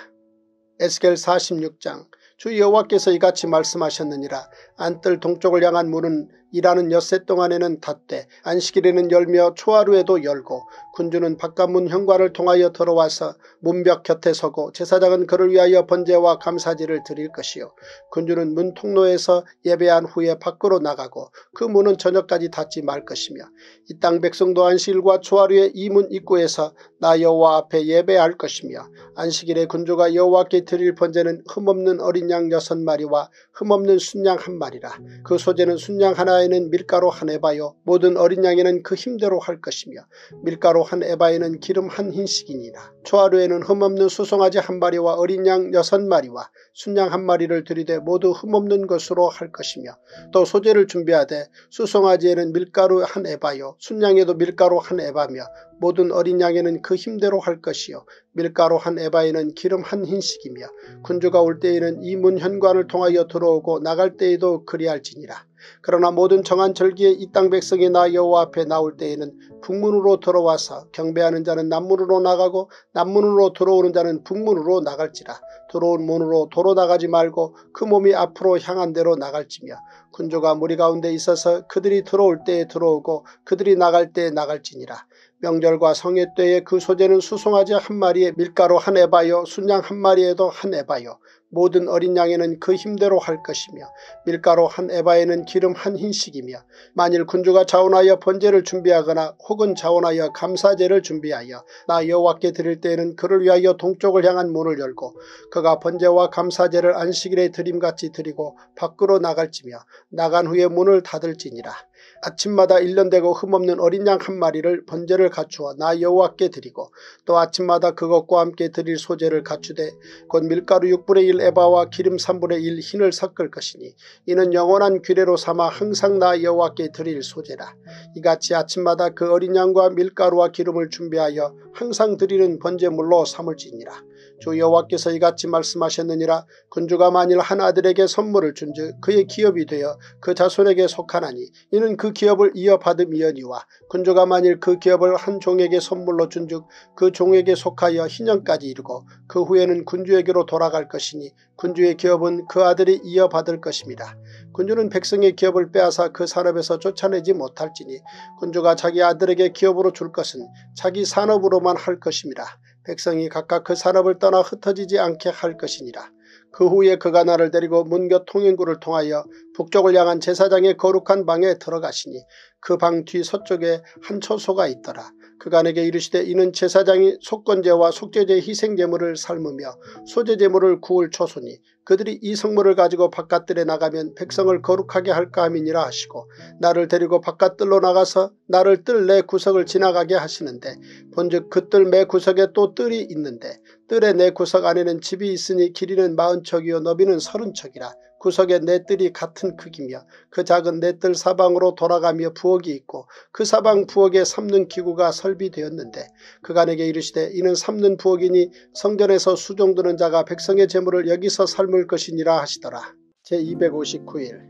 에스겔 46장. 주 여호와께서 이같이 말씀하셨느니라. 안뜰 동쪽을 향한 문은 일하는 엿새 동안에는 닫되 안식일에는 열며 초하루에도 열고 군주는 바깥문 현관을 통하여 들어와서 문벽 곁에 서고 제사장은 그를 위하여 번제와 감사제를 드릴 것이요 군주는 문 통로에서 예배한 후에 밖으로 나가고 그 문은 저녁까지 닫지 말 것이며 이 땅 백성도 안식일과 초하루에 이 문 입구에서 나 여호와 앞에 예배할 것이며 안식일에 군주가 여호와께 드릴 번제는 흠없는 어린 양 6마리와 흠없는 순양 한 마리라. 그 소제는 순양 하나에는 밀가루 한 에바요 모든 어린 양에는 그 힘대로 할 것이며 밀가루 한 에바에는 기름 한 흰씩이니라. 초하루에는 흠없는 수송아지 한 마리와 어린 양 6마리와 순양 한 마리를 드리되 모두 흠없는 것으로 할 것이며 또 소제를 준비하되 수송아지에는 밀가루 한 에바요 순양에도 밀가루 한 에바며 모든 어린 양에는 그 힘대로 할 것이요 밀가루 한 에바에는 기름 한 흰씩이며 군주가 올 때에는 이 문 현관을 통하여 들어오고 나갈 때에도 그리할지니라. 그러나 모든 정한 절기에 이 땅 백성이 나 여호와 앞에 나올 때에는 북문으로 들어와서 경배하는 자는 남문으로 나가고 남문으로 들어오는 자는 북문으로 나갈지라. 들어온 문으로 도로 나가지 말고 그 몸이 앞으로 향한 대로 나갈지며 군주가 무리 가운데 있어서 그들이 들어올 때에 들어오고 그들이 나갈 때에 나갈지니라. 명절과 성회 때에 그 소제는 수송아지 한 마리에 밀가루 한 에바요 순양 한 마리에도 한 에바요 모든 어린 양에는 그 힘대로 할 것이며 밀가루 한 에바에는 기름 한 흰씩이며 만일 군주가 자원하여 번제를 준비하거나 혹은 자원하여 감사제를 준비하여 나 여호와께 드릴 때에는 그를 위하여 동쪽을 향한 문을 열고 그가 번제와 감사제를 안식일에 드림같이 드리고 밖으로 나갈지며 나간 후에 문을 닫을지니라. 아침마다 1년 되고 흠없는 어린 양 한 마리를 번제를 갖추어 나 여호와께 드리고 또 아침마다 그것과 함께 드릴 소제를 갖추되 곧 밀가루 6분의 1 에바와 기름 3분의 1 흰을 섞을 것이니 이는 영원한 규례로 삼아 항상 나 여호와께 드릴 소제라. 이같이 아침마다 그 어린 양과 밀가루와 기름을 준비하여 항상 드리는 번제물로 삼을지니라. 주 여호와께서 이같이 말씀하셨느니라. 군주가 만일 한 아들에게 선물을 준즉 그의 기업이 되어 그 자손에게 속하나니 이는 그 기업을 이어받음이여니와 군주가 만일 그 기업을 한 종에게 선물로 준즉 그 종에게 속하여 희년까지 이르고 그 후에는 군주에게로 돌아갈 것이니 군주의 기업은 그 아들이 이어받을 것입니다. 군주는 백성의 기업을 빼앗아 그 산업에서 쫓아내지 못할지니 군주가 자기 아들에게 기업으로 줄 것은 자기 산업으로만 할 것입니다. 백성이 각각 그 산업을 떠나 흩어지지 않게 할 것이니라. 그 후에 그가 나를 데리고 문곁 통행구를 통하여 북쪽을 향한 제사장의 거룩한 방에 들어가시니 그 방 뒤 서쪽에 한 초소가 있더라. 그가 내게 이르시되 이는 제사장이 속건제와 속죄제 희생제물을 삶으며 소제제물을 구울 초소니 그들이 이 성물을 가지고 바깥들에 나가면 백성을 거룩하게 할까 함이니라 하시고 나를 데리고 바깥뜰로 나가서 나를 뜰 내 구석을 지나가게 하시는데 본즉 그 뜰 매 구석에 또 뜰이 있는데 뜰의 내 구석 안에는 집이 있으니 길이는 40척이요 너비는 30척이라 구석에 네 뜰이 같은 크기며 그 작은 네 뜰 사방으로 돌아가며 부엌이 있고 그 사방 부엌에 삶는 기구가 설비되었는데 그가 내게 이르시되 이는 삶는 부엌이니 성전에서 수종드는 자가 백성의 재물을 여기서 삶을 것이니라 하시더라. 제259일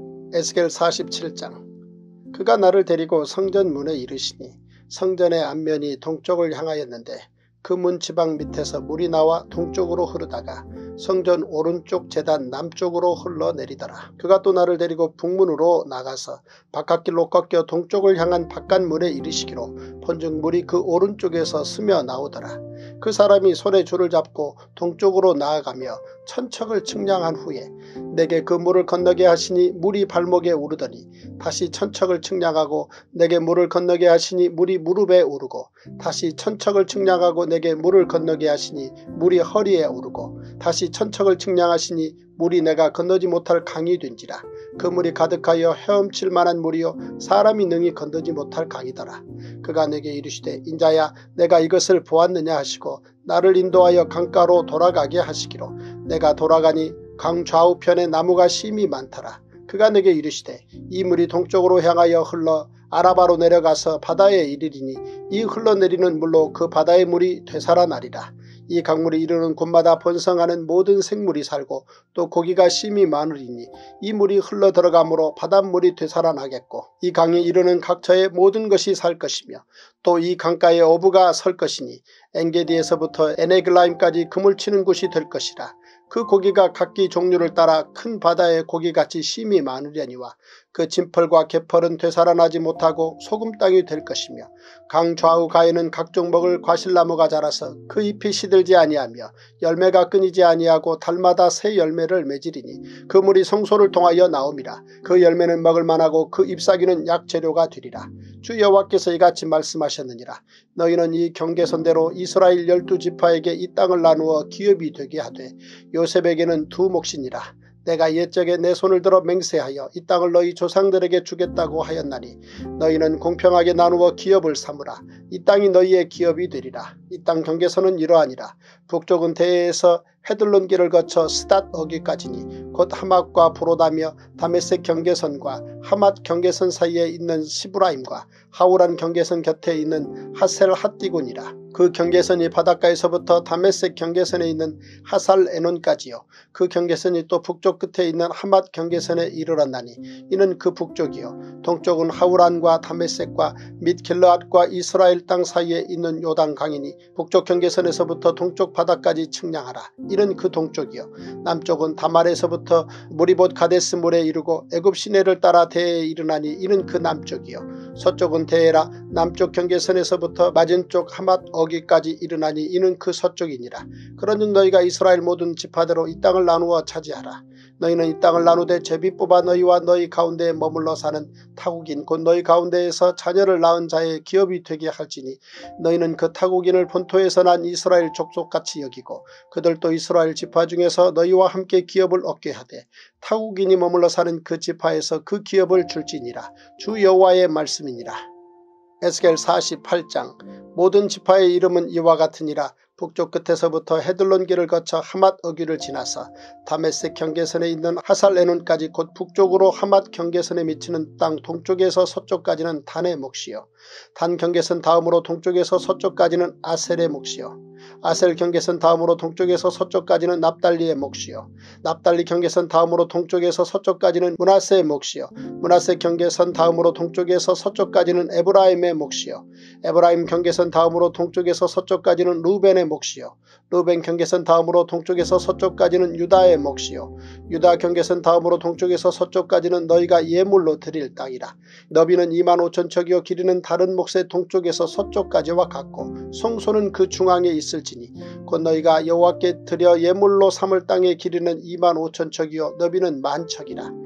에스겔 47장. 그가 나를 데리고 성전 문에 이르시니 성전의 앞면이 동쪽을 향하였는데 그 문 지방 밑에서 물이 나와 동쪽으로 흐르다가 성전 오른쪽 제단 남쪽으로 흘러내리더라. 그가 또 나를 데리고 북문으로 나가서 바깥길로 꺾여 동쪽을 향한 바깥문에 이르시기로 본즉 물이 그 오른쪽에서 스며 나오더라. 그 사람이 손에 줄을 잡고 동쪽으로 나아가며 천척을 측량한 후에 내게 그 물을 건너게 하시니 물이 발목에 오르더니 다시 천척을 측량하고 내게 물을 건너게 하시니 물이 무릎에 오르고 다시 천척을 측량하고 내게 물을 건너게 하시니 물이 허리에 오르고 다시 천척을 측량하시니 물이 내가 건너지 못할 강이 된지라. 그 물이 가득하여 헤엄칠 만한 물이요 사람이 능히 건너지 못할 강이더라. 그가 내게 이르시되 인자야 내가 이것을 보았느냐 하시고 나를 인도하여 강가로 돌아가게 하시기로 내가 돌아가니 강 좌우편에 나무가 심이 많더라. 그가 내게 이르시되 이 물이 동쪽으로 향하여 흘러 아라바로 내려가서 바다에 이르리니 이 흘러내리는 물로 그 바다의 물이 되살아나리라. 이 강물이 이르는 곳마다 번성하는 모든 생물이 살고 또 고기가 심이 많으리니 이 물이 흘러 들어가므로 바닷물이 되살아나겠고 이 강이 이르는 각처의 모든 것이 살 것이며 또 이 강가에 어부가 설 것이니 엔게디에서부터 에네글라임까지 그물 치는 곳이 될 것이라. 그 고기가 각기 종류를 따라 큰 바다의 고기같이 심이 많으려니와 그 진펄과 개펄은 되살아나지 못하고 소금 땅이 될 것이며 강 좌우 가에는 각종 먹을 과실나무가 자라서 그 잎이 시들지 아니하며 열매가 끊이지 아니하고 달마다 새 열매를 맺으리니 그 물이 성소를 통하여 나옴이라. 그 열매는 먹을 만하고 그 잎사귀는 약재료가 되리라. 주 여호와께서 이같이 말씀하셨느니라. 너희는 이 경계선대로 이스라엘 12지파에게 이 땅을 나누어 기업이 되게 하되 요셉에게는 두 몫이니라. 내가 옛적에 내 손을 들어 맹세하여 이 땅을 너희 조상들에게 주겠다고 하였나니 너희는 공평하게 나누어 기업을 삼으라. 이 땅이 너희의 기업이 되리라. 이 땅 경계선은 이러하니라. 북쪽은 대해에서 헤들론 길을 거쳐 스닷 어기까지니 곧 하맛과 브로다며 다메섹 경계선과 하맛 경계선 사이에 있는 시브라임과 하우란 경계선 곁에 있는 하셀 핫디곤이라. 그 경계선이 바닷가에서부터 다메섹 경계선에 있는 하살 에논까지요. 그 경계선이 또 북쪽 끝에 있는 하맛 경계선에 이르렀나니 이는 그 북쪽이요. 동쪽은 하우란과 다메섹과 및 길르앗과 이스라엘 땅 사이에 있는 요단 강이니 북쪽 경계선에서부터 동쪽 바다까지 측량하라. 이는 그 동쪽이요. 남쪽은 다말에서부터 무리봇 가데스 물에 이르고 애굽 시내를 따라 대에 이르나니 이는 그 남쪽이요. 서쪽은 대에라. 남쪽 경계선에서부터 맞은쪽 하맛 어기까지 이르나니 이는 그 서쪽이니라. 그런즉 너희가 이스라엘 모든 지파대로 이 땅을 나누어 차지하라. 너희는 이 땅을 나누되 제비 뽑아 너희와 너희 가운데에 머물러 사는 타국인 곧 너희 가운데에서 자녀를 낳은 자의 기업이 되게 할지니 너희는 그 타국인을 본토에서 난 이스라엘 족속같이 여기고 그들도 이스라엘 지파 중에서 너희와 함께 기업을 얻게 하되 타국인이 머물러 사는 그 지파에서 그 기업을 줄지니라. 주 여호와의 말씀이니라. 에스겔 48장. 모든 지파의 이름은 이와 같으니라. 북쪽 끝에서부터 헤들론 길을 거쳐 하맛 어귀를 지나서 다메섹 경계선에 있는 하살 에논까지 곧 북쪽으로 하맛 경계선에 미치는 땅 동쪽에서 서쪽까지는 단의 몫이요. 단 경계선 다음으로 동쪽에서 서쪽까지는 아셀의 몫이요. 아셀 경계선 다음으로 동쪽에서 서쪽까지는 납달리의 몫이요. 납달리 경계선 다음으로 동쪽에서 서쪽까지는 므낫세의 몫이요. 므낫세 경계선 다음으로 동쪽에서 서쪽까지는 에브라임의 몫이요. 에브라임 경계선 다음으로 동쪽에서 서쪽까지는 루벤의 몫이요. 루벤 경계선 다음으로 동쪽에서 서쪽까지는 유다의 몫이요. 유다 경계선 다음으로 동쪽에서 서쪽까지는 너희가 예물로 드릴 땅이라. 너비는 25,000척이요 길이는 다른 몫의 동쪽에서 서쪽까지와 같고 성소는 그 중앙에 있을지니 곧 너희가 여호와께 드려 예물로 삼을 땅의 길이는 25,000척이요 너비는 10,000척이라.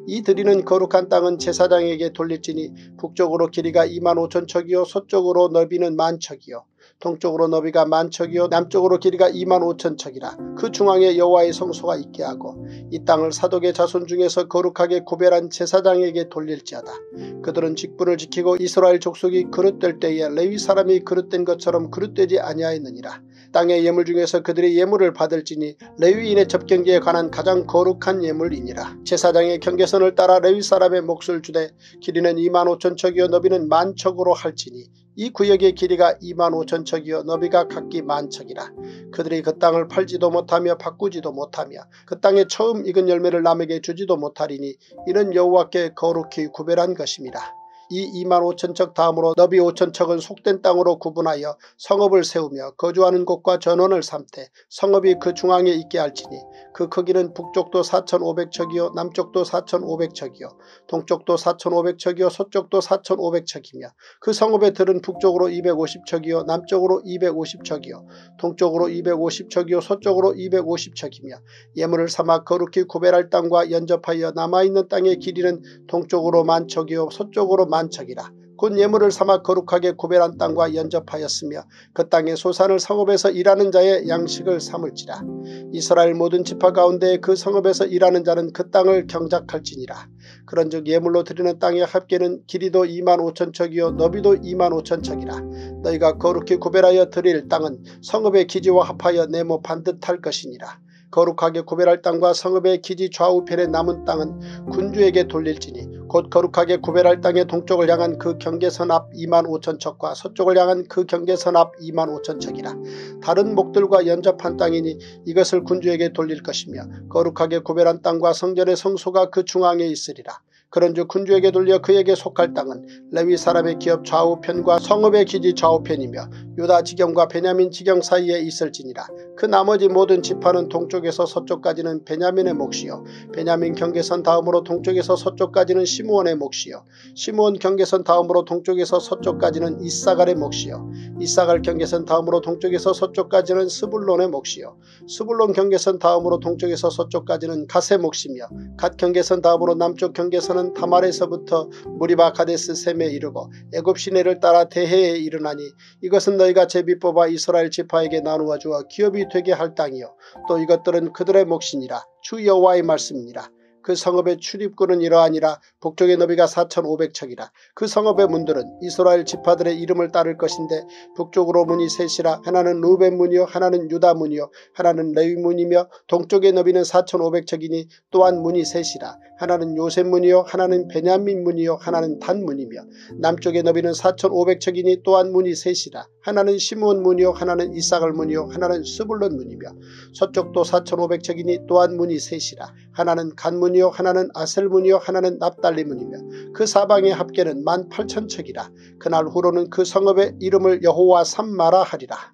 이 드리는 거룩한 땅은 제사장에게 돌릴지니 북쪽으로 길이가 25,000척이요 서쪽으로 너비는 10,000척이요 동쪽으로 너비가 10,000척이요 남쪽으로 길이가 25,000척이라. 그 중앙에 여호와의 성소가 있게 하고 이 땅을 사독의 자손 중에서 거룩하게 구별한 제사장에게 돌릴지어다. 그들은 직분을 지키고 이스라엘 족속이 그릇될 때에 레위 사람이 그릇된 것처럼 그릇되지 아니하였느니라. 땅의 예물 중에서 그들의 예물을 받을지니 레위인의 접경기에 관한 가장 거룩한 예물이니라. 제사장의 경계선을 따라 레위 사람의 몫을 주되 길이는 25,000척이요 너비는 10,000척으로 할지니 이 구역의 길이가 25,000척이요 너비가 각기 10,000척이라. 그들이 그 땅을 팔지도 못하며 바꾸지도 못하며 그 땅에 처음 익은 열매를 남에게 주지도 못하리니 이는 여호와께 거룩히 구별한 것입니다. 이 25,000척 다음으로 너비 5,000척은 속된 땅으로 구분하여 성읍을 세우며 거주하는 곳과 전원을 삼되 성읍이 그 중앙에 있게 할지니 그 크기는 북쪽도 4,500척이요 남쪽도 4,500척이요 동쪽도 4,500척이요 서쪽도 4,500척이며 그 성읍의 들은 북쪽으로 250척이요 남쪽으로 250척이요 동쪽으로 250척이요 서쪽으로 250척이며 예물을 삼아 거룩히 구별할 땅과 연접하여 남아있는 땅의 길이는 동쪽으로 10,000척이요 서쪽으로 10,000척이라. 곧 예물을 삼아 거룩하게 구별한 땅과 연접하였으며 그 땅의 소산을 성읍에서 일하는 자의 양식을 삼을지라. 이스라엘 모든 지파 가운데 그 성읍에서 일하는 자는 그 땅을 경작할지니라. 그런즉 예물로 드리는 땅의 합계는 길이도 25,000척이요 너비도 25,000척이라. 너희가 거룩히 구별하여 드릴 땅은 성읍의 기지와 합하여 네모 반듯할 것이니라. 거룩하게 구별할 땅과 성읍의 기지 좌우편에 남은 땅은 군주에게 돌릴지니 곧 거룩하게 구별할 땅의 동쪽을 향한 그 경계선 앞 25,000척과 서쪽을 향한 그 경계선 앞 25,000척이라. 다른 목들과 연접한 땅이니 이것을 군주에게 돌릴 것이며 거룩하게 구별한 땅과 성전의 성소가 그 중앙에 있으리라. 그런즉 군주에게 돌려 그에게 속할 땅은 레위 사람의 기업 좌우편과 성읍의 기지 좌우편이며 유다 지경과 베냐민 지경 사이에 있을지니라. 그 나머지 모든 지파는 동쪽에서 서쪽까지는 베냐민의 몫이요 베냐민 경계선 다음으로 동쪽에서 서쪽까지는 시므온의 몫이요 시므온 경계선 다음으로 동쪽에서 서쪽까지는 이사갈의 몫이요 이사갈 경계선 다음으로 동쪽에서 서쪽까지는 스불론의 몫이요 스불론 경계선 다음으로 동쪽에서 서쪽까지는 갓의 몫이며 갓 경계선 다음으로 남쪽 경계선은 타말에서부터 무리바 가데스 셈에 이르고 애굽 시내를 따라 대해에 이르나니 이것은 너희가 제비 뽑아 이스라엘 지파에게 나누어 주어 기업이 되게 할 땅이요 또 이것들은 그들의 몫이니라. 주 여호와의 말씀이니라. 그 성읍의 출입구는 이러하니라. 북쪽의 너비가 4,500척이라. 그 성읍의 문들은 이스라엘 지파들의 이름을 따를 것인데 북쪽으로 문이 셋이라. 하나는 루벤 문이요 하나는 유다 문이요 하나는 레위 문이며 동쪽의 너비는 4,500척이니 또한 문이 셋이라. 하나는 요셉 문이요 하나는 베냐민 문이요 하나는 단 문이며 남쪽의 너비는 4,500척이니 또한 문이 셋이라. 하나는 시므온 문이요 하나는 이사갈 문이요 하나는 스불론 문이며 서쪽도 4,500척이니 또한 문이 셋이라. 하나는 간 문이요 하나는 아셀 문이요 하나는 납달리 문이며 그 사방의 합계는 18,000척이라. 그날 후로는 그 성읍의 이름을 여호와 삼마라 하리라.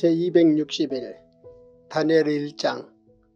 제261 다니엘 1장.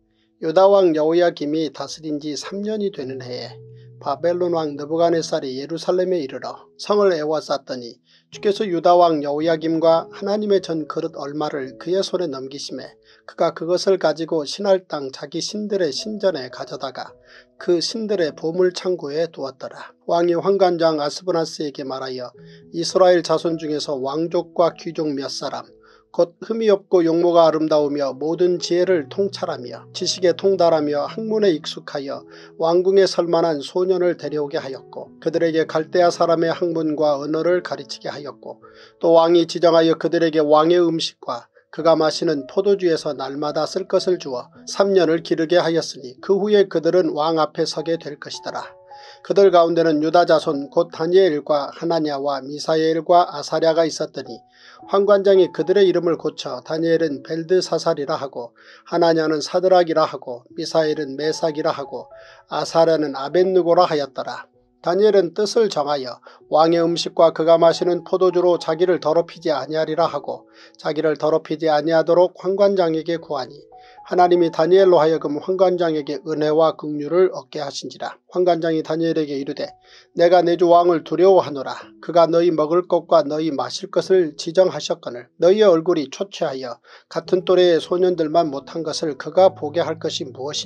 유다왕 여호야김이 다스린 지 3년이 되는 해에 바벨론 왕 느부갓네살이 예루살렘에 이르러 성을 에워쌌더니 주께서 유다왕 여호야김과 하나님의 전 그릇 얼마를 그의 손에 넘기심에 그가 그것을 가지고 신할 땅 자기 신들의 신전에 가져다가 그 신들의 보물창고에 두었더라. 왕이 환관장 아스브나스에게 말하여 이스라엘 자손 중에서 왕족과 귀족 몇 사람 곧 흠이 없고 용모가 아름다우며 모든 지혜를 통찰하며 지식에 통달하며 학문에 익숙하여 왕궁에 설만한 소년을 데려오게 하였고 그들에게 갈대아 사람의 학문과 언어를 가르치게 하였고 또 왕이 지정하여 그들에게 왕의 음식과 그가 마시는 포도주에서 날마다 쓸 것을 주어 3년을 기르게 하였으니 그 후에 그들은 왕 앞에 서게 될 것이더라. 그들 가운데는 유다 자손 곧 다니엘과 하나냐와 미사엘과 아사랴가 있었더니 환관장이 그들의 이름을 고쳐 다니엘은 벨드사살이라 하고 하나냐는 사드락이라 하고 미사엘은 메삭이라 하고 아사랴는 아벳느고라 하였더라. 다니엘은 뜻을 정하여 왕의 음식과 그가 마시는 포도주로 자기를 더럽히지 아니하리라 하고 자기를 더럽히지 아니하도록 환관장에게 구하니 하나님이 다니엘로 하여금 환관장에게 은혜와 긍휼을 얻게 하신지라. 환관장이 다니엘에게 이르되 내가 내 주 왕을 두려워하노라. 그가 너희 먹을 것과 너희 마실 것을 지정하셨거늘 너희의 얼굴이 초췌하여 같은 또래의 소년들만 못한 것을 그가 보게 할 것이 무엇이냐.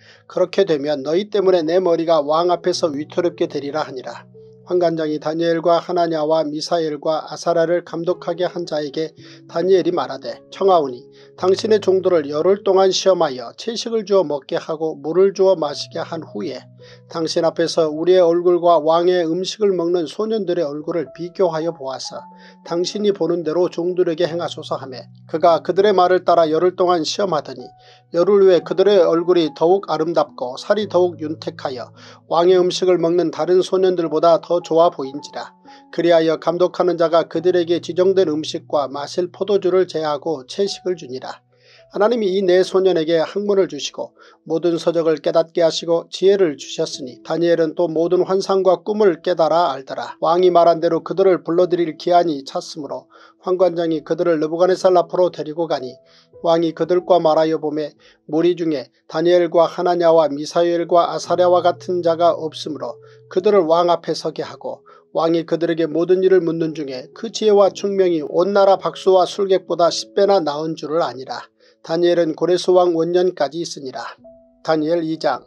그렇게 되면 너희 때문에 내 머리가 왕 앞에서 위태롭게 되리라 하니라. 환관장이 다니엘과 하나냐와 미사엘과 아사랴를 감독하게 한 자에게 다니엘이 말하되 청하오니 당신의 종들을 열흘 동안 시험하여 채식을 주어 먹게 하고 물을 주어 마시게 한 후에 당신 앞에서 우리의 얼굴과 왕의 음식을 먹는 소년들의 얼굴을 비교하여 보아서 당신이 보는 대로 종들에게 행하소서 하며 그가 그들의 말을 따라 열흘 동안 시험하더니 열흘 후에 그들의 얼굴이 더욱 아름답고 살이 더욱 윤택하여 왕의 음식을 먹는 다른 소년들보다 더 좋아 보인지라. 그리하여 감독하는 자가 그들에게 지정된 음식과 마실 포도주를 제하고 채식을 주니라. 하나님이 이 네 소년에게 학문을 주시고 모든 서적을 깨닫게 하시고 지혜를 주셨으니 다니엘은 또 모든 환상과 꿈을 깨달아 알더라. 왕이 말한 대로 그들을 불러들일 기한이 찼으므로 환관장이 그들을 느부갓네살 앞으로 데리고 가니 왕이 그들과 말하여 보매 무리 중에 다니엘과 하나냐와 미사엘과 아사랴와 같은 자가 없으므로 그들을 왕 앞에 서게 하고 왕이 그들에게 모든 일을 묻는 중에 그 지혜와 총명이 온 나라 박수와 술객보다 10배나 나은 줄을 아니라. 다니엘은 고레스 왕 원년까지 있으니라. 다니엘 2장.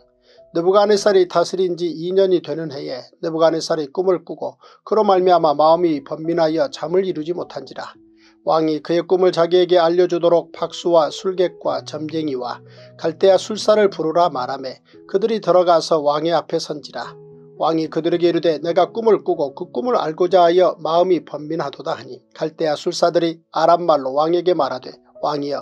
느부갓네살이 다스린 지 2년이 되는 해에 느부갓네살이 꿈을 꾸고 그로 말미암아 마음이 번민하여 잠을 이루지 못한지라. 왕이 그의 꿈을 자기에게 알려주도록 박수와 술객과 점쟁이와 갈대아 술사를 부르라 말하매 그들이 들어가서 왕의 앞에 선지라. 왕이 그들에게 이르되 내가 꿈을 꾸고 그 꿈을 알고자 하여 마음이 번민하도다 하니 갈대아 술사들이 아람말로 왕에게 말하되 왕이여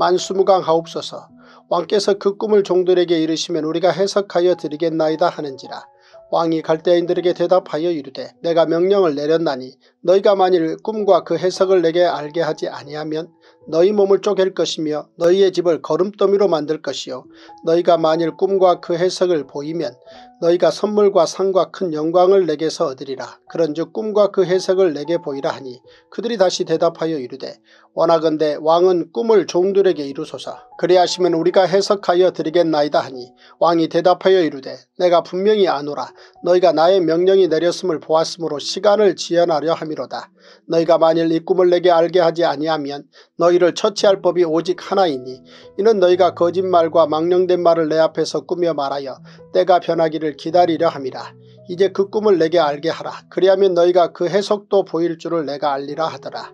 만수무강하옵소서. 왕께서 그 꿈을 종들에게 이르시면 우리가 해석하여 드리겠나이다 하는지라. 왕이 갈대아인들에게 대답하여 이르되 내가 명령을 내렸나니 너희가 만일 꿈과 그 해석을 내게 알게 하지 아니하면 너희 몸을 쪼갤 것이며 너희의 집을 거름더미로 만들 것이요 너희가 만일 꿈과 그 해석을 보이면 너희가 선물과 상과 큰 영광을 내게서 얻으리라. 그런즉 꿈과 그 해석을 내게 보이라 하니 그들이 다시 대답하여 이르되 원하건대 왕은 꿈을 종들에게 이루소서. 그리하시면 우리가 해석하여 드리겠나이다 하니 왕이 대답하여 이르되 내가 분명히 아노라. 너희가 나의 명령이 내렸음을 보았으므로 시간을 지연하려 함이로다. 너희가 만일 이 꿈을 내게 알게 하지 아니하면 너희를 처치할 법이 오직 하나이니 이는 너희가 거짓말과 망령된 말을 내 앞에서 꾸며 말하여 때가 변하기를 기다리려 함이라. 이제 그 꿈을 내게 알게 하라. 그리하면 너희가 그 해석도 보일 줄을 내가 알리라 하더라.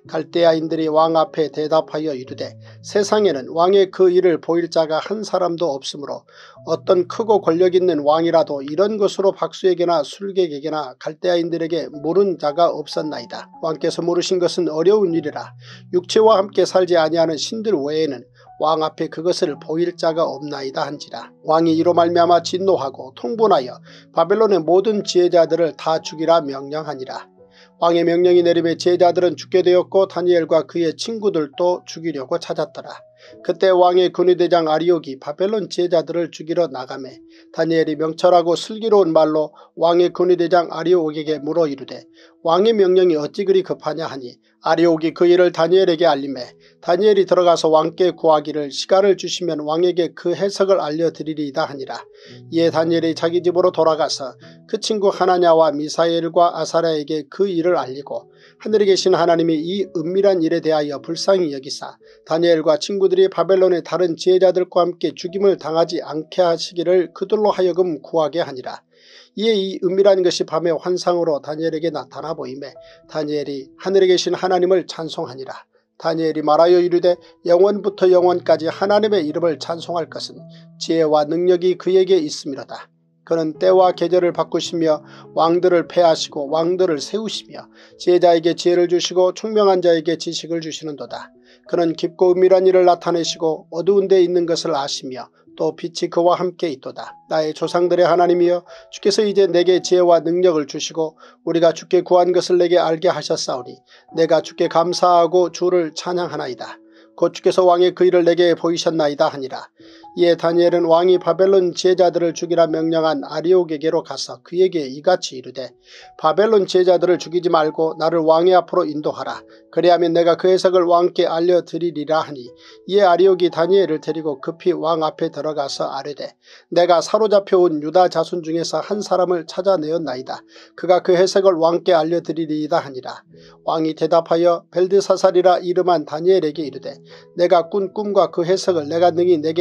갈대아인들이 왕 앞에 대답하여 이르되 세상에는 왕의 그 일을 보일 자가 한 사람도 없으므로 어떤 크고 권력 있는 왕이라도 이런 것으로 박수에게나 술객에게나 갈대아인들에게 물은 자가 없었나이다. 왕께서 물으신 것은 어려운 일이라. 육체와 함께 살지 아니하는 신들 외에는 왕 앞에 그것을 보일 자가 없나이다 한지라. 왕이 이로 말미암아 진노하고 통분하여 바벨론의 모든 지혜자들을 다 죽이라 명령하니라. 왕의 명령이 내림에 지혜자들은 죽게 되었고 다니엘과 그의 친구들도 죽이려고 찾았더라. 그때 왕의 군의대장 아리옥이 바벨론 지혜자들을 죽이러 나가매 다니엘이 명철하고 슬기로운 말로 왕의 군의대장 아리옥에게 물어 이르되 왕의 명령이 어찌 그리 급하냐 하니 아리옥이 그 일을 다니엘에게 알리매 다니엘이 들어가서 왕께 구하기를 시간을 주시면 왕에게 그 해석을 알려드리리이다 하니라. 이에 다니엘이 자기 집으로 돌아가서 그 친구 하나냐와 미사엘과 아사랴에게 그 일을 알리고 하늘에 계신 하나님이 이 은밀한 일에 대하여 불쌍히 여기사 다니엘과 친구들이 바벨론의 다른 지혜자들과 함께 죽임을 당하지 않게 하시기를 그들로 하여금 구하게 하니라. 이에 이 은밀한 것이 밤의 환상으로 다니엘에게 나타나 보이매 다니엘이 하늘에 계신 하나님을 찬송하니라. 다니엘이 말하여 이르되 영원부터 영원까지 하나님의 이름을 찬송할 것은 지혜와 능력이 그에게 있음이로다. 그는 때와 계절을 바꾸시며 왕들을 패하시고 왕들을 세우시며 지혜자에게 지혜를 주시고 총명한 자에게 지식을 주시는도다. 그는 깊고 은밀한 일을 나타내시고 어두운 데 있는 것을 아시며 또 빛이 그와 함께 있도다. 나의 조상들의 하나님이여 주께서 이제 내게 지혜와 능력을 주시고 우리가 주께 구한 것을 내게 알게 하셨사오니 내가 주께 감사하고 주를 찬양하나이다. 곧 주께서 왕의 그 일을 내게 보이셨나이다 하니라. 이에 다니엘은 왕이 바벨론 지혜자들을 죽이라 명령한 아리옥에게로 가서 그에게 이같이 이르되 바벨론 지혜자들을 죽이지 말고 나를 왕의 앞으로 인도하라. 그리하면 내가 그 해석을 왕께 알려드리리라 하니 이에 아리옥이 다니엘을 데리고 급히 왕 앞에 들어가서 아뢰되 내가 사로잡혀온 유다 자손 중에서 한 사람을 찾아내었나이다. 그가 그 해석을 왕께 알려드리리이다 하니라. 왕이 대답하여 벨드사살이라 이름한 다니엘에게 이르되 내가 꾼 꿈과 그 해석을 내가 능히 내게 알게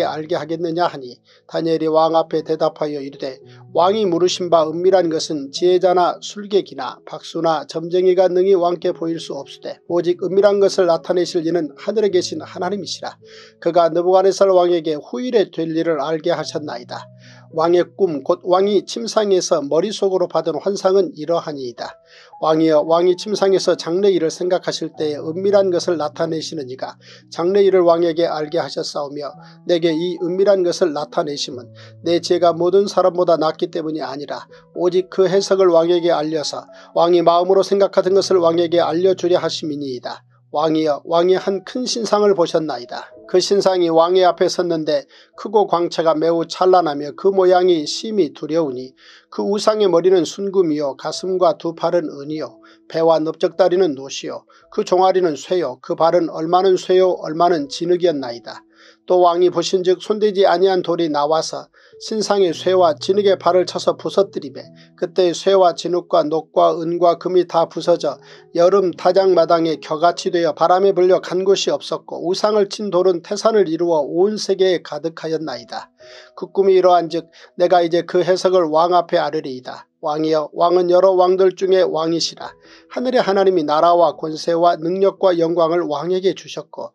하겠느냐 하니 다니엘이 왕 앞에 대답하여 이르되 왕이 물으신 바 은밀한 것은 지혜자나 술객이나 박수나 점쟁이가 능히 왕께 보일 수 없으되 오직 은밀한 것을 나타내실 이는 하늘에 계신 하나님이시라. 그가 느부갓네살 왕에게 후일에 될 일을 알게 하셨나이다. 왕의 꿈 곧 왕이 침상에서 머릿속으로 받은 환상은 이러하니이다. 왕이여 왕이 침상에서 장래일을 생각하실 때에 은밀한 것을 나타내시는 이가 장래일을 왕에게 알게 하셨사오며 내게 이 은밀한 것을 나타내심은 내 죄가 모든 사람보다 낫기 때문이 아니라 오직 그 해석을 왕에게 알려서 왕이 마음으로 생각하던 것을 왕에게 알려주려 하심이니이다. 왕이여 왕이 한 큰 신상을 보셨나이다. 그 신상이 왕의 앞에 섰는데 크고 광채가 매우 찬란하며 그 모양이 심히 두려우니 그 우상의 머리는 순금이요 가슴과 두 팔은 은이요 배와 넓적다리는 노시요 그 종아리는 쇠요 그 발은 얼마는 쇠요 얼마는 진흙이었나이다. 또 왕이 보신즉 손대지 아니한 돌이 나와서 신상의 쇠와 진흙의 발을 쳐서 부서뜨리매 그때 쇠와 진흙과 녹과 은과 금이 다 부서져 여름 타작마당에 겨같이 되어 바람에 불려 간 곳이 없었고 우상을 친 돌은 태산을 이루어 온 세계에 가득하였나이다. 그 꿈이 이러한즉 내가 이제 그 해석을 왕 앞에 아뢰리이다. 왕이여 왕은 여러 왕들 중에 왕이시라. 하늘의 하나님이 나라와 권세와 능력과 영광을 왕에게 주셨고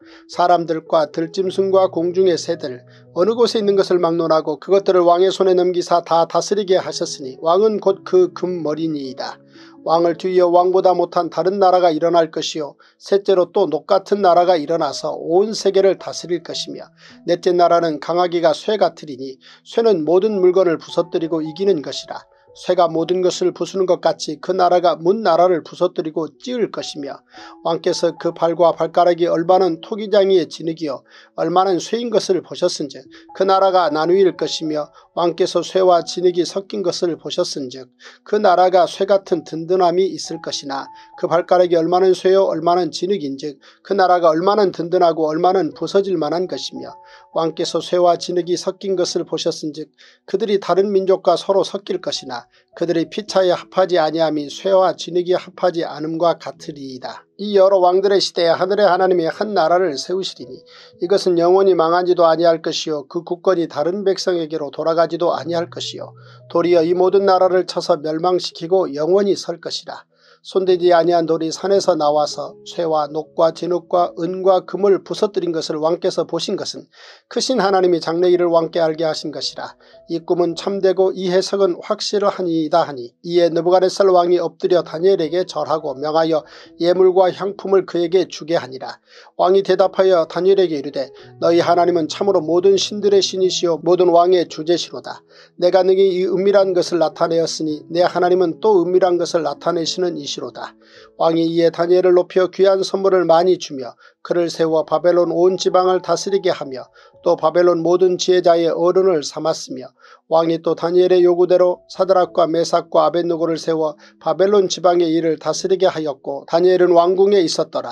사람들과 들짐승과 공중의 새들 어느 곳에 있는 것을 막론하고 그것들을 왕의 손에 넘기사 다 다스리게 하셨으니 왕은 곧 그 금머리니이다. 왕을 뒤이어 왕보다 못한 다른 나라가 일어날 것이요 셋째로 또 녹같은 나라가 일어나서 온 세계를 다스릴 것이며 넷째 나라는 강하기가 쇠 같으리니 쇠는 모든 물건을 부서뜨리고 이기는 것이라. 쇠가 모든 것을 부수는 것 같이 그 나라가 문 나라를 부서뜨리고 찌을 것이며 왕께서 그 발과 발가락이 얼마는 토기장이의 진흙이요 얼마는 쇠인 것을 보셨은즉 그 나라가 나누일 것이며 왕께서 쇠와 진흙이 섞인 것을 보셨은즉 그 나라가 쇠같은 든든함이 있을 것이나 그 발가락이 얼마는 쇠요 얼마는 진흙인즉 그 나라가 얼마는 든든하고 얼마는 부서질 만한 것이며 왕께서 쇠와 진흙이 섞인 것을 보셨은즉 그들이 다른 민족과 서로 섞일 것이나 그들의 피차에 합하지 아니함이 쇠와 진흙이 합하지 않음과 같으리이다. 이 여러 왕들의 시대에 하늘의 하나님이 한 나라를 세우시리니 이것은 영원히 망하지도 아니할 것이요 그 국권이 다른 백성에게로 돌아가지도 아니할 것이요 도리어 이 모든 나라를 쳐서 멸망시키고 영원히 설 것이라. 손대지 아니한 돌이 산에서 나와서 쇠와 녹과 진흙과 은과 금을 부서뜨린 것을 왕께서 보신 것은 크신 하나님이 장래일을 왕께 알게 하신 것이라. 이 꿈은 참되고 이 해석은 확실하니이다 하니 이에 느부갓네살 왕이 엎드려 다니엘에게 절하고 명하여 예물과 향품을 그에게 주게 하니라. 왕이 대답하여 다니엘에게 이르되 너희 하나님은 참으로 모든 신들의 신이시요 모든 왕의 주제시로다. 내가 능히 이 은밀한 것을 나타내었으니 내 하나님은 또 은밀한 것을 나타내시는 이시로다. 왕이 이에 다니엘을 높여 귀한 선물을 많이 주며 그를 세워 바벨론 온 지방을 다스리게 하며 또 바벨론 모든 지혜자의 어른을 삼았으며 왕이 또 다니엘의 요구대로 사드락과 메삭과 아벳느고를 세워 바벨론 지방의 일을 다스리게 하였고 다니엘은 왕궁에 있었더라.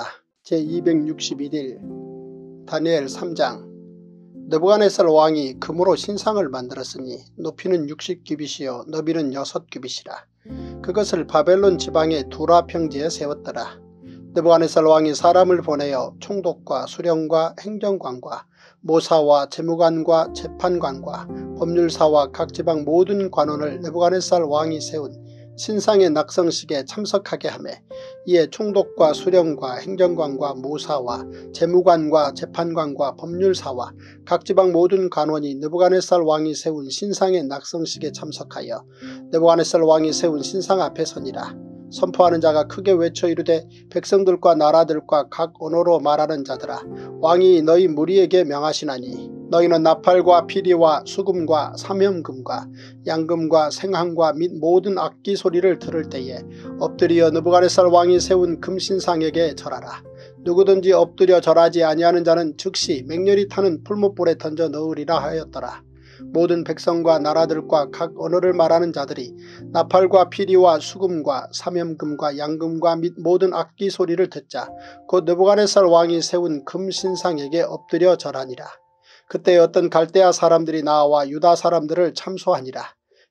제261일 다니엘 3장. 느부갓네살 왕이 금으로 신상을 만들었으니 높이는 60규빗이요 너비는 6규빗이라. 그것을 바벨론 지방의 두라 평지에 세웠더라. 느부갓네살 왕이 사람을 보내어 총독과 수령과 행정관과 모사와 재무관과 재판관과 법률사와 각 지방 모든 관원을 느부갓네살 왕이 세운 신상의 낙성식에 참석하게 하며 이에 총독과 수령과 행정관과 모사와 재무관과 재판관과 법률사와 각 지방 모든 관원이 느부갓네살 왕이 세운 신상의 낙성식에 참석하여 느부갓네살 왕이 세운 신상 앞에 서니라. 선포하는 자가 크게 외쳐 이르되 백성들과 나라들과 각 언어로 말하는 자들아 왕이 너희 무리에게 명하시나니 너희는 나팔과 피리와 수금과 사면금과 양금과 생항과 및 모든 악기 소리를 들을 때에 엎드려 느부갓네살 왕이 세운 금신상에게 절하라. 누구든지 엎드려 절하지 아니하는 자는 즉시 맹렬히 타는 풀무불에 던져 넣으리라 하였더라. 모든 백성과 나라들과 각 언어를 말하는 자들이 나팔과 피리와 수금과 사면금과 양금과 및 모든 악기 소리를 듣자 곧 느부갓네살 왕이 세운 금신상에게 엎드려 절하니라. 그때 어떤 갈대아 사람들이 나와 유다 사람들을 참소하니라.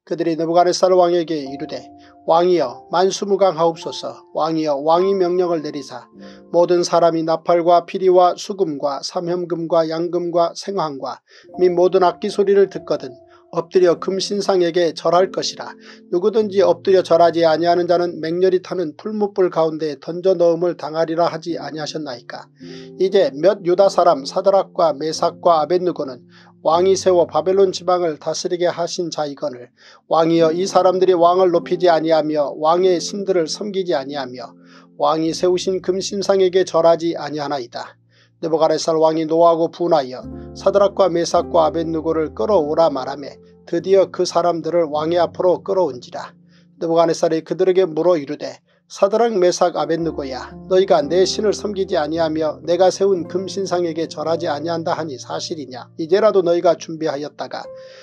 그들이 느부갓네살 왕에게 이르되 왕이여 만수무강하옵소서. 왕이여 왕이 명령을 내리사 모든 사람이 나팔과 피리와 수금과 삼현금과 양금과 생황과 및 모든 악기 소리를 듣거든 엎드려 금신상에게 절할 것이라. 누구든지 엎드려 절하지 아니하는 자는 맹렬히 타는 풀무불 가운데 던져 넣음을 당하리라 하지 아니하셨나이까. 이제 몇 유다 사람 사드락과 메삭과 아벳느고는 왕이 세워 바벨론 지방을 다스리게 하신 자이거늘 왕이여 이 사람들이 왕을 높이지 아니하며 왕의 신들을 섬기지 아니하며 왕이 세우신 금신상에게 절하지 아니하나이다. 느부갓네살 왕이 노하고 분하여 사드락과 메삭과 아벳느고를 끌어오라 말하매 드디어 그 사람들을 왕의 앞으로 끌어온지라. 느부갓네살이 그들에게 물어 이르되 사드락 메삭 아벳느고야 너희가 내 신을 섬기지 아니하며 내가 세운 금신상에게 절하지 아니한다 하니 사실이냐. 이제라도 너희가 준비하였다가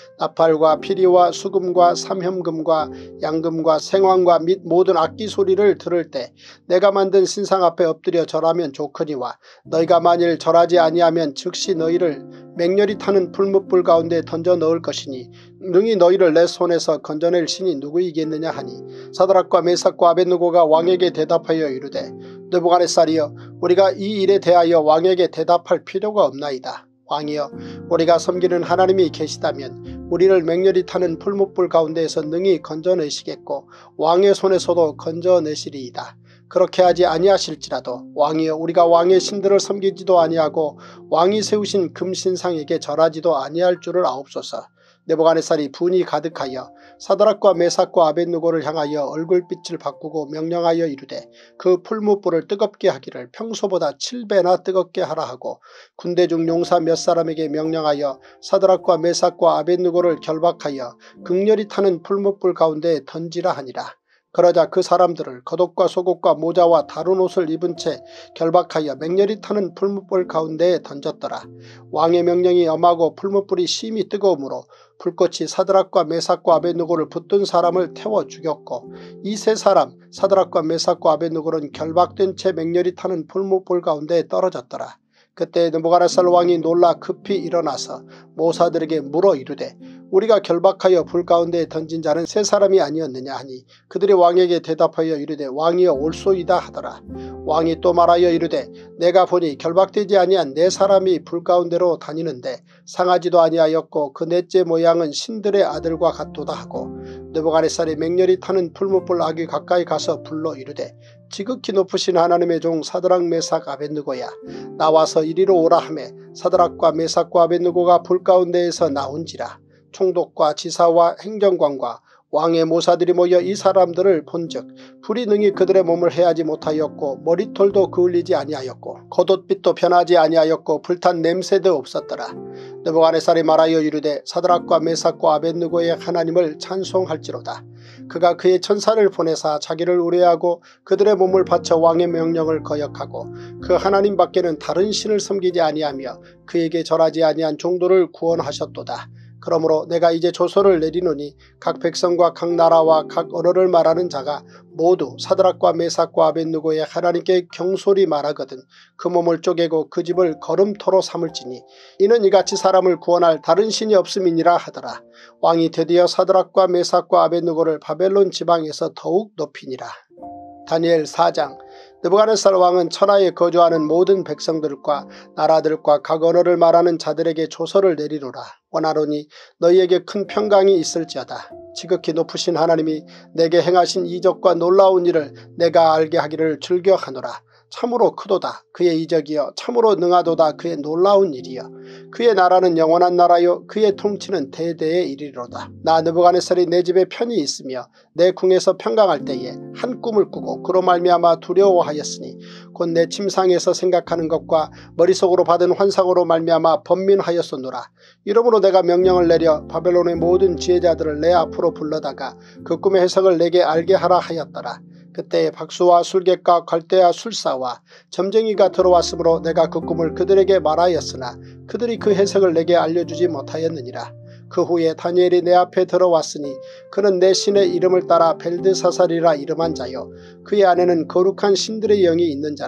나팔과 피리와 수금과 삼현금과 양금과 생황과 및 모든 악기 소리를 들을 때 내가 만든 신상 앞에 엎드려 절하면 좋거니와 너희가 만일 절하지 아니하면 즉시 너희를 맹렬히 타는 풀무불 가운데 던져 넣을 것이니 능히 너희를 내 손에서 건져낼 신이 누구이겠느냐 하니 사드락과 메삭과 아벳느고가 왕에게 대답하여 이르되 느부갓네살이여 우리가 이 일에 대하여 왕에게 대답할 필요가 없나이다. 왕이여 우리가 섬기는 하나님이 계시다면 우리를 맹렬히 타는 풀무불 가운데에서 능히 건져내시겠고 왕의 손에서도 건져내시리이다. 그렇게 하지 아니하실지라도 왕이여 우리가 왕의 신들을 섬기지도 아니하고 왕이 세우신 금신상에게 절하지도 아니할 줄을 아옵소서. 느부갓네살이 분이 가득하여 사드락과 메삭과 아벳느고를 향하여 얼굴빛을 바꾸고 명령하여 이르되 그 풀무불을 뜨겁게 하기를 평소보다 7배나 뜨겁게 하라 하고 군대 중 용사 몇 사람에게 명령하여 사드락과 메삭과 아벳느고를 결박하여 극렬히 타는 풀무불 가운데 던지라 하니라. 그러자 그 사람들을 겉옷과 속옷과 모자와 다른 옷을 입은 채 결박하여 맹렬히 타는 풀무불 가운데에 던졌더라. 왕의 명령이 엄하고 풀무불이 심히 뜨거우므로 불꽃이 사드락과 메삭과 아벳느고를 붙든 사람을 태워 죽였고 이 세 사람 사드락과 메삭과 아벳느고는 결박된 채 맹렬히 타는 풀무불 가운데에 떨어졌더라. 그때 느부갓네살 왕이 놀라 급히 일어나서 모사들에게 물어 이르되 우리가 결박하여 불 가운데에 던진 자는 세 사람이 아니었느냐 하니 그들이 왕에게 대답하여 이르되 왕이여 올소이다 하더라. 왕이 또 말하여 이르되 내가 보니 결박되지 아니한 네 사람이 불 가운데로 다니는데 상하지도 아니하였고 그 넷째 모양은 신들의 아들과 같도다 하고 느부갓네살이 맹렬히 타는 풀무불 아귀 가까이 가서 불러 이르되 지극히 높으신 하나님의 종 사드락 메삭 아벳느고야 나와서 이리로 오라 하매 사드락과 메삭과 아벳느고가 불 가운데에서 나온지라. 총독과 지사와 행정관과 왕의 모사들이 모여 이 사람들을 본즉 불이 능히 그들의 몸을 해하지 못하였고 머리털도 그을리지 아니하였고 겉옷빛도 변하지 아니하였고 불탄 냄새도 없었더라. 느부갓네살이 말하여 이르되 사드락과 메삭과 아벳느고의 하나님을 찬송할지로다. 그가 그의 천사를 보내사 자기를 의뢰하고 그들의 몸을 바쳐 왕의 명령을 거역하고 그 하나님 밖에는 다른 신을 섬기지 아니하며 그에게 절하지 아니한 종도를 구원하셨도다. 그러므로 내가 이제 조서를 내리노니 각 백성과 각 나라와 각 언어를 말하는 자가 모두 사드락과 메삭과 아벳느고의 하나님께 경솔히 말하거든 그 몸을 쪼개고 그 집을 걸음토로 삼을지니 이는 이같이 사람을 구원할 다른 신이 없음이니라 하더라. 왕이 드디어 사드락과 메삭과 아벳느고를 바벨론 지방에서 더욱 높이니라. 다니엘 4장. 느부갓네살 왕은 천하에 거주하는 모든 백성들과 나라들과 각 언어를 말하는 자들에게 조서를 내리노라. 원하노니 너희에게 큰 평강이 있을지어다. 지극히 높으신 하나님이 내게 행하신 이적과 놀라운 일을 내가 알게 하기를 즐겨하노라. 참으로 크도다. 그의 이적이여 참으로 능하도다. 그의 놀라운 일이여 그의 나라는 영원한 나라요 그의 통치는 대대에 이르리로다. 나 느부갓네살이 내 집에 편히 있으며 내 궁에서 평강할 때에 한 꿈을 꾸고 그로 말미암아 두려워하였으니 곧 내 침상에서 생각하는 것과 머릿속으로 받은 환상으로 말미암아 번민하였소노라. 이러므로 내가 명령을 내려 바벨론의 모든 지혜자들을 내 앞으로 불러다가 그 꿈의 해석을 내게 알게 하라 하였더라. 그때 박수와 술객과 갈대와 술사와 점쟁이가 들어왔으므로 내가 그 꿈을 그들에게 말하였으나 그들이 그 해석을 내게 알려주지 못하였느니라. 그 후에 다니엘이 내 앞에 들어왔으니 그는 내 신의 이름을 따라 벨드사살이라 이름한 자요 그의 안에는 거룩한 신들의 영이 있는 자라.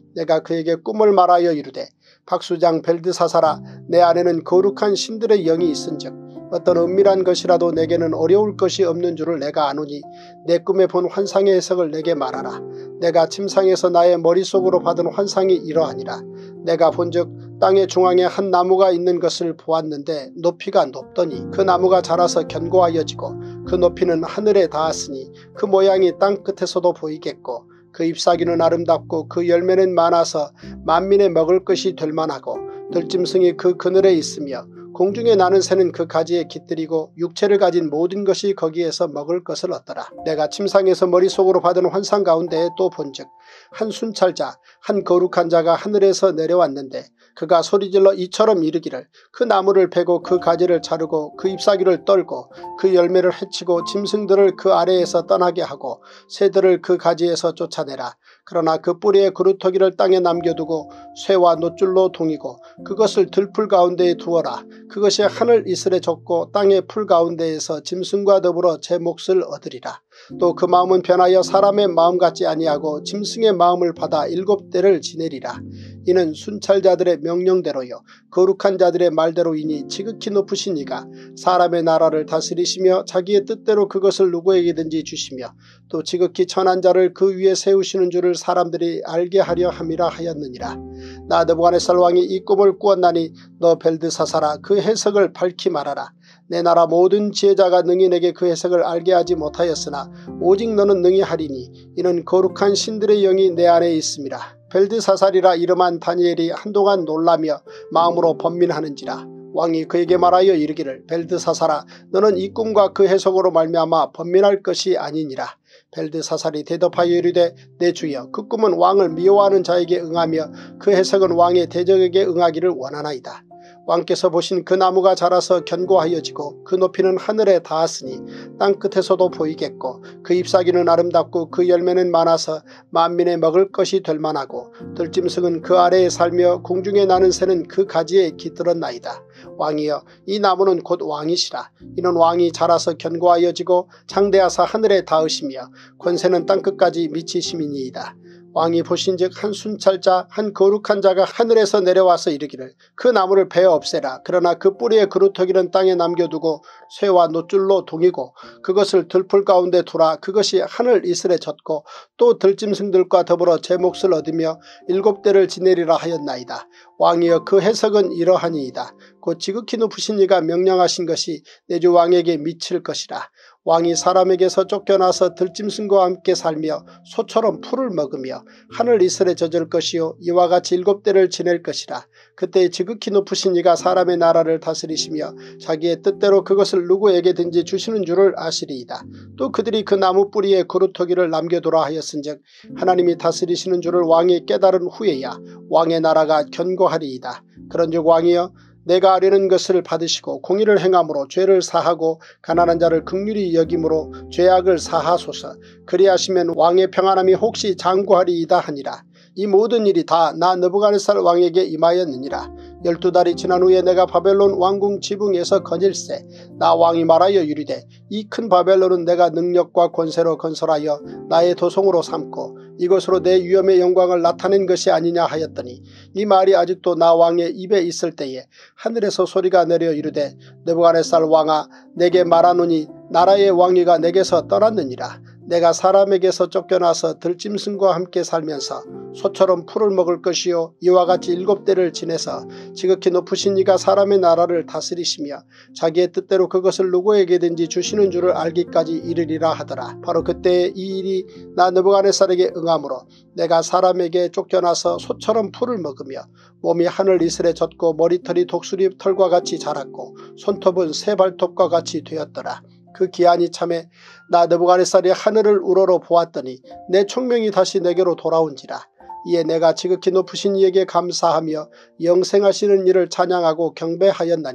내가 그에게 꿈을 말하여 이르되 박수장 벨드사사라, 내 안에는 거룩한 신들의 영이 있은즉 어떤 은밀한 것이라도 내게는 어려울 것이 없는 줄을 내가 아노니 내 꿈에 본 환상의 해석을 내게 말하라. 내가 침상에서 나의 머릿속으로 받은 환상이 이러하니라. 내가 본즉 땅의 중앙에 한 나무가 있는 것을 보았는데 높이가 높더니 그 나무가 자라서 견고하여지고 그 높이는 하늘에 닿았으니 그 모양이 땅 끝에서도 보이겠고 그 잎사귀는 아름답고 그 열매는 많아서 만민의 먹을 것이 될 만하고 들짐승이 그 그늘에 있으며 공중에 나는 새는 그 가지에 깃들이고 육체를 가진 모든 것이 거기에서 먹을 것을 얻더라. 내가 침상에서 머릿속으로 받은 환상 가운데에 또 본즉 한 순찰자 한 거룩한 자가 하늘에서 내려왔는데 그가 소리질러 이처럼 이르기를 그 나무를 베고 그 가지를 자르고 그 잎사귀를 떨고 그 열매를 해치고 짐승들을 그 아래에서 떠나게 하고 새들을 그 가지에서 쫓아내라. 그러나 그 뿌리의 그루터기를 땅에 남겨두고 쇠와 놋줄로 동이고 그것을 들풀 가운데에 두어라. 그것이 하늘 이슬에 젖고 땅의 풀 가운데에서 짐승과 더불어 제 몫을 얻으리라. 또 그 마음은 변하여 사람의 마음 같지 아니하고 짐승의 마음을 받아 7대를 지내리라. 이는 순찰자들의 명령대로요 거룩한 자들의 말대로이니 지극히 높으신 이가 사람의 나라를 다스리시며 자기의 뜻대로 그것을 누구에게든지 주시며 또 지극히 천한 자를 그 위에 세우시는 줄을 사람들이 알게 하려 함이라 하였느니라. 나 느부갓네살 왕이 이 꿈을 꾸었나니 너 벨드사사라, 그 해석을 밝히 말하라. 내 나라 모든 지혜자가 능히 내게 그 해석을 알게 하지 못하였으나 오직 너는 능히 하리니 이는 거룩한 신들의 영이 내 안에 있음이라. 벨드사살이라 이름한 다니엘이 한동안 놀라며 마음으로 번민하는지라. 왕이 그에게 말하여 이르기를 벨드사살아, 너는 이 꿈과 그 해석으로 말미암아 번민할 것이 아니니라. 벨드사살이 대답하여 이르되 내 주여, 그 꿈은 왕을 미워하는 자에게 응하며 그 해석은 왕의 대적에게 응하기를 원하나이다. 왕께서 보신 그 나무가 자라서 견고하여지고 그 높이는 하늘에 닿았으니 땅 끝에서도 보이겠고 그 잎사귀는 아름답고 그 열매는 많아서 만민의 먹을 것이 될 만하고 들짐승은 그 아래에 살며 공중에 나는 새는 그 가지에 깃들었나이다. 왕이여, 이 나무는 곧 왕이시라. 이는 왕이 자라서 견고하여지고 창대하사 하늘에 닿으시며 권세는 땅끝까지 미치심이니이다. 왕이 보신즉 한 순찰자 한 거룩한 자가 하늘에서 내려와서 이르기를 그 나무를 베어 없애라. 그러나 그 뿌리의 그루터기는 땅에 남겨두고 쇠와 놋줄로 동이고 그것을 들풀 가운데 두라. 그것이 하늘 이슬에 젖고 또 들짐승들과 더불어 제 몫을 얻으며 7대를 지내리라 하였나이다. 왕이여, 그 해석은 이러하니이다. 곧 지극히 높으신 이가 명령하신 것이 내 주 왕에게 미칠 것이라. 왕이 사람에게서 쫓겨나서 들짐승과 함께 살며 소처럼 풀을 먹으며 하늘 이슬에 젖을 것이요 이와 같이 7대를 지낼 것이라. 그때 지극히 높으신 이가 사람의 나라를 다스리시며 자기의 뜻대로 그것을 누구에게든지 주시는 줄을 아시리이다. 또 그들이 그 나무 뿌리에 그루터기를 남겨두라 하였은즉 하나님이 다스리시는 줄을 왕이 깨달은 후에야 왕의 나라가 견고하리이다. 그런즉 왕이여, 내가 아뢰는 것을 받으시고 공의를 행함으로 죄를 사하고 가난한 자를 긍휼히 여김으로 죄악을 사하소서. 그리하시면 왕의 평안함이 혹시 장구하리이다 하니라. 이 모든 일이 다 나 느부갓네살 왕에게 임하였느니라. 12달이 지난 후에 내가 바벨론 왕궁 지붕에서 거닐새 나 왕이 말하여 이르되 이 큰 바벨론은 내가 능력과 권세로 건설하여 나의 도성으로 삼고 이것으로 내 위엄의 영광을 나타낸 것이 아니냐 하였더니 이 말이 아직도 나 왕의 입에 있을 때에 하늘에서 소리가 내려 이르되 느부갓네살 왕아, 내게 말하노니 나라의 왕위가 내게서 떠났느니라. 내가 사람에게서 쫓겨나서 들짐승과 함께 살면서 소처럼 풀을 먹을 것이요 이와 같이 7대를 지내서 지극히 높으신 이가 사람의 나라를 다스리시며 자기의 뜻대로 그것을 누구에게든지 주시는 줄을 알기까지 이르리라 하더라. 바로 그때 이 일이 나 느부갓네살에게 응함으로 내가 사람에게 쫓겨나서 소처럼 풀을 먹으며 몸이 하늘 이슬에 젖고 머리털이 독수리 털과 같이 자랐고 손톱은 새 발톱과 같이 되었더라. 그 기한이 참에 나 느부갓네살이 하늘을 우러러 보았더니 내 총명이 다시 내게로 돌아온지라. 이에 내가 지극히 높으신 이에게 감사하며 영생하시는 이를 찬양하고 경배하였나니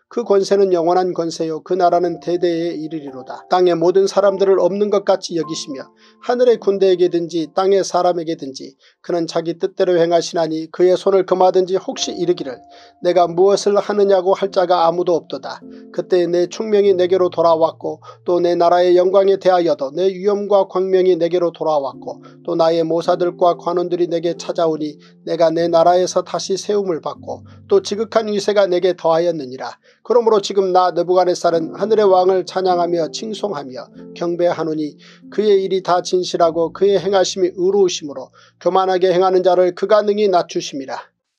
그 권세는 영원한 권세요 그 나라는 대대에 이르리로다. 땅의 모든 사람들을 없는 것 같이 여기시며 하늘의 군대에게든지 땅의 사람에게든지 그는 자기 뜻대로 행하시나니 그의 손을 금하든지 혹시 이르기를 내가 무엇을 하느냐고 할 자가 아무도 없도다. 그때 내 충명이 내게로 돌아왔고 또 내 나라의 영광에 대하여도 내 위엄과 광명이 내게로 돌아왔고 또 나의 모사들과 관원들이 내게 찾아오니 내가 내 나라에서 다시 세움을 받고 또 지극한 위세가 내게 더하였느니라. 그러므로 지금 나 느부갓네살은 하늘의 왕을 찬양하며 칭송하며 경배하노니 그의 일이 다 진실하고 그의 행하심이 의로우심으로 교만하게 행하는 자를 그가 능히 낮추심이라.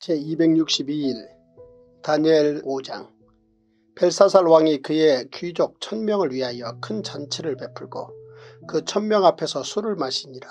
제262일 다니엘 5장. 벨사살 왕이 그의 귀족 1000명을 위하여 큰 잔치를 베풀고 그 1000명 앞에서 술을 마시니라.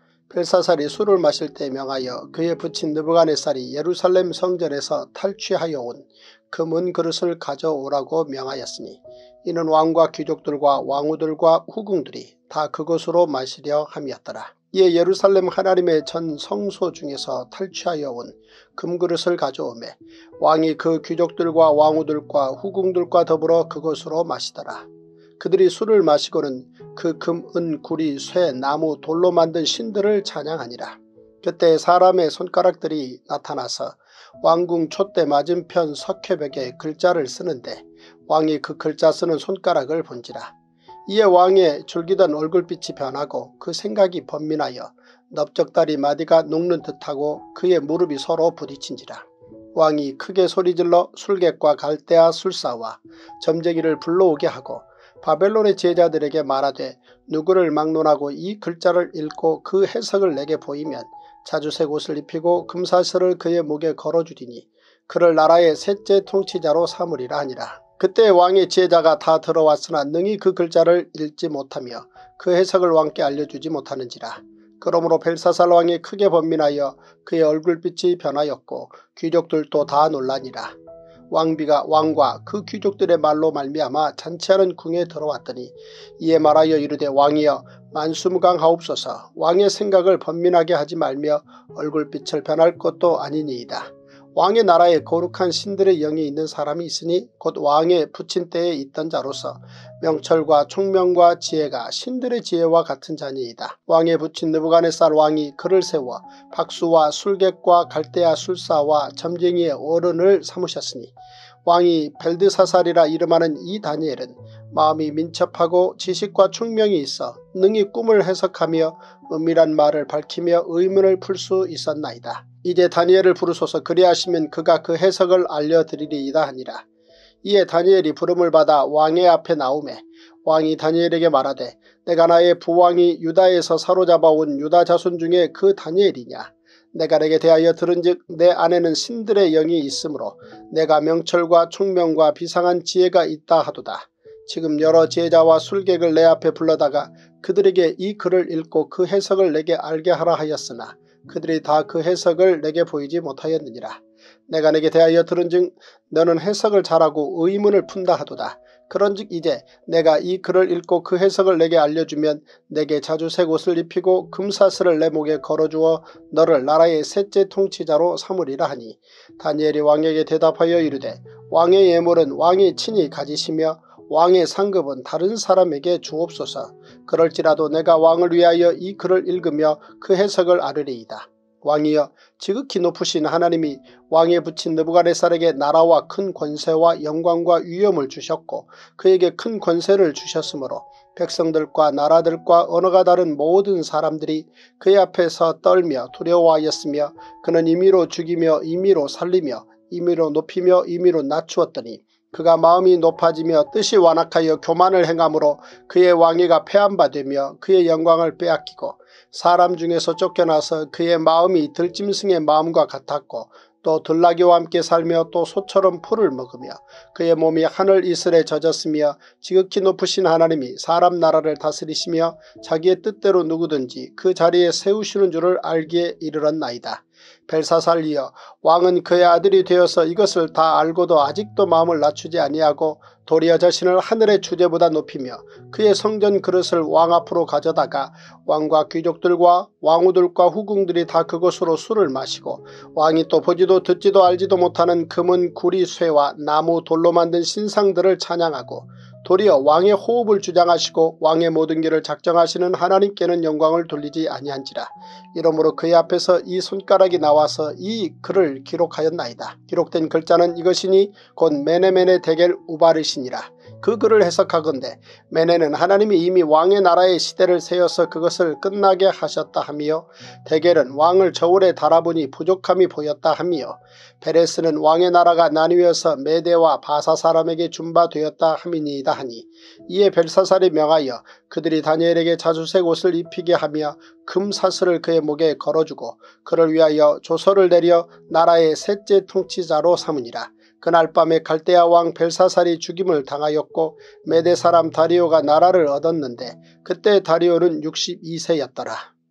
벨사살이 술을 마실 때 명하여 그의 부친 느부갓네살이 예루살렘 성전에서 탈취하여 온 금은 그릇을 가져오라고 명하였으니 이는 왕과 귀족들과 왕후들과 후궁들이 다 그것으로 마시려 함이었더라. 이에 예루살렘 하나님의 전 성소 중에서 탈취하여 온 금그릇을 가져오매 왕이 그 귀족들과 왕후들과 후궁들과 더불어 그것으로 마시더라. 그들이 술을 마시고는 그 금, 은, 구리, 쇠, 나무, 돌로 만든 신들을 찬양하니라. 그때 사람의 손가락들이 나타나서 왕궁 촛대 맞은편 석회벽에 글자를 쓰는데 왕이 그 글자 쓰는 손가락을 본지라. 이에 왕의 줄기던 얼굴빛이 변하고 그 생각이 번민하여 넓적다리 마디가 녹는 듯하고 그의 무릎이 서로 부딪힌지라. 왕이 크게 소리질러 술객과 갈대아 술사와 점쟁이를 불러오게 하고 바벨론의 제자들에게 말하되 누구를 막론하고 이 글자를 읽고 그 해석을 내게 보이면 자주색 옷을 입히고 금사슬을 그의 목에 걸어주리니 그를 나라의 셋째 통치자로 삼으리라 하니라. 그때 왕의 지혜자가 다 들어왔으나 능히 그 글자를 읽지 못하며 그 해석을 왕께 알려주지 못하는지라. 그러므로 벨사살 왕이 크게 번민하여 그의 얼굴빛이 변하였고 귀족들도 다 놀라니라. 왕비가 왕과 그 귀족들의 말로 말미암아 잔치하는 궁에 들어왔더니 이에 말하여 이르되 왕이여 만수무강하옵소서. 왕의 생각을 번민하게 하지 말며 얼굴빛을 변할 것도 아니니이다. 왕의 나라에 거룩한 신들의 영이 있는 사람이 있으니 곧 왕의 부친 때에 있던 자로서 명철과 총명과 지혜가 신들의 지혜와 같은 자니이다. 왕의 부친 느부갓네살 왕이 그를 세워 박수와 술객과 갈대아 술사와 점쟁이의 어른을 삼으셨으니 왕이 벨드사살이라 이름하는 이 다니엘은 마음이 민첩하고 지식과 총명이 있어 능히 꿈을 해석하며 은밀한 말을 밝히며 의문을 풀 수 있었나이다. 이제 다니엘을 부르소서. 그리하시면 그가 그 해석을 알려드리리이다 하니라. 이에 다니엘이 부름을 받아 왕의 앞에 나오매 왕이 다니엘에게 말하되 내가 나의 부왕이 유다에서 사로잡아온 유다 자손 중에 그 다니엘이냐. 내가 내게 대하여 들은즉 내 안에는 신들의 영이 있으므로 내가 명철과 총명과 비상한 지혜가 있다 하도다. 지금 여러 제자와 술객을 내 앞에 불러다가 그들에게 이 글을 읽고 그 해석을 내게 알게 하라 하였으나 그들이 다 그 해석을 내게 보이지 못하였느니라. 내가 내게 대하여 들은즉 너는 해석을 잘하고 의문을 푼다 하도다. 그런즉 이제 내가 이 글을 읽고 그 해석을 내게 알려주면 내게 자주색 옷을 입히고 금사슬을 내 목에 걸어주어 너를 나라의 셋째 통치자로 삼으리라 하니 다니엘이 왕에게 대답하여 이르되 왕의 예물은 왕이 친히 가지시며 왕의 상급은 다른 사람에게 주옵소서. 그럴지라도 내가 왕을 위하여 이 글을 읽으며 그 해석을 아뢰리이다. 왕이여 지극히 높으신 하나님이 왕에 붙인 느부갓네살에게 나라와 큰 권세와 영광과 위엄을 주셨고 그에게 큰 권세를 주셨으므로 백성들과 나라들과 언어가 다른 모든 사람들이 그의 앞에서 떨며 두려워하였으며 그는 임의로 죽이며 임의로 살리며 임의로 높이며 임의로 낮추었더니 그가 마음이 높아지며 뜻이 완악하여 교만을 행함으로 그의 왕위가 폐한바되며 그의 영광을 빼앗기고 사람 중에서 쫓겨나서 그의 마음이 들짐승의 마음과 같았고 또 들나귀와 함께 살며 또 소처럼 풀을 먹으며 그의 몸이 하늘 이슬에 젖었으며 지극히 높으신 하나님이 사람 나라를 다스리시며 자기의 뜻대로 누구든지 그 자리에 세우시는 줄을 알기에 이르렀나이다. 벨사살이여, 왕은 그의 아들이 되어서 이것을 다 알고도 아직도 마음을 낮추지 아니하고 도리어 자신을 하늘의 주제보다 높이며 그의 성전 그릇을 왕 앞으로 가져다가 왕과 귀족들과 왕후들과 후궁들이 다 그것으로 술을 마시고 왕이 또 보지도 듣지도 알지도 못하는 금은 구리 쇠와 나무 돌로 만든 신상들을 찬양하고 도리어 왕의 호흡을 주장하시고 왕의 모든 길을 작정하시는 하나님께는 영광을 돌리지 아니한지라. 이러므로 그의 앞에서 이 손가락이 나와서 이 글을 기록하였나이다. 기록된 글자는 이것이니 곧 메네메네 데겔 우바르시니라. 그 글을 해석하건대 메네는 하나님이 이미 왕의 나라의 시대를 세워서 그것을 끝나게 하셨다 하며, 데겔은 왕을 저울에 달아보니 부족함이 보였다 하며, 베레스는 왕의 나라가 나뉘어서 메대와 바사 사람에게 준바되었다 함이니이다 하니, 이에 벨사살이 명하여 그들이 다니엘에게 자주색 옷을 입히게 하며 금사슬을 그의 목에 걸어주고 그를 위하여 조서를 내려 나라의 셋째 통치자로 삼으니라. 그날 밤에 갈대아 왕 벨사살이 죽임을 당하였고 메대 사람 다리오가 나라를 얻었는데 그때 다리오는 62세였더라.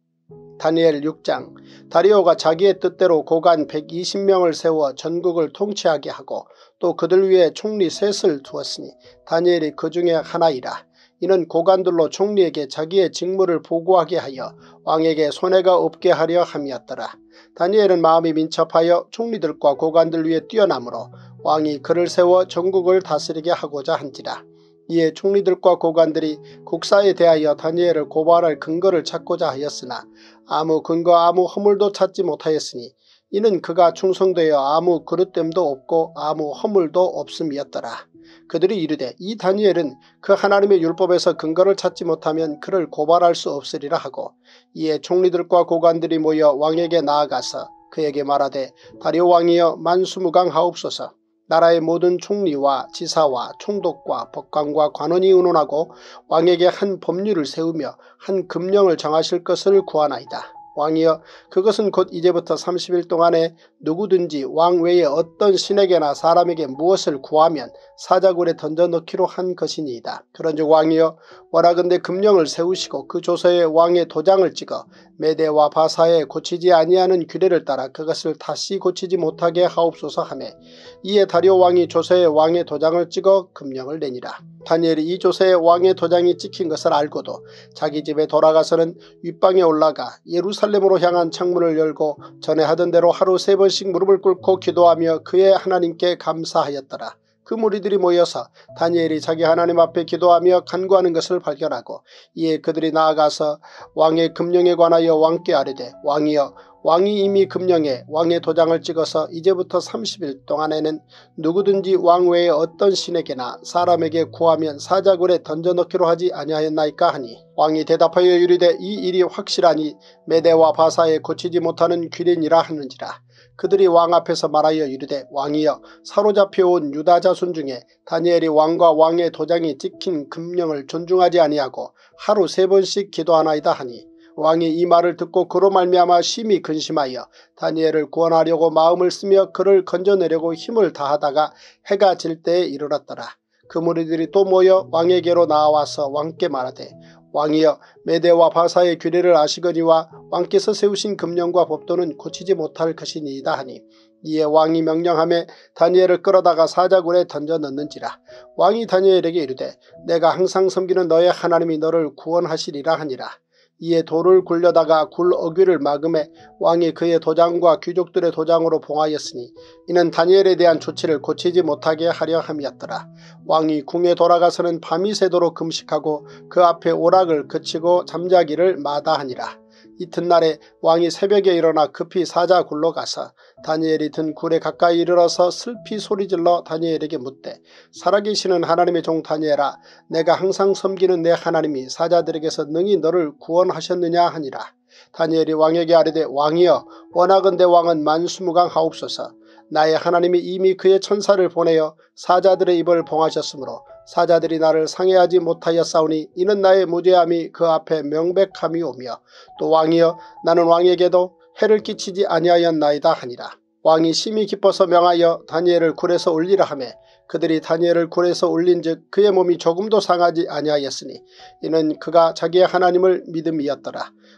다니엘 6장. 다리오가 자기의 뜻대로 고관 120명을 세워 전국을 통치하게 하고 또 그들 위에 총리 셋을 두었으니 다니엘이 그 중에 하나이라. 이는 고관들로 총리에게 자기의 직무를 보고하게 하여 왕에게 손해가 없게 하려 함이었더라. 다니엘은 마음이 민첩하여 총리들과 고관들 위에 뛰어나므로 왕이 그를 세워 전국을 다스리게 하고자 한지라. 이에 총리들과 고관들이 국사에 대하여 다니엘을 고발할 근거를 찾고자 하였으나 아무 근거 아무 허물도 찾지 못하였으니 이는 그가 충성되어 아무 그릇됨도 없고 아무 허물도 없음이었더라. 그들이 이르되 이 다니엘은 그 하나님의 율법에서 근거를 찾지 못하면 그를 고발할 수 없으리라 하고, 이에 총리들과 고관들이 모여 왕에게 나아가서 그에게 말하되, 다리오 왕이여 만수무강하옵소서. 나라의 모든 총리와 지사와 총독과 법관과 관원이 의논하고 왕에게 한 법률을 세우며 한 금령을 정하실 것을 구하나이다. 왕이여, 그것은 곧 이제부터 30일 동안에 누구든지 왕 외에 어떤 신에게나 사람에게 무엇을 구하면 사자굴에 던져넣기로 한 것이니이다. 그런즉 왕이여, 원하건대 금령을 세우시고 그 조서에 왕의 도장을 찍어 메대와 바사에 고치지 아니하는 규례를 따라 그것을 다시 고치지 못하게 하옵소서 하매, 이에 다리오 왕이 조서에 왕의 도장을 찍어 금령을 내니라. 다니엘이 이 조서에 왕의 도장이 찍힌 것을 알고도 자기 집에 돌아가서는 윗방에 올라가 예루살렘으로 향한 창문을 열고 전에 하던 대로 하루 3번씩 무릎을 꿇고 기도하며 그의 하나님께 감사하였더라. 그 무리들이 모여서 다니엘이 자기 하나님 앞에 기도하며 간구하는 것을 발견하고, 이에 그들이 나아가서 왕의 금령에 관하여 왕께 아뢰되, 왕이여, 왕이 이미 금령에 왕의 도장을 찍어서 이제부터 30일 동안에는 누구든지 왕 외에 어떤 신에게나 사람에게 구하면 사자굴에 던져넣기로 하지 아니하였나이까 하니, 왕이 대답하여 이르되 이 일이 확실하니 메대와 바사에 고치지 못하는 규례니라 하는지라. 그들이 왕 앞에서 말하여 이르되, 왕이여, 사로잡혀온 유다 자손 중에 다니엘이 왕과 왕의 도장이 찍힌 금령을 존중하지 아니하고 하루 3번씩 기도하나이다 하니, 왕이 이 말을 듣고 그로 말미암아 심히 근심하여 다니엘을 구원하려고 마음을 쓰며 그를 건져내려고 힘을 다하다가 해가 질 때에 이르렀더라. 그 무리들이 또 모여 왕에게로 나와서 왕께 말하되, 왕이여, 메대와 바사의 규례를 아시거니와 왕께서 세우신 금령과 법도는 고치지 못할 것이니이다 하니, 이에 왕이 명령하며 다니엘을 끌어다가 사자굴에 던져 넣는지라. 왕이 다니엘에게 이르되, 내가 항상 섬기는 너의 하나님이 너를 구원하시리라 하니라. 이에 돌을 굴려다가 굴 어귀를 막음에 왕이 그의 도장과 귀족들의 도장으로 봉하였으니 이는 다니엘에 대한 조치를 고치지 못하게 하려 함이었더라. 왕이 궁에 돌아가서는 밤이 새도록 금식하고 그 앞에 오락을 그치고 잠자기를 마다하니라. 이튿날에 왕이 새벽에 일어나 급히 사자굴로 가서 다니엘이 든 굴에 가까이 이르러서 슬피 소리질러 다니엘에게 묻되, 살아계시는 하나님의 종 다니엘아, 내가 항상 섬기는 내 하나님이 사자들에게서 능히 너를 구원하셨느냐 하니라. 다니엘이 왕에게 아뢰되, 왕이여, 원하건대 왕은 만수무강하옵소서. 나의 하나님이 이미 그의 천사를 보내어 사자들의 입을 봉하셨으므로 사자들이 나를 상해하지 못하였사오니 이는 나의 무죄함이 그 앞에 명백함이오며, 또 왕이여, 나는 왕에게도 해를 끼치지 아니하였나이다 하니라. 왕이 심히 기뻐서 명하여 다니엘을 굴에서 올리라 하매 그들이 다니엘을 굴에서 올린즉 그의 몸이 조금도 상하지 아니하였으니 이는 그가 자기의 하나님을 믿음이었더라.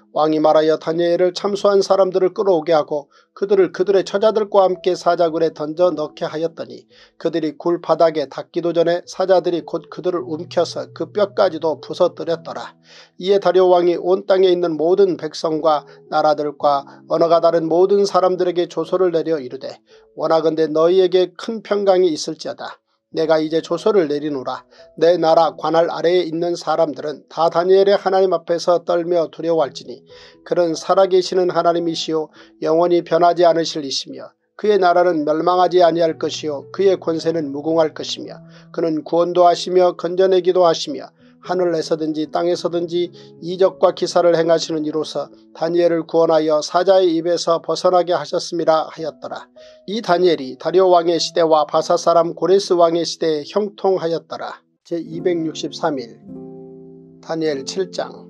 왕이 말하여 다니엘을 참수한 사람들을 끌어오게 하고 그들을 그들의 처자들과 함께 사자굴에 던져 넣게 하였더니 그들이 굴 바닥에 닿기도 전에 사자들이 곧 그들을 움켜서 그 뼈까지도 부서뜨렸더라. 이에 다리오 왕이 온 땅에 있는 모든 백성과 나라들과 언어가 다른 모든 사람들에게 조서를 내려 이르되 원하건대 너희에게 큰 평강이 있을지어다. 내가 이제 조서를 내리노라. 내 나라 관할 아래에 있는 사람들은 다 다니엘의 하나님 앞에서 떨며 두려워할지니 그는 살아계시는 하나님이시요 영원히 변하지 않으실 이시며 그의 나라는 멸망하지 아니할 것이요 그의 권세는 무궁할 것이며 그는 구원도 하시며 건져내기도 하시며 하늘에서든지 땅에서든지 이적과 기사를 행하시는 이로서 다니엘을 구원하여 사자의 입에서 벗어나게 하셨음이라 하였더라. 이 다니엘이 다리오 왕의 시대와 바사 사람 고레스 왕의 시대에 형통하였더라. 제263일 다니엘 7장.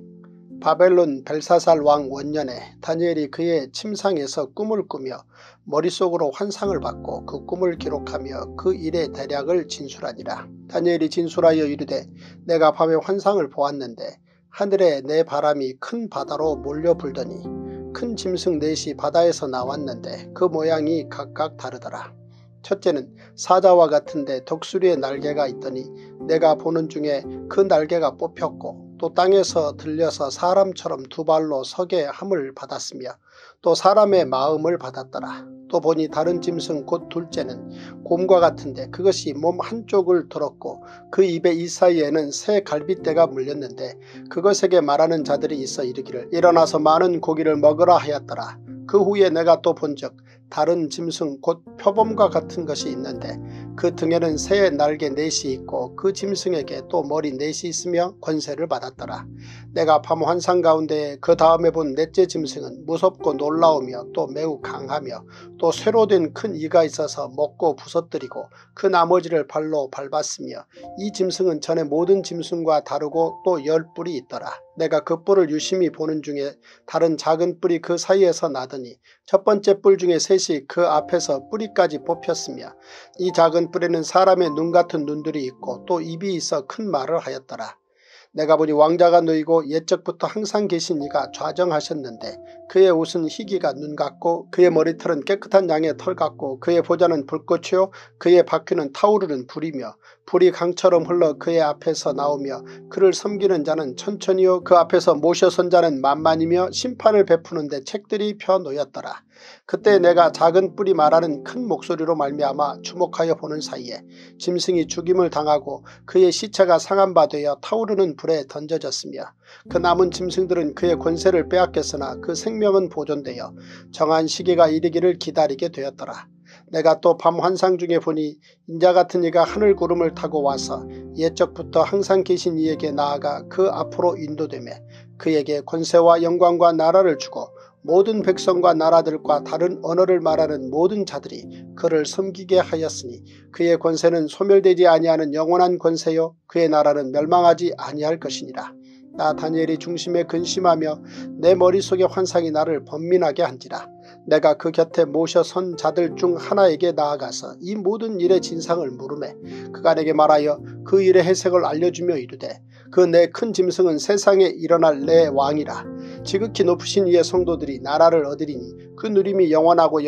바벨론 벨사살 왕 원년에 다니엘이 그의 침상에서 꿈을 꾸며 머릿속으로 환상을 받고 그 꿈을 기록하며 그 일의 대략을 진술하니라. 다니엘이 진술하여 이르되 내가 밤에 환상을 보았는데 하늘에 내 바람이 큰 바다로 몰려 불더니 큰 짐승 넷이 바다에서 나왔는데 그 모양이 각각 다르더라. 첫째는 사자와 같은데 독수리의 날개가 있더니 내가 보는 중에 그 날개가 뽑혔고 또 땅에서 들려서 사람처럼 두 발로 서게 함을 받았으며 또 사람의 마음을 받았더라. 또 보니 다른 짐승 곧 둘째는 곰과 같은데 그것이 몸 한쪽을 들었고 그 입의 이 사이에는 새 갈빗대가 물렸는데 그것에게 말하는 자들이 있어 이르기를 일어나서 많은 고기를 먹으라 하였더라. 그 후에 내가 또 본즉 다른 짐승 곧 표범과 같은 것이 있는데 그 등에는 새의 날개 넷이 있고 그 짐승에게 또 머리 넷이 있으며 권세를 받았더라. 내가 밤 환상 가운데 그 다음에 본 넷째 짐승은 무섭고 놀라우며 또 매우 강하며 또 쇠로 된 큰 이가 있어서 먹고 부서뜨리고 그 나머지를 발로 밟았으며 이 짐승은 전에 모든 짐승과 다르고 또 10뿔이 있더라. 내가 그 뿔을 유심히 보는 중에 다른 작은 뿔이 그 사이에서 나더니 첫 번째 뿔 중에 셋이 그 앞에서 뿌리까지 뽑혔으며 이 작은 뿔에는 사람의 눈 같은 눈들이 있고 또 입이 있어 큰 말을 하였더라. 내가 보니 왕자가 놓이고 옛적부터 항상 계신 이가 좌정하셨는데 그의 옷은 희기가 눈 같고 그의 머리털은 깨끗한 양의 털 같고 그의 보좌는 불꽃이요 그의 바퀴는 타오르는 불이며 불이 강처럼 흘러 그의 앞에서 나오며 그를 섬기는 자는 천천히요 그 앞에서 모셔선 자는 만만이며 심판을 베푸는데 책들이 펴놓였더라. 그때 내가 작은 뿔이 말하는 큰 목소리로 말미암아 주목하여 보는 사이에 짐승이 죽임을 당하고 그의 시체가 상한 바 되어 타오르는 불에 던져졌으며 그 남은 짐승들은 그의 권세를 빼앗겼으나 그 생명은 보존되어 정한 시기가 이르기를 기다리게 되었더라. 내가 또 밤 환상 중에 보니 인자 같은 이가 하늘 구름을 타고 와서 옛적부터 항상 계신 이에게 나아가 그 앞으로 인도되매 그에게 권세와 영광과 나라를 주고 모든 백성과 나라들과 다른 언어를 말하는 모든 자들이 그를 섬기게 하였으니 그의 권세는 소멸되지 아니하는 영원한 권세요 그의 나라는 멸망하지 아니할 것이니라. 나 다니엘이 중심에 근심하며 내 머릿속의 환상이 나를 번민하게 한지라. 내가 그 곁에 모셔 선 자들 중 하나에게 나아가서 이 모든 일의 진상을 물으매 그가 내게 말하여 그 일의 해석을 알려주며 이르되 그 내 큰 짐승은 세상에 일어날 내 왕이라. 지극히 높으신 이의 성도들이 나라를 얻으리니 그 누림이 영원하고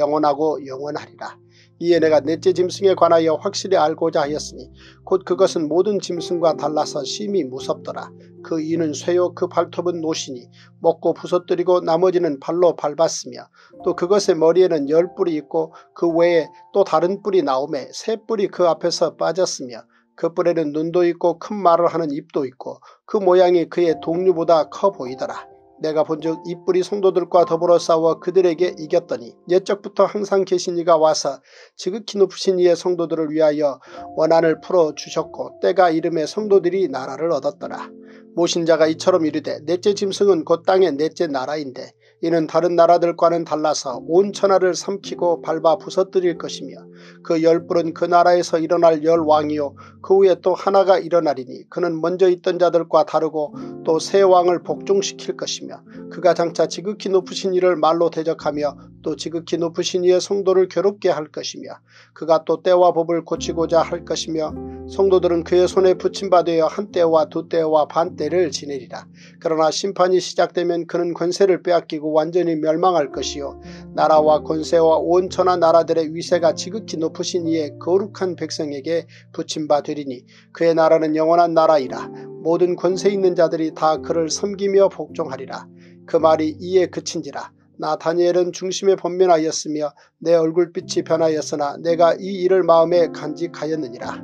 영원하리라. 이에 내가 넷째 짐승에 관하여 확실히 알고자 하였으니 곧 그것은 모든 짐승과 달라서 심히 무섭더라. 그 이는 쇠요 그 발톱은 노시니 먹고 부서뜨리고 나머지는 발로 밟았으며 또 그것의 머리에는 10뿔이 있고 그 외에 또 다른 뿔이 나오매 세 뿔이 그 앞에서 빠졌으며 그 뿔에는 눈도 있고 큰 말을 하는 입도 있고 그 모양이 그의 동류보다 커 보이더라. 내가 본즉 이 뿔이 성도들과 더불어 싸워 그들에게 이겼더니 옛적부터 항상 계신 이가 와서 지극히 높으신 이의 성도들을 위하여 원한을 풀어주셨고 때가 이름에 성도들이 나라를 얻었더라. 모신 자가 이처럼 이르되 넷째 짐승은 곧 땅의 넷째 나라인데 이는 다른 나라들과는 달라서 온 천하를 삼키고 밟아 부서뜨릴 것이며 그 10뿔은 그 나라에서 일어날 10왕이요 그 후에 또 하나가 일어나리니 그는 먼저 있던 자들과 다르고 또 새 왕을 복종시킬 것이며 그가 장차 지극히 높으신 이를 말로 대적하며 또 지극히 높으신 이의 성도를 괴롭게 할 것이며 그가 또 때와 법을 고치고자 할 것이며 성도들은 그의 손에 붙임받아 한 때와 두 때와 반 때를 지내리라. 그러나 심판이 시작되면 그는 권세를 빼앗기고 완전히 멸망할 것이요 나라와 권세와 온 천하 나라들의 위세가 지극히 높으신 이의 거룩한 백성에게 붙임받으리니 그의 나라는 영원한 나라이라. 모든 권세 있는 자들이 다 그를 섬기며 복종하리라. 그 말이 이에 그친지라. 나 다니엘은 중심에 번면하였으며 내 얼굴빛이 변하였으나 내가 이 일을 마음에 간직하였느니라.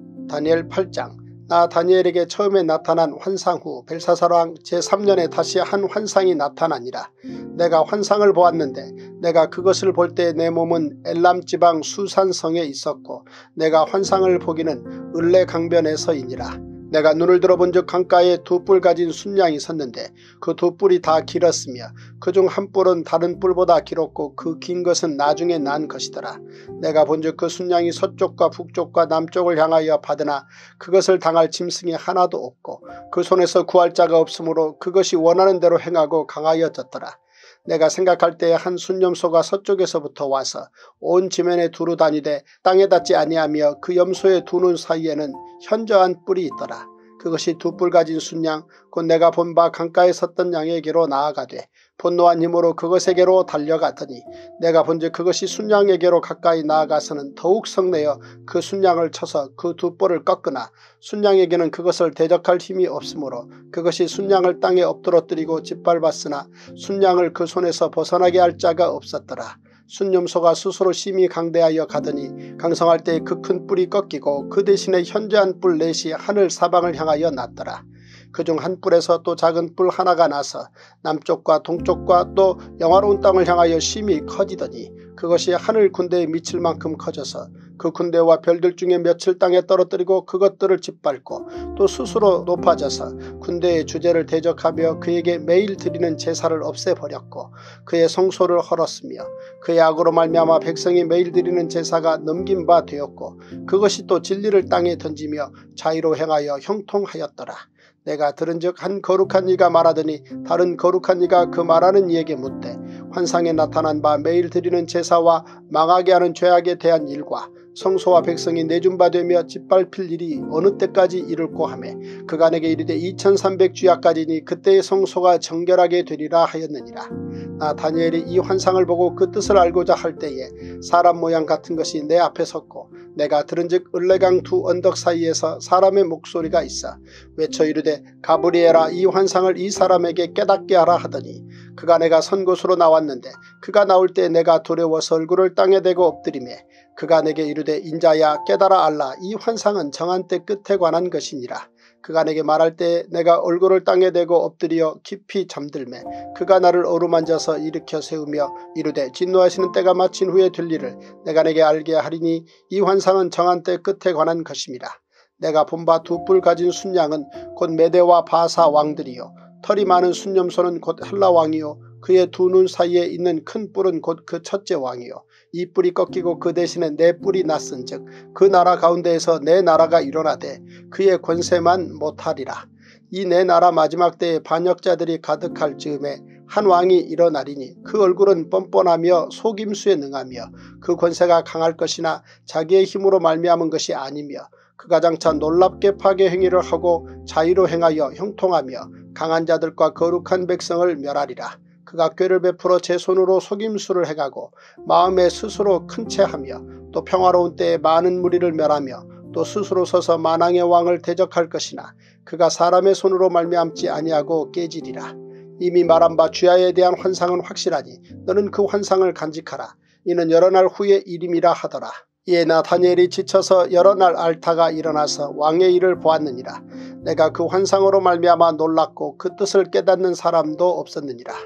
다니엘 8장. 나 다니엘에게 처음에 나타난 환상 후 벨사살왕 제3년에 다시 한 환상이 나타나니라. 내가 환상을 보았는데 내가 그것을 볼 때 내 몸은 엘람 지방 수산성에 있었고 내가 환상을 보기는 을레 강변에서이니라. 내가 눈을 들어본즉 강가에 두 뿔 가진 순양이 섰는데 그 두 뿔이 다 길었으며 그중 한 뿔은 다른 뿔보다 길었고 그 긴 것은 나중에 난 것이더라. 내가 본즉 그 순양이 서쪽과 북쪽과 남쪽을 향하여 받으나 그것을 당할 짐승이 하나도 없고 그 손에서 구할 자가 없으므로 그것이 원하는 대로 행하고 강하여졌더라. 내가 생각할 때에 한 순염소가 서쪽에서부터 와서 온 지면에 두루 다니되 땅에 닿지 아니하며 그 염소의 두 눈 사이에는 현저한 뿔이 있더라. 그것이 두 뿔 가진 순양 곧 내가 본 바 강가에 섰던 양에게로 나아가되 분노한 힘으로 그것에게로 달려가더니 내가 본즉 그것이 순양에게로 가까이 나아가서는 더욱 성내어 그 순양을 쳐서 그 두 뿔을 꺾으나 순양에게는 그것을 대적할 힘이 없으므로 그것이 순양을 땅에 엎드러뜨리고 짓밟았으나 순양을 그 손에서 벗어나게 할 자가 없었더라. 순염소가 스스로 심히 강대하여 가더니 강성할 때 그 큰 뿔이 꺾이고 그 대신에 현저한 뿔 넷이 하늘 사방을 향하여 났더라. 그중 한 뿔에서 또 작은 뿔 하나가 나서 남쪽과 동쪽과 또 영화로운 땅을 향하여 심히 커지더니 그것이 하늘 군대에 미칠 만큼 커져서 그 군대와 별들 중에 며칠 땅에 떨어뜨리고 그것들을 짓밟고 또 스스로 높아져서 군대의 주제를 대적하며 그에게 매일 드리는 제사를 없애버렸고 그의 성소를 헐었으며 그의 악으로 말미암아 백성이 매일 드리는 제사가 넘긴 바 되었고 그것이 또 진리를 땅에 던지며 자의로 행하여 형통하였더라. 내가 들은즉 한 거룩한 이가 말하더니 다른 거룩한 이가 그 말하는 이에게 묻되 환상에 나타난 바 매일 드리는 제사와 망하게 하는 죄악에 대한 일과 성소와 백성이 내준바되며 짓밟힐 일이 어느 때까지 이룰고 하매 그가 내게 이르되 2300주야까지니 그때의 성소가 정결하게 되리라 하였느니라. 나 다니엘이 이 환상을 보고 그 뜻을 알고자 할 때에 사람 모양 같은 것이 내 앞에 섰고 내가 들은즉 을레강 두 언덕 사이에서 사람의 목소리가 있어 외쳐 이르되 가브리엘아 이 환상을 이 사람에게 깨닫게 하라 하더니 그가 내가 선 곳으로 나왔는데 그가 나올 때 내가 두려워서 얼굴을 땅에 대고 엎드리매 그가 내게 이르되 인자야 깨달아 알라 이 환상은 정한 때 끝에 관한 것이니라. 그가 내게 말할 때 내가 얼굴을 땅에 대고 엎드려 깊이 잠들매 그가 나를 어루만져서 일으켜 세우며 이르되 진노하시는 때가 마친 후에 될 일을 내가 내게 알게 하리니 이 환상은 정한 때 끝에 관한 것입니다. 내가 본 바 두 뿔 가진 순양은 곧 메대와 바사 왕들이요 털이 많은 순염소는 곧 헬라 왕이요 그의 두 눈 사이에 있는 큰 뿔은 곧 그 첫째 왕이요 이 뿔이 꺾이고 그 대신에 내 뿔이 났은즉 그 나라 가운데에서 내 나라가 일어나되 그의 권세만 못하리라. 이 내 나라 마지막 때에 반역자들이 가득할 즈음에 한 왕이 일어나리니 그 얼굴은 뻔뻔하며 속임수에 능하며 그 권세가 강할 것이나 자기의 힘으로 말미암은 것이 아니며 그가 장차 놀랍게 파괴 행위를 하고 자의로 행하여 형통하며 강한 자들과 거룩한 백성을 멸하리라. 그가 꾀를 베풀어 제 손으로 속임수를 해가고 마음에 스스로 큰 채하며 또 평화로운 때에 많은 무리를 멸하며 또 스스로 서서 만왕의 왕을 대적할 것이나 그가 사람의 손으로 말미암지 아니하고 깨지리라. 이미 말한 바 주야에 대한 환상은 확실하니 너는 그 환상을 간직하라. 이는 여러 날 후의 일임이라 하더라. 이에 나 다니엘이 지쳐서 여러 날 앓다가 일어나서 왕의 일을 보았느니라. 내가 그 환상으로 말미암아 놀랐고 그 뜻을 깨닫는 사람도 없었느니라.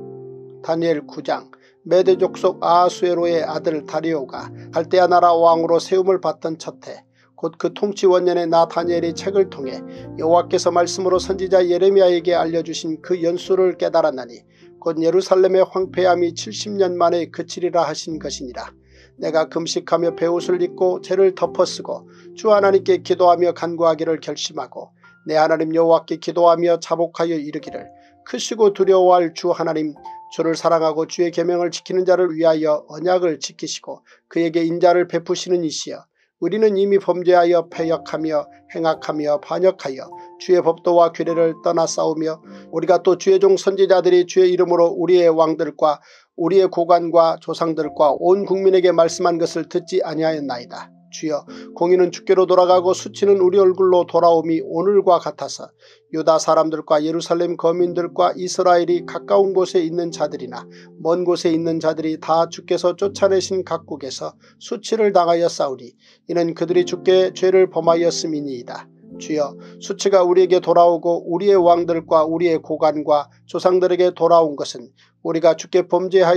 다니엘 9장. 메대 족속 아하수에로의 아들 다리오가 갈대아 나라 왕으로 세움을 받던 첫해 곧 그 통치 원년에 나 다니엘이 책을 통해 여호와께서 말씀으로 선지자 예레미야에게 알려주신 그 연수를 깨달았나니 곧 예루살렘의 황폐함이 70년 만에 그치리라 하신 것이니라. 내가 금식하며 베옷을 입고 죄를 덮어쓰고 주 하나님께 기도하며 간구하기를 결심하고 내 하나님 여호와께 기도하며 자복하여 이르기를 크시고 두려워할 주 하나님 주를 사랑하고 주의 계명을 지키는 자를 위하여 언약을 지키시고 그에게 인자를 베푸시는 이시여 우리는 이미 범죄하여 패역하며 행악하며 반역하여 주의 법도와 규례를 떠나 싸우며 우리가 또 주의 종 선지자들이 주의 이름으로 우리의 왕들과 우리의 고관과 조상들과 온 국민에게 말씀한 것을 듣지 아니하였나이다. 주여 공의는 주께로 돌아가고 수치는 우리 얼굴로 돌아옴이 오늘과 같아서 유다 사람들과 예루살렘 거민들과 이스라엘이 가까운 곳에 있는 자들이나 먼 곳에 있는 자들이 다 주께서 쫓아내신 각국에서 수치를 당하여 싸우리. 이는 그들이 주께 죄를 범하였음이니이다. 주여 수치가 우리에게 돌아오고 우리의 왕들과 우리의 고관과 조상들에게 돌아온 것은 우리가 주께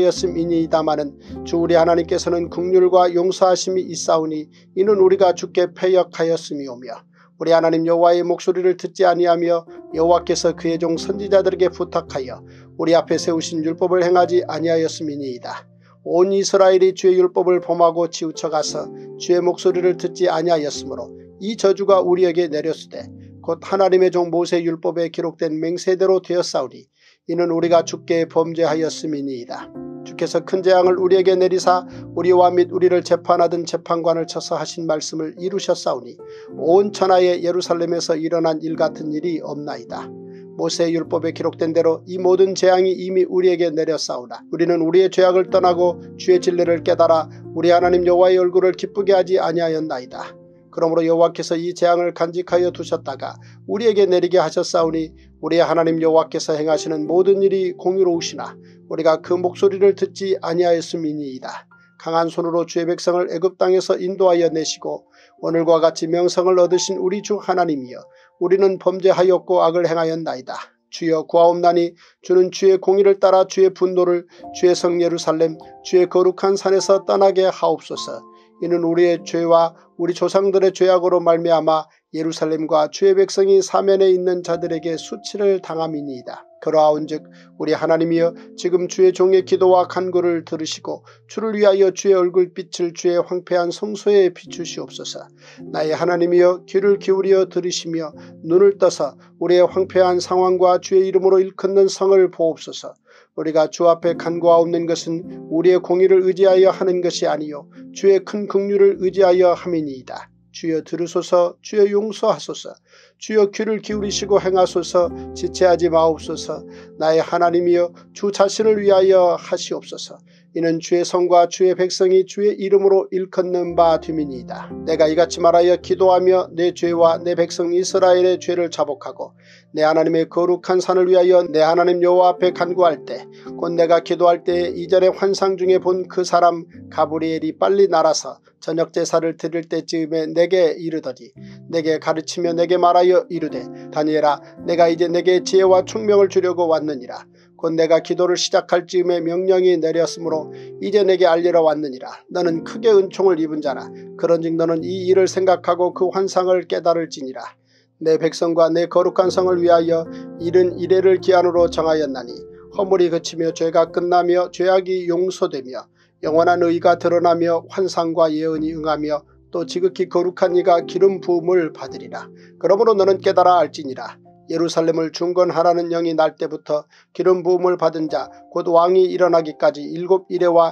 범죄하였음이니이다마는 주 우리 하나님께서는 긍휼과 용서하심이 있사오니 이는 우리가 주께 패역하였음이오며 우리 하나님 여호와의 목소리를 듣지 아니하며 여호와께서 그의 종 선지자들에게 부탁하여 우리 앞에 세우신 율법을 행하지 아니하였음이니이다. 온 이스라엘이 주의 율법을 범하고 치우쳐가서 주의 목소리를 듣지 아니하였으므로 이 저주가 우리에게 내렸으되 곧 하나님의 종 모세 율법에 기록된 맹세대로 되었사오니 이는 우리가 주께 범죄하였음이니이다. 주께서 큰 재앙을 우리에게 내리사 우리와 및 우리를 재판하던 재판관을 쳐서 하신 말씀을 이루셨사오니 온 천하의 예루살렘에서 일어난 일 같은 일이 없나이다. 모세의 율법에 기록된 대로 이 모든 재앙이 이미 우리에게 내렸사오나 우리는 우리의 죄악을 떠나고 주의 진리를 깨달아 우리 하나님 여호와의 얼굴을 기쁘게 하지 아니하였나이다. 그러므로 여호와께서 이 재앙을 간직하여 두셨다가 우리에게 내리게 하셨사오니 우리의 하나님 여호와께서 행하시는 모든 일이 공의로우시나 우리가 그 목소리를 듣지 아니하였음이니이다. 강한 손으로 주의 백성을 애굽 땅에서 인도하여 내시고 오늘과 같이 명성을 얻으신 우리 주 하나님이여 우리는 범죄하였고 악을 행하였나이다. 주여 구하옵나니 주는 주의 공의를 따라 주의 분노를 주의 성 예루살렘 주의 거룩한 산에서 떠나게 하옵소서. 이는 우리의 죄와 우리 조상들의 죄악으로 말미암아 예루살렘과 주의 백성이 사면에 있는 자들에게 수치를 당함이니이다. 그러하온즉 우리 하나님이여 지금 주의 종의 기도와 간구를 들으시고 주를 위하여 주의 얼굴빛을 주의 황폐한 성소에 비추시옵소서. 나의 하나님이여 귀를 기울여 들으시며 눈을 떠서 우리의 황폐한 상황과 주의 이름으로 일컫는 성을 보옵소서. 우리가 주 앞에 간구하옵는 것은 우리의 공의를 의지하여 하는 것이 아니요 주의 큰 긍휼을 의지하여 함이니이다. 주여 들으소서. 주여 용서하소서. 주여 귀를 기울이시고 행하소서. 지체하지 마옵소서. 나의 하나님이여 주 자신을 위하여 하시옵소서. 이는 주의 성과 주의 백성이 주의 이름으로 일컫는 바 됨이니이다. 내가 이같이 말하여 기도하며 내 죄와 내 백성 이스라엘의 죄를 자복하고 내 하나님의 거룩한 산을 위하여 내 하나님 여호와 앞에 간구할 때 곧 내가 기도할 때에 이전에 환상 중에 본 그 사람 가브리엘이 빨리 날아서 저녁 제사를 드릴 때쯤에 내게 이르더니 내게 가르치며 내게 말하여 이르되 다니엘아 내가 이제 내게 지혜와 총명을 주려고 왔느니라. 곧 내가 기도를 시작할 즈음에 명령이 내렸으므로 이제 내게 알리러 왔느니라. 너는 크게 은총을 입은 자라. 그런즉 너는 이 일을 생각하고 그 환상을 깨달을지니라. 내 백성과 내 거룩한 성을 위하여 이른 이래를 기한으로 정하였나니 허물이 그치며 죄가 끝나며 죄악이 용서되며 영원한 의가 드러나며 환상과 예언이 응하며 또 지극히 거룩한 이가 기름 부음을 받으리라. 그러므로 너는 깨달아 알지니라. 예루살렘을 중건하라는 영이 날 때부터 기름 부음을 받은 자 곧 왕이 일어나기까지 7이레와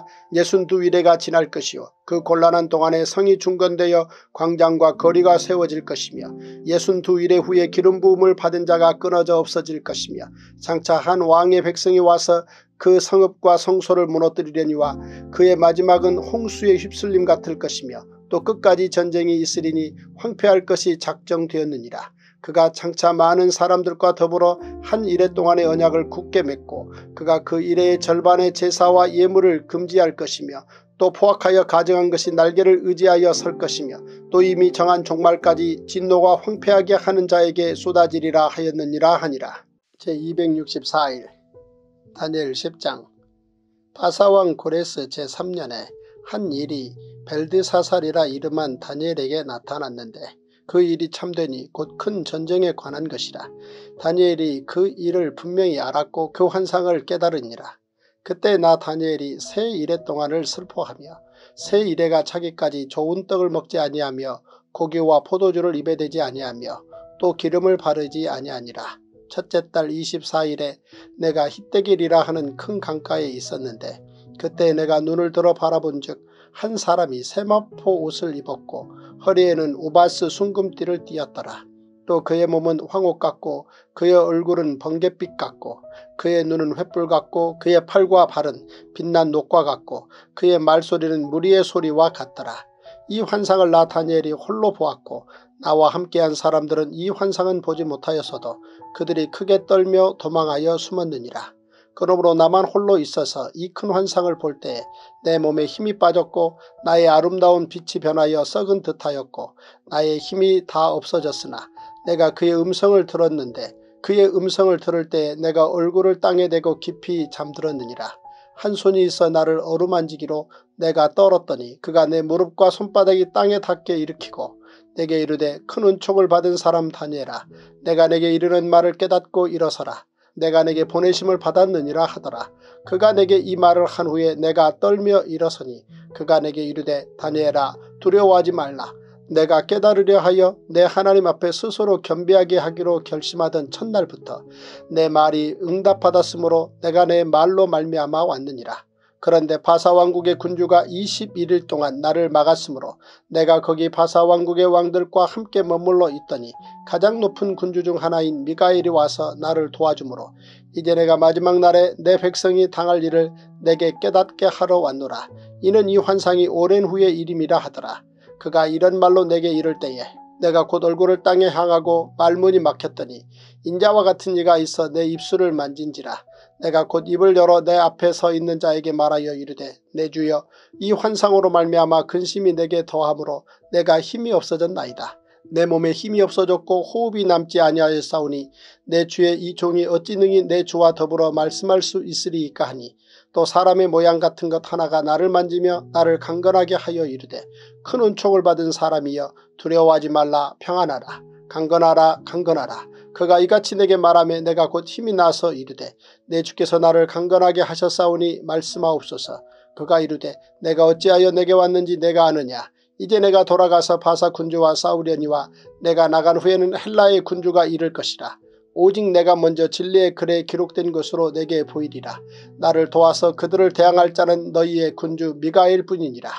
62이레가 지날 것이요 그 곤란한 동안에 성이 중건되어 광장과 거리가 세워질 것이며 62이레 후에 기름 부음을 받은 자가 끊어져 없어질 것이며 장차 한 왕의 백성이 와서 그 성읍과 성소를 무너뜨리려니와 그의 마지막은 홍수의 휩쓸림 같을 것이며 또 끝까지 전쟁이 있으리니 황폐할 것이 작정되었느니라. 그가 장차 많은 사람들과 더불어 한 이레 동안의 언약을 굳게 맺고 그가 그 이레의 절반의 제사와 예물을 금지할 것이며 또 포악하여 가정한 것이 날개를 의지하여 설 것이며 또 이미 정한 종말까지 진노가 황폐하게 하는 자에게 쏟아지리라 하였느니라 하니라. 제264일 다니엘 10장. 바사왕 고레스 제3년에 한 일이 벨드사살이라 이름한 다니엘에게 나타났는데 그 일이 참되니 곧 큰 전쟁에 관한 것이라. 다니엘이 그 일을 분명히 알았고 그 환상을 깨달으니라. 그때 나 다니엘이 새 이레 동안을 슬퍼하며 새 이레가 차기까지 좋은 떡을 먹지 아니하며 고기와 포도주를 입에 대지 아니하며 또 기름을 바르지 아니하니라. 첫째 달 24일에 내가 히데길이라 하는 큰 강가에 있었는데 그때 내가 눈을 들어 바라본즉 한 사람이 세마포 옷을 입었고 허리에는 우바스 순금띠를 띠었더라. 또 그의 몸은 황옥 같고 그의 얼굴은 번갯빛 같고 그의 눈은 횃불 같고 그의 팔과 발은 빛난 녹과 같고 그의 말소리는 무리의 소리와 같더라. 이 환상을 나 다니엘이 홀로 보았고 나와 함께한 사람들은 이 환상은 보지 못하였어도 그들이 크게 떨며 도망하여 숨었느니라. 그러므로 나만 홀로 있어서 이 큰 환상을 볼 때에 내 몸에 힘이 빠졌고 나의 아름다운 빛이 변하여 썩은 듯하였고 나의 힘이 다 없어졌으나 내가 그의 음성을 들었는데 그의 음성을 들을 때에 내가 얼굴을 땅에 대고 깊이 잠들었느니라. 한 손이 있어 나를 어루만지기로 내가 떨었더니 그가 내 무릎과 손바닥이 땅에 닿게 일으키고 내게 이르되 큰 은총을 받은 사람 다니엘아 내가 내게 이르는 말을 깨닫고 일어서라. 내가 내게 보내심을 받았느니라 하더라. 그가 내게 이 말을 한 후에 내가 떨며 일어서니 그가 내게 이르되 다니엘아 두려워하지 말라. 내가 깨달으려 하여 내 하나님 앞에 스스로 겸비하게 하기로 결심하던 첫날부터 내 말이 응답받았으므로 내가 내 말로 말미암아 왔느니라. 그런데 바사왕국의 군주가 21일 동안 나를 막았으므로 내가 거기 바사왕국의 왕들과 함께 머물러 있더니 가장 높은 군주 중 하나인 미가엘이 와서 나를 도와주므로 이제 내가 마지막 날에 내 백성이 당할 일을 내게 깨닫게 하러 왔노라. 이는 이 환상이 오랜 후의 일임이라 하더라. 그가 이런 말로 내게 이를 때에 내가 곧 얼굴을 땅에 향하고 말문이 막혔더니 인자와 같은 이가 있어 내 입술을 만진지라. 내가 곧 입을 열어 내 앞에 서 있는 자에게 말하여 이르되 내 주여 이 환상으로 말미암아 근심이 내게 더하므로 내가 힘이 없어졌나이다. 내 몸에 힘이 없어졌고 호흡이 남지 아니하였사오니 내 주의 이 종이 어찌 능히 내 주와 더불어 말씀할 수 있으리이까 하니 또 사람의 모양 같은 것 하나가 나를 만지며 나를 강건하게 하여 이르되 큰 은총을 받은 사람이여 두려워하지 말라 평안하라 강건하라 강건하라. 그가 이같이 내게 말하며 내가 곧 힘이 나서 이르되 내 주께서 나를 강건하게 하셨사오니 말씀하옵소서. 그가 이르되 내가 어찌하여 내게 왔는지 내가 아느냐. 이제 내가 돌아가서 바사 군주와 싸우려니와 내가 나간 후에는 헬라의 군주가 이를 것이라. 오직 내가 먼저 진리의 글에 기록된 것으로 내게 보이리라. 나를 도와서 그들을 대항할 자는 너희의 군주 미가엘 뿐이니라.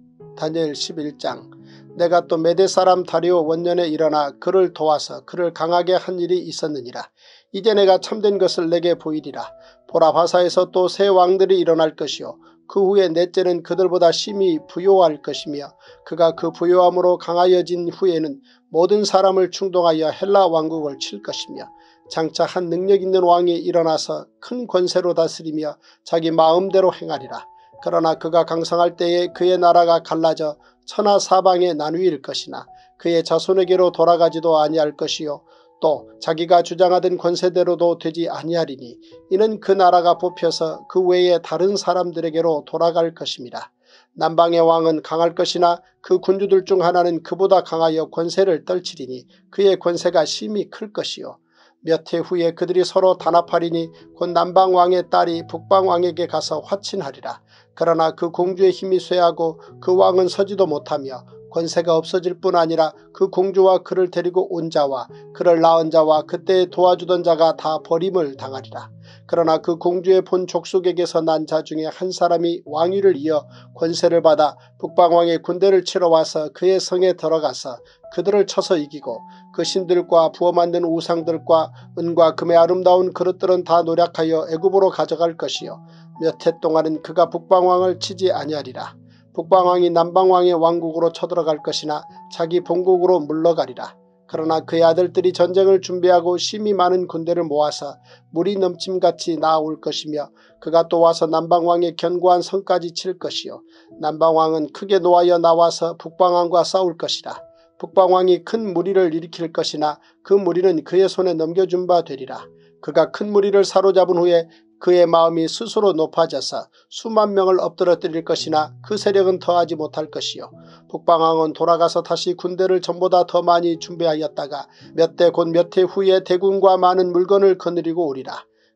다니엘 11장. 내가 또 메대 사람 다리오 원년에 일어나 그를 도와서 그를 강하게 한 일이 있었느니라. 이제 내가 참된 것을 내게 보이리라. 보라 바사에서 또 새 왕들이 일어날 것이요 그 후에 넷째는 그들보다 심히 부요할 것이며 그가 그 부요함으로 강하여진 후에는 모든 사람을 충동하여 헬라 왕국을 칠 것이며 장차 한 능력 있는 왕이 일어나서 큰 권세로 다스리며 자기 마음대로 행하리라. 그러나 그가 강성할 때에 그의 나라가 갈라져 천하 사방에 나누일 것이나 그의 자손에게로 돌아가지도 아니할 것이요 또 자기가 주장하던 권세대로도 되지 아니하리니 이는 그 나라가 뽑혀서 그 외에 다른 사람들에게로 돌아갈 것입니다. 남방의 왕은 강할 것이나 그 군주들 중 하나는 그보다 강하여 권세를 떨치리니 그의 권세가 심히 클 것이요 몇 해 후에 그들이 서로 단합하리니 곧 남방왕의 딸이 북방왕에게 가서 화친하리라. 그러나 그 공주의 힘이 쇠하고 그 왕은 서지도 못하며 권세가 없어질 뿐 아니라 그 공주와 그를 데리고 온 자와 그를 낳은 자와 그때 도와주던 자가 다 버림을 당하리라. 그러나 그 공주의 본 족속에게서 난 자 중에 한 사람이 왕위를 이어 권세를 받아 북방왕의 군대를 치러 와서 그의 성에 들어가서 그들을 쳐서 이기고 그 신들과 부어 만든 우상들과 은과 금의 아름다운 그릇들은 다 노략하여 애굽으로 가져갈 것이요 몇 해 동안은 그가 북방왕을 치지 아니하리라. 북방왕이 남방왕의 왕국으로 쳐들어갈 것이나 자기 본국으로 물러가리라. 그러나 그의 아들들이 전쟁을 준비하고 심히 많은 군대를 모아서 물이 넘침같이 나아올 것이며 그가 또 와서 남방왕의 견고한 성까지 칠 것이요 남방왕은 크게 노하여 나와서 북방왕과 싸울 것이라. 북방왕이 큰 무리를 일으킬 것이나 그 무리는 그의 손에 넘겨준 바 되리라. 그가 큰 무리를 사로잡은 후에 그의 마음이 스스로 높아져서 수만 명을 엎드러뜨릴 것이나 그 세력은 더하지 못할 것이요 북방왕은 돌아가서 다시 군대를 전보다 더 많이 준비하였다가 몇 대 곧 몇 해 후에 대군과 많은 물건을 거느리고 오리라.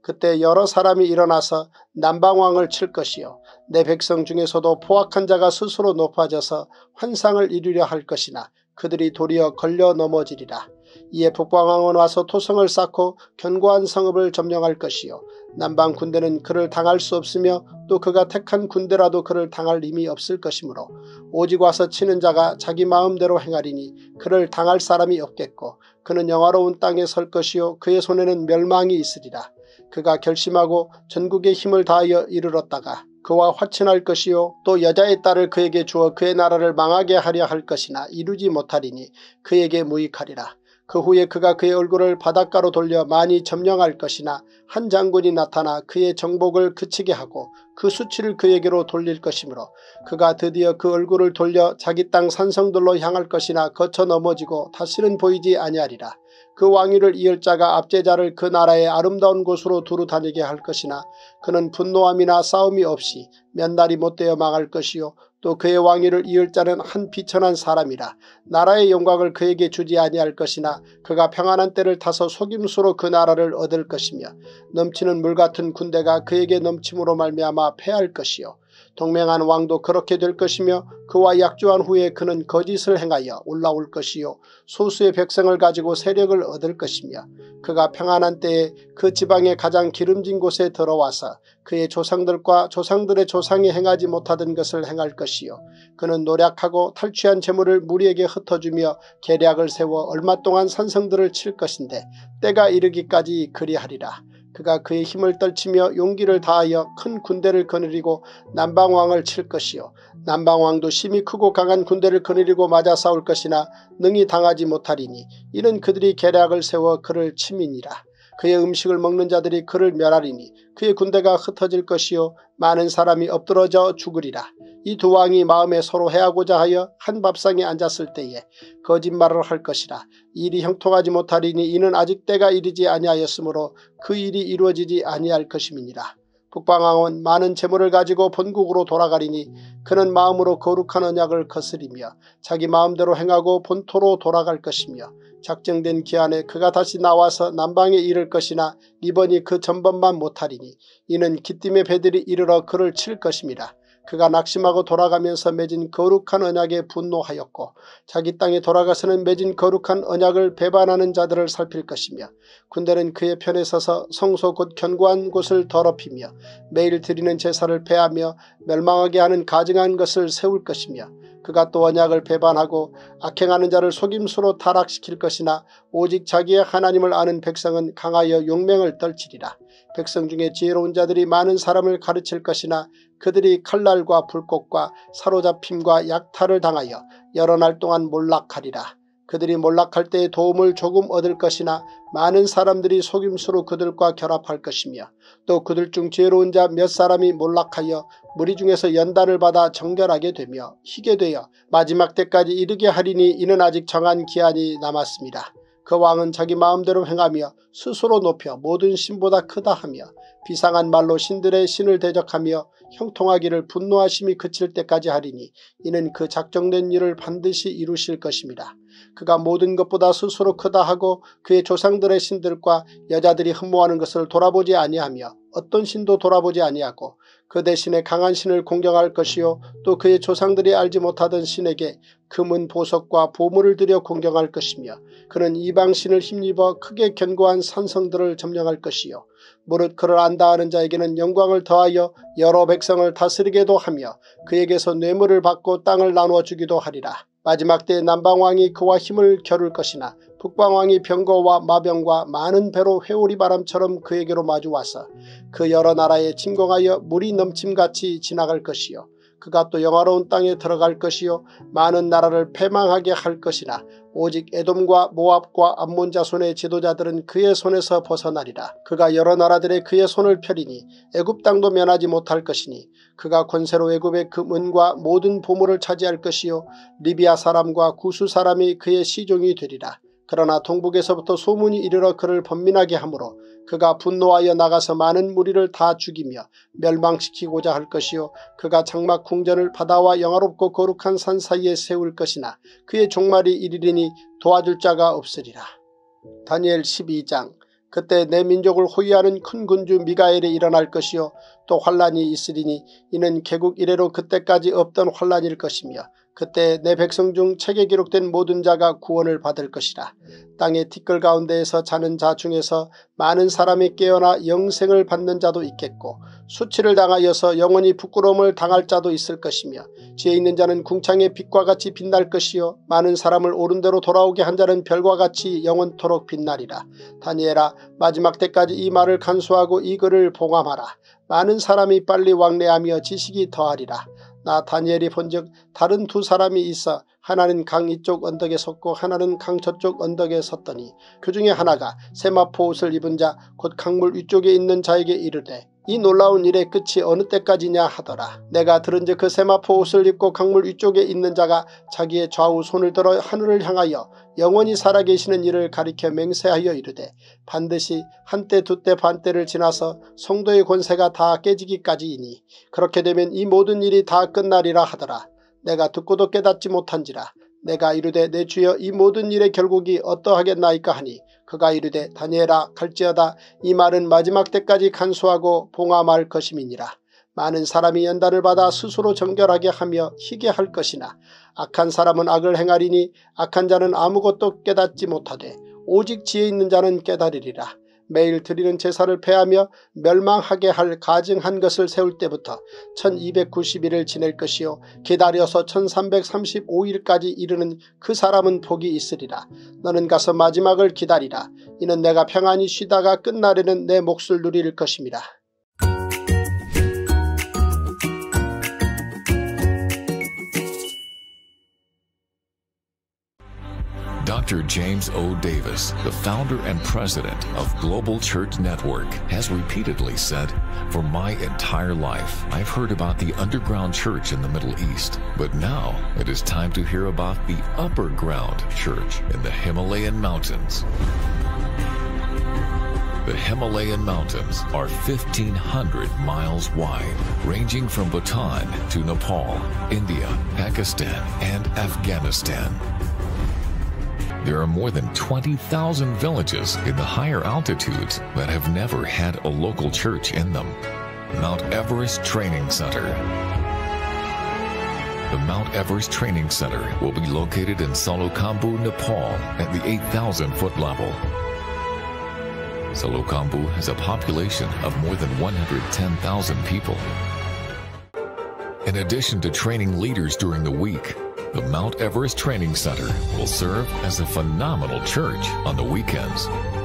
그때 여러 사람이 일어나서 남방왕을 칠 것이요 내 백성 중에서도 포악한 자가 스스로 높아져서 환상을 이루려 할 것이나 그들이 도리어 걸려 넘어지리라. 이에 북방왕은 와서 토성을 쌓고 견고한 성읍을 점령할 것이요 남방 군대는 그를 당할 수 없으며 또 그가 택한 군대라도 그를 당할 힘이 없을 것이므로 오직 와서 치는 자가 자기 마음대로 행하리니 그를 당할 사람이 없겠고 그는 영화로운 땅에 설 것이요 그의 손에는 멸망이 있으리라. 그가 결심하고 전국의 힘을 다하여 이르렀다가 그와 화친할 것이요 또 여자의 딸을 그에게 주어 그의 나라를 망하게 하려 할 것이나 이루지 못하리니 그에게 무익하리라. 그 후에 그가 그의 얼굴을 바닷가로 돌려 많이 점령할 것이나 한 장군이 나타나 그의 정복을 그치게 하고 그 수치를 그에게로 돌릴 것이므로 그가 드디어 그 얼굴을 돌려 자기 땅 산성들로 향할 것이나 거쳐 넘어지고 다시는 보이지 아니하리라. 그 왕위를 이을 자가 압제자를 그 나라의 아름다운 곳으로 두루 다니게 할 것이나 그는 분노함이나 싸움이 없이 몇 날이 못되어 망할 것이요 또 그의 왕위를 이을 자는 한 비천한 사람이라. 나라의 영광을 그에게 주지 아니할 것이나 그가 평안한 때를 타서 속임수로 그 나라를 얻을 것이며 넘치는 물같은 군대가 그에게 넘침으로 말미암아 패할 것이요 동맹한 왕도 그렇게 될 것이며 그와 약조한 후에 그는 거짓을 행하여 올라올 것이요 소수의 백성을 가지고 세력을 얻을 것이며 그가 평안한 때에 그 지방의 가장 기름진 곳에 들어와서 그의 조상들과 조상들의 조상이 행하지 못하던 것을 행할 것이요 그는 노력하고 탈취한 재물을 무리에게 흩어주며 계략을 세워 얼마 동안 산성들을 칠 것인데 때가 이르기까지 그리하리라. 그가 그의 힘을 떨치며 용기를 다하여 큰 군대를 거느리고 남방왕을 칠 것이요 남방왕도 심히 크고 강한 군대를 거느리고 맞아 싸울 것이나 능히 당하지 못하리니 이는 그들이 계략을 세워 그를 침이니라. 그의 음식을 먹는 자들이 그를 멸하리니 그의 군대가 흩어질 것이요 많은 사람이 엎드러져 죽으리라. 이 두 왕이 마음에 서로 해하고자 하여 한 밥상에 앉았을 때에 거짓말을 할 것이라. 일이 형통하지 못하리니 이는 아직 때가 이르지 아니하였으므로 그 일이 이루어지지 아니할 것임이니라. 북방왕은 많은 재물을 가지고 본국으로 돌아가리니 그는 마음으로 거룩한 언약을 거스리며 자기 마음대로 행하고 본토로 돌아갈 것이며 작정된 기한에 그가 다시 나와서 남방에 이를 것이나 이번이 그 전번만 못하리니 이는 기띔의 배들이 이르러 그를 칠 것임이라. 그가 낙심하고 돌아가면서 맺은 거룩한 언약에 분노하였고 자기 땅에 돌아가서는 맺은 거룩한 언약을 배반하는 자들을 살필 것이며 군대는 그의 편에 서서 성소 곧 견고한 곳을 더럽히며 매일 드리는 제사를 폐하며 멸망하게 하는 가증한 것을 세울 것이며 그가 또 언약을 배반하고 악행하는 자를 속임수로 타락시킬 것이나 오직 자기의 하나님을 아는 백성은 강하여 용맹을 떨치리라. 백성 중에 지혜로운 자들이 많은 사람을 가르칠 것이나 그들이 칼날과 불꽃과 사로잡힘과 약탈을 당하여 여러 날 동안 몰락하리라. 그들이 몰락할 때에 도움을 조금 얻을 것이나 많은 사람들이 속임수로 그들과 결합할 것이며 또 그들 중 지혜로운 자 몇 사람이 몰락하여 무리 중에서 연단을 받아 정결하게 되며 희게 되어 마지막 때까지 이르게 하리니 이는 아직 정한 기한이 남았습니다. 그 왕은 자기 마음대로 행하며 스스로 높여 모든 신보다 크다 하며 비상한 말로 신들의 신을 대적하며 형통하기를 분노하심이 그칠 때까지 하리니 이는 그 작정된 일을 반드시 이루실 것입니다. 그가 모든 것보다 스스로 크다 하고 그의 조상들의 신들과 여자들이 흠모하는 것을 돌아보지 아니하며 어떤 신도 돌아보지 아니하고 그 대신에 강한 신을 공경할 것이요 또 그의 조상들이 알지 못하던 신에게 금은 보석과 보물을 들여 공경할 것이며 그는 이방신을 힘입어 크게 견고한 산성들을 점령할 것이요 무릇 그를 안다 하는 자에게는 영광을 더하여 여러 백성을 다스리게도 하며 그에게서 뇌물을 받고 땅을 나누어 주기도 하리라. 마지막 때에 남방왕이 그와 힘을 겨룰 것이나 북방왕이 병거와 마병과 많은 배로 회오리 바람처럼 그에게로 마주와서 그 여러 나라에 침공하여 물이 넘침같이 지나갈 것이요 그가 또 영화로운 땅에 들어갈 것이요 많은 나라를 패망하게 할 것이나 오직 에돔과 모압과 암몬 자손의 지도자들은 그의 손에서 벗어나리라. 그가 여러 나라들의 그의 손을 펴리니 애굽 땅도 면하지 못할 것이니 그가 권세로 애굽의 금은과 모든 보물을 차지할 것이요 리비아 사람과 구수 사람이 그의 시종이 되리라. 그러나 동북에서부터 소문이 이르러 그를 번민하게 하므로 그가 분노하여 나가서 많은 무리를 다 죽이며 멸망시키고자 할 것이요 그가 장막 궁전을 바다와 영화롭고 거룩한 산 사이에 세울 것이나 그의 종말이 이르리니 도와줄 자가 없으리라. 다니엘 12장. 그때 내 민족을 호위하는 큰 군주 미가엘이 일어날 것이요 또 환란이 있으리니 이는 개국 이래로 그때까지 없던 환란일 것이며 그때 내 백성 중 책에 기록된 모든 자가 구원을 받을 것이라. 땅의 티끌 가운데에서 자는 자 중에서 많은 사람이 깨어나 영생을 받는 자도 있겠고 수치를 당하여서 영원히 부끄러움을 당할 자도 있을 것이며 지혜 있는 자는 궁창의 빛과 같이 빛날 것이요 많은 사람을 옳은 대로 돌아오게 한 자는 별과 같이 영원토록 빛나리라. 다니엘아, 마지막 때까지 이 말을 간수하고 이 글을 봉함하라. 많은 사람이 빨리 왕래하며 지식이 더하리라. 나 다니엘이 본즉 다른 두 사람이 있어 하나는 강 이쪽 언덕에 섰고 하나는 강 저쪽 언덕에 섰더니 그 중에 하나가 세마포 옷을 입은 자 곧 강물 위쪽에 있는 자에게 이르되 이 놀라운 일의 끝이 어느 때까지냐 하더라. 내가 들은즉 그 세마포 옷을 입고 강물 위쪽에 있는 자가 자기의 좌우 손을 들어 하늘을 향하여 영원히 살아계시는 이를 가리켜 맹세하여 이르되 반드시 한때 두때 반때를 지나서 성도의 권세가 다 깨지기까지이니 그렇게 되면 이 모든 일이 다 끝나리라 하더라. 내가 듣고도 깨닫지 못한지라. 내가 이르되 내 주여 이 모든 일의 결국이 어떠하겠나이까 하니 그가 이르되 다니엘아 갈지어다 이 말은 마지막 때까지 간수하고 봉함할 것임이니라. 많은 사람이 연단을 받아 스스로 정결하게 하며 희게 할 것이나 악한 사람은 악을 행하리니 악한 자는 아무것도 깨닫지 못하되 오직 지혜 있는 자는 깨달으리라. 매일 드리는 제사를 폐하며 멸망하게 할 가증한 것을 세울 때부터 1290일을 지낼 것이요 기다려서 1335일까지 이르는 그 사람은 복이 있으리라. 너는 가서 마지막을 기다리라. 이는 내가 평안히 쉬다가 끝날에는 내 몫을 누릴 것임이라. Dr. James O. Davis, the founder and president of Global Church Network, has repeatedly said, "For my entire life, I've heard about the underground church in the Middle East, but now it is time to hear about the upper ground church in the Himalayan mountains." The Himalayan mountains are 1,500 miles wide, ranging from Bhutan to Nepal, India, Pakistan, and Afghanistan. There are more than 20,000 villages in the higher altitudes that have never had a local church in them. Mount Everest Training Center. The Mount Everest Training Center will be located in Salokhambu, Nepal at the 8,000-foot level. Salokhambu has a population of more than 110,000 people. In addition to training leaders during the week, the Mount Everest Training Center will serve as a phenomenal church on the weekends.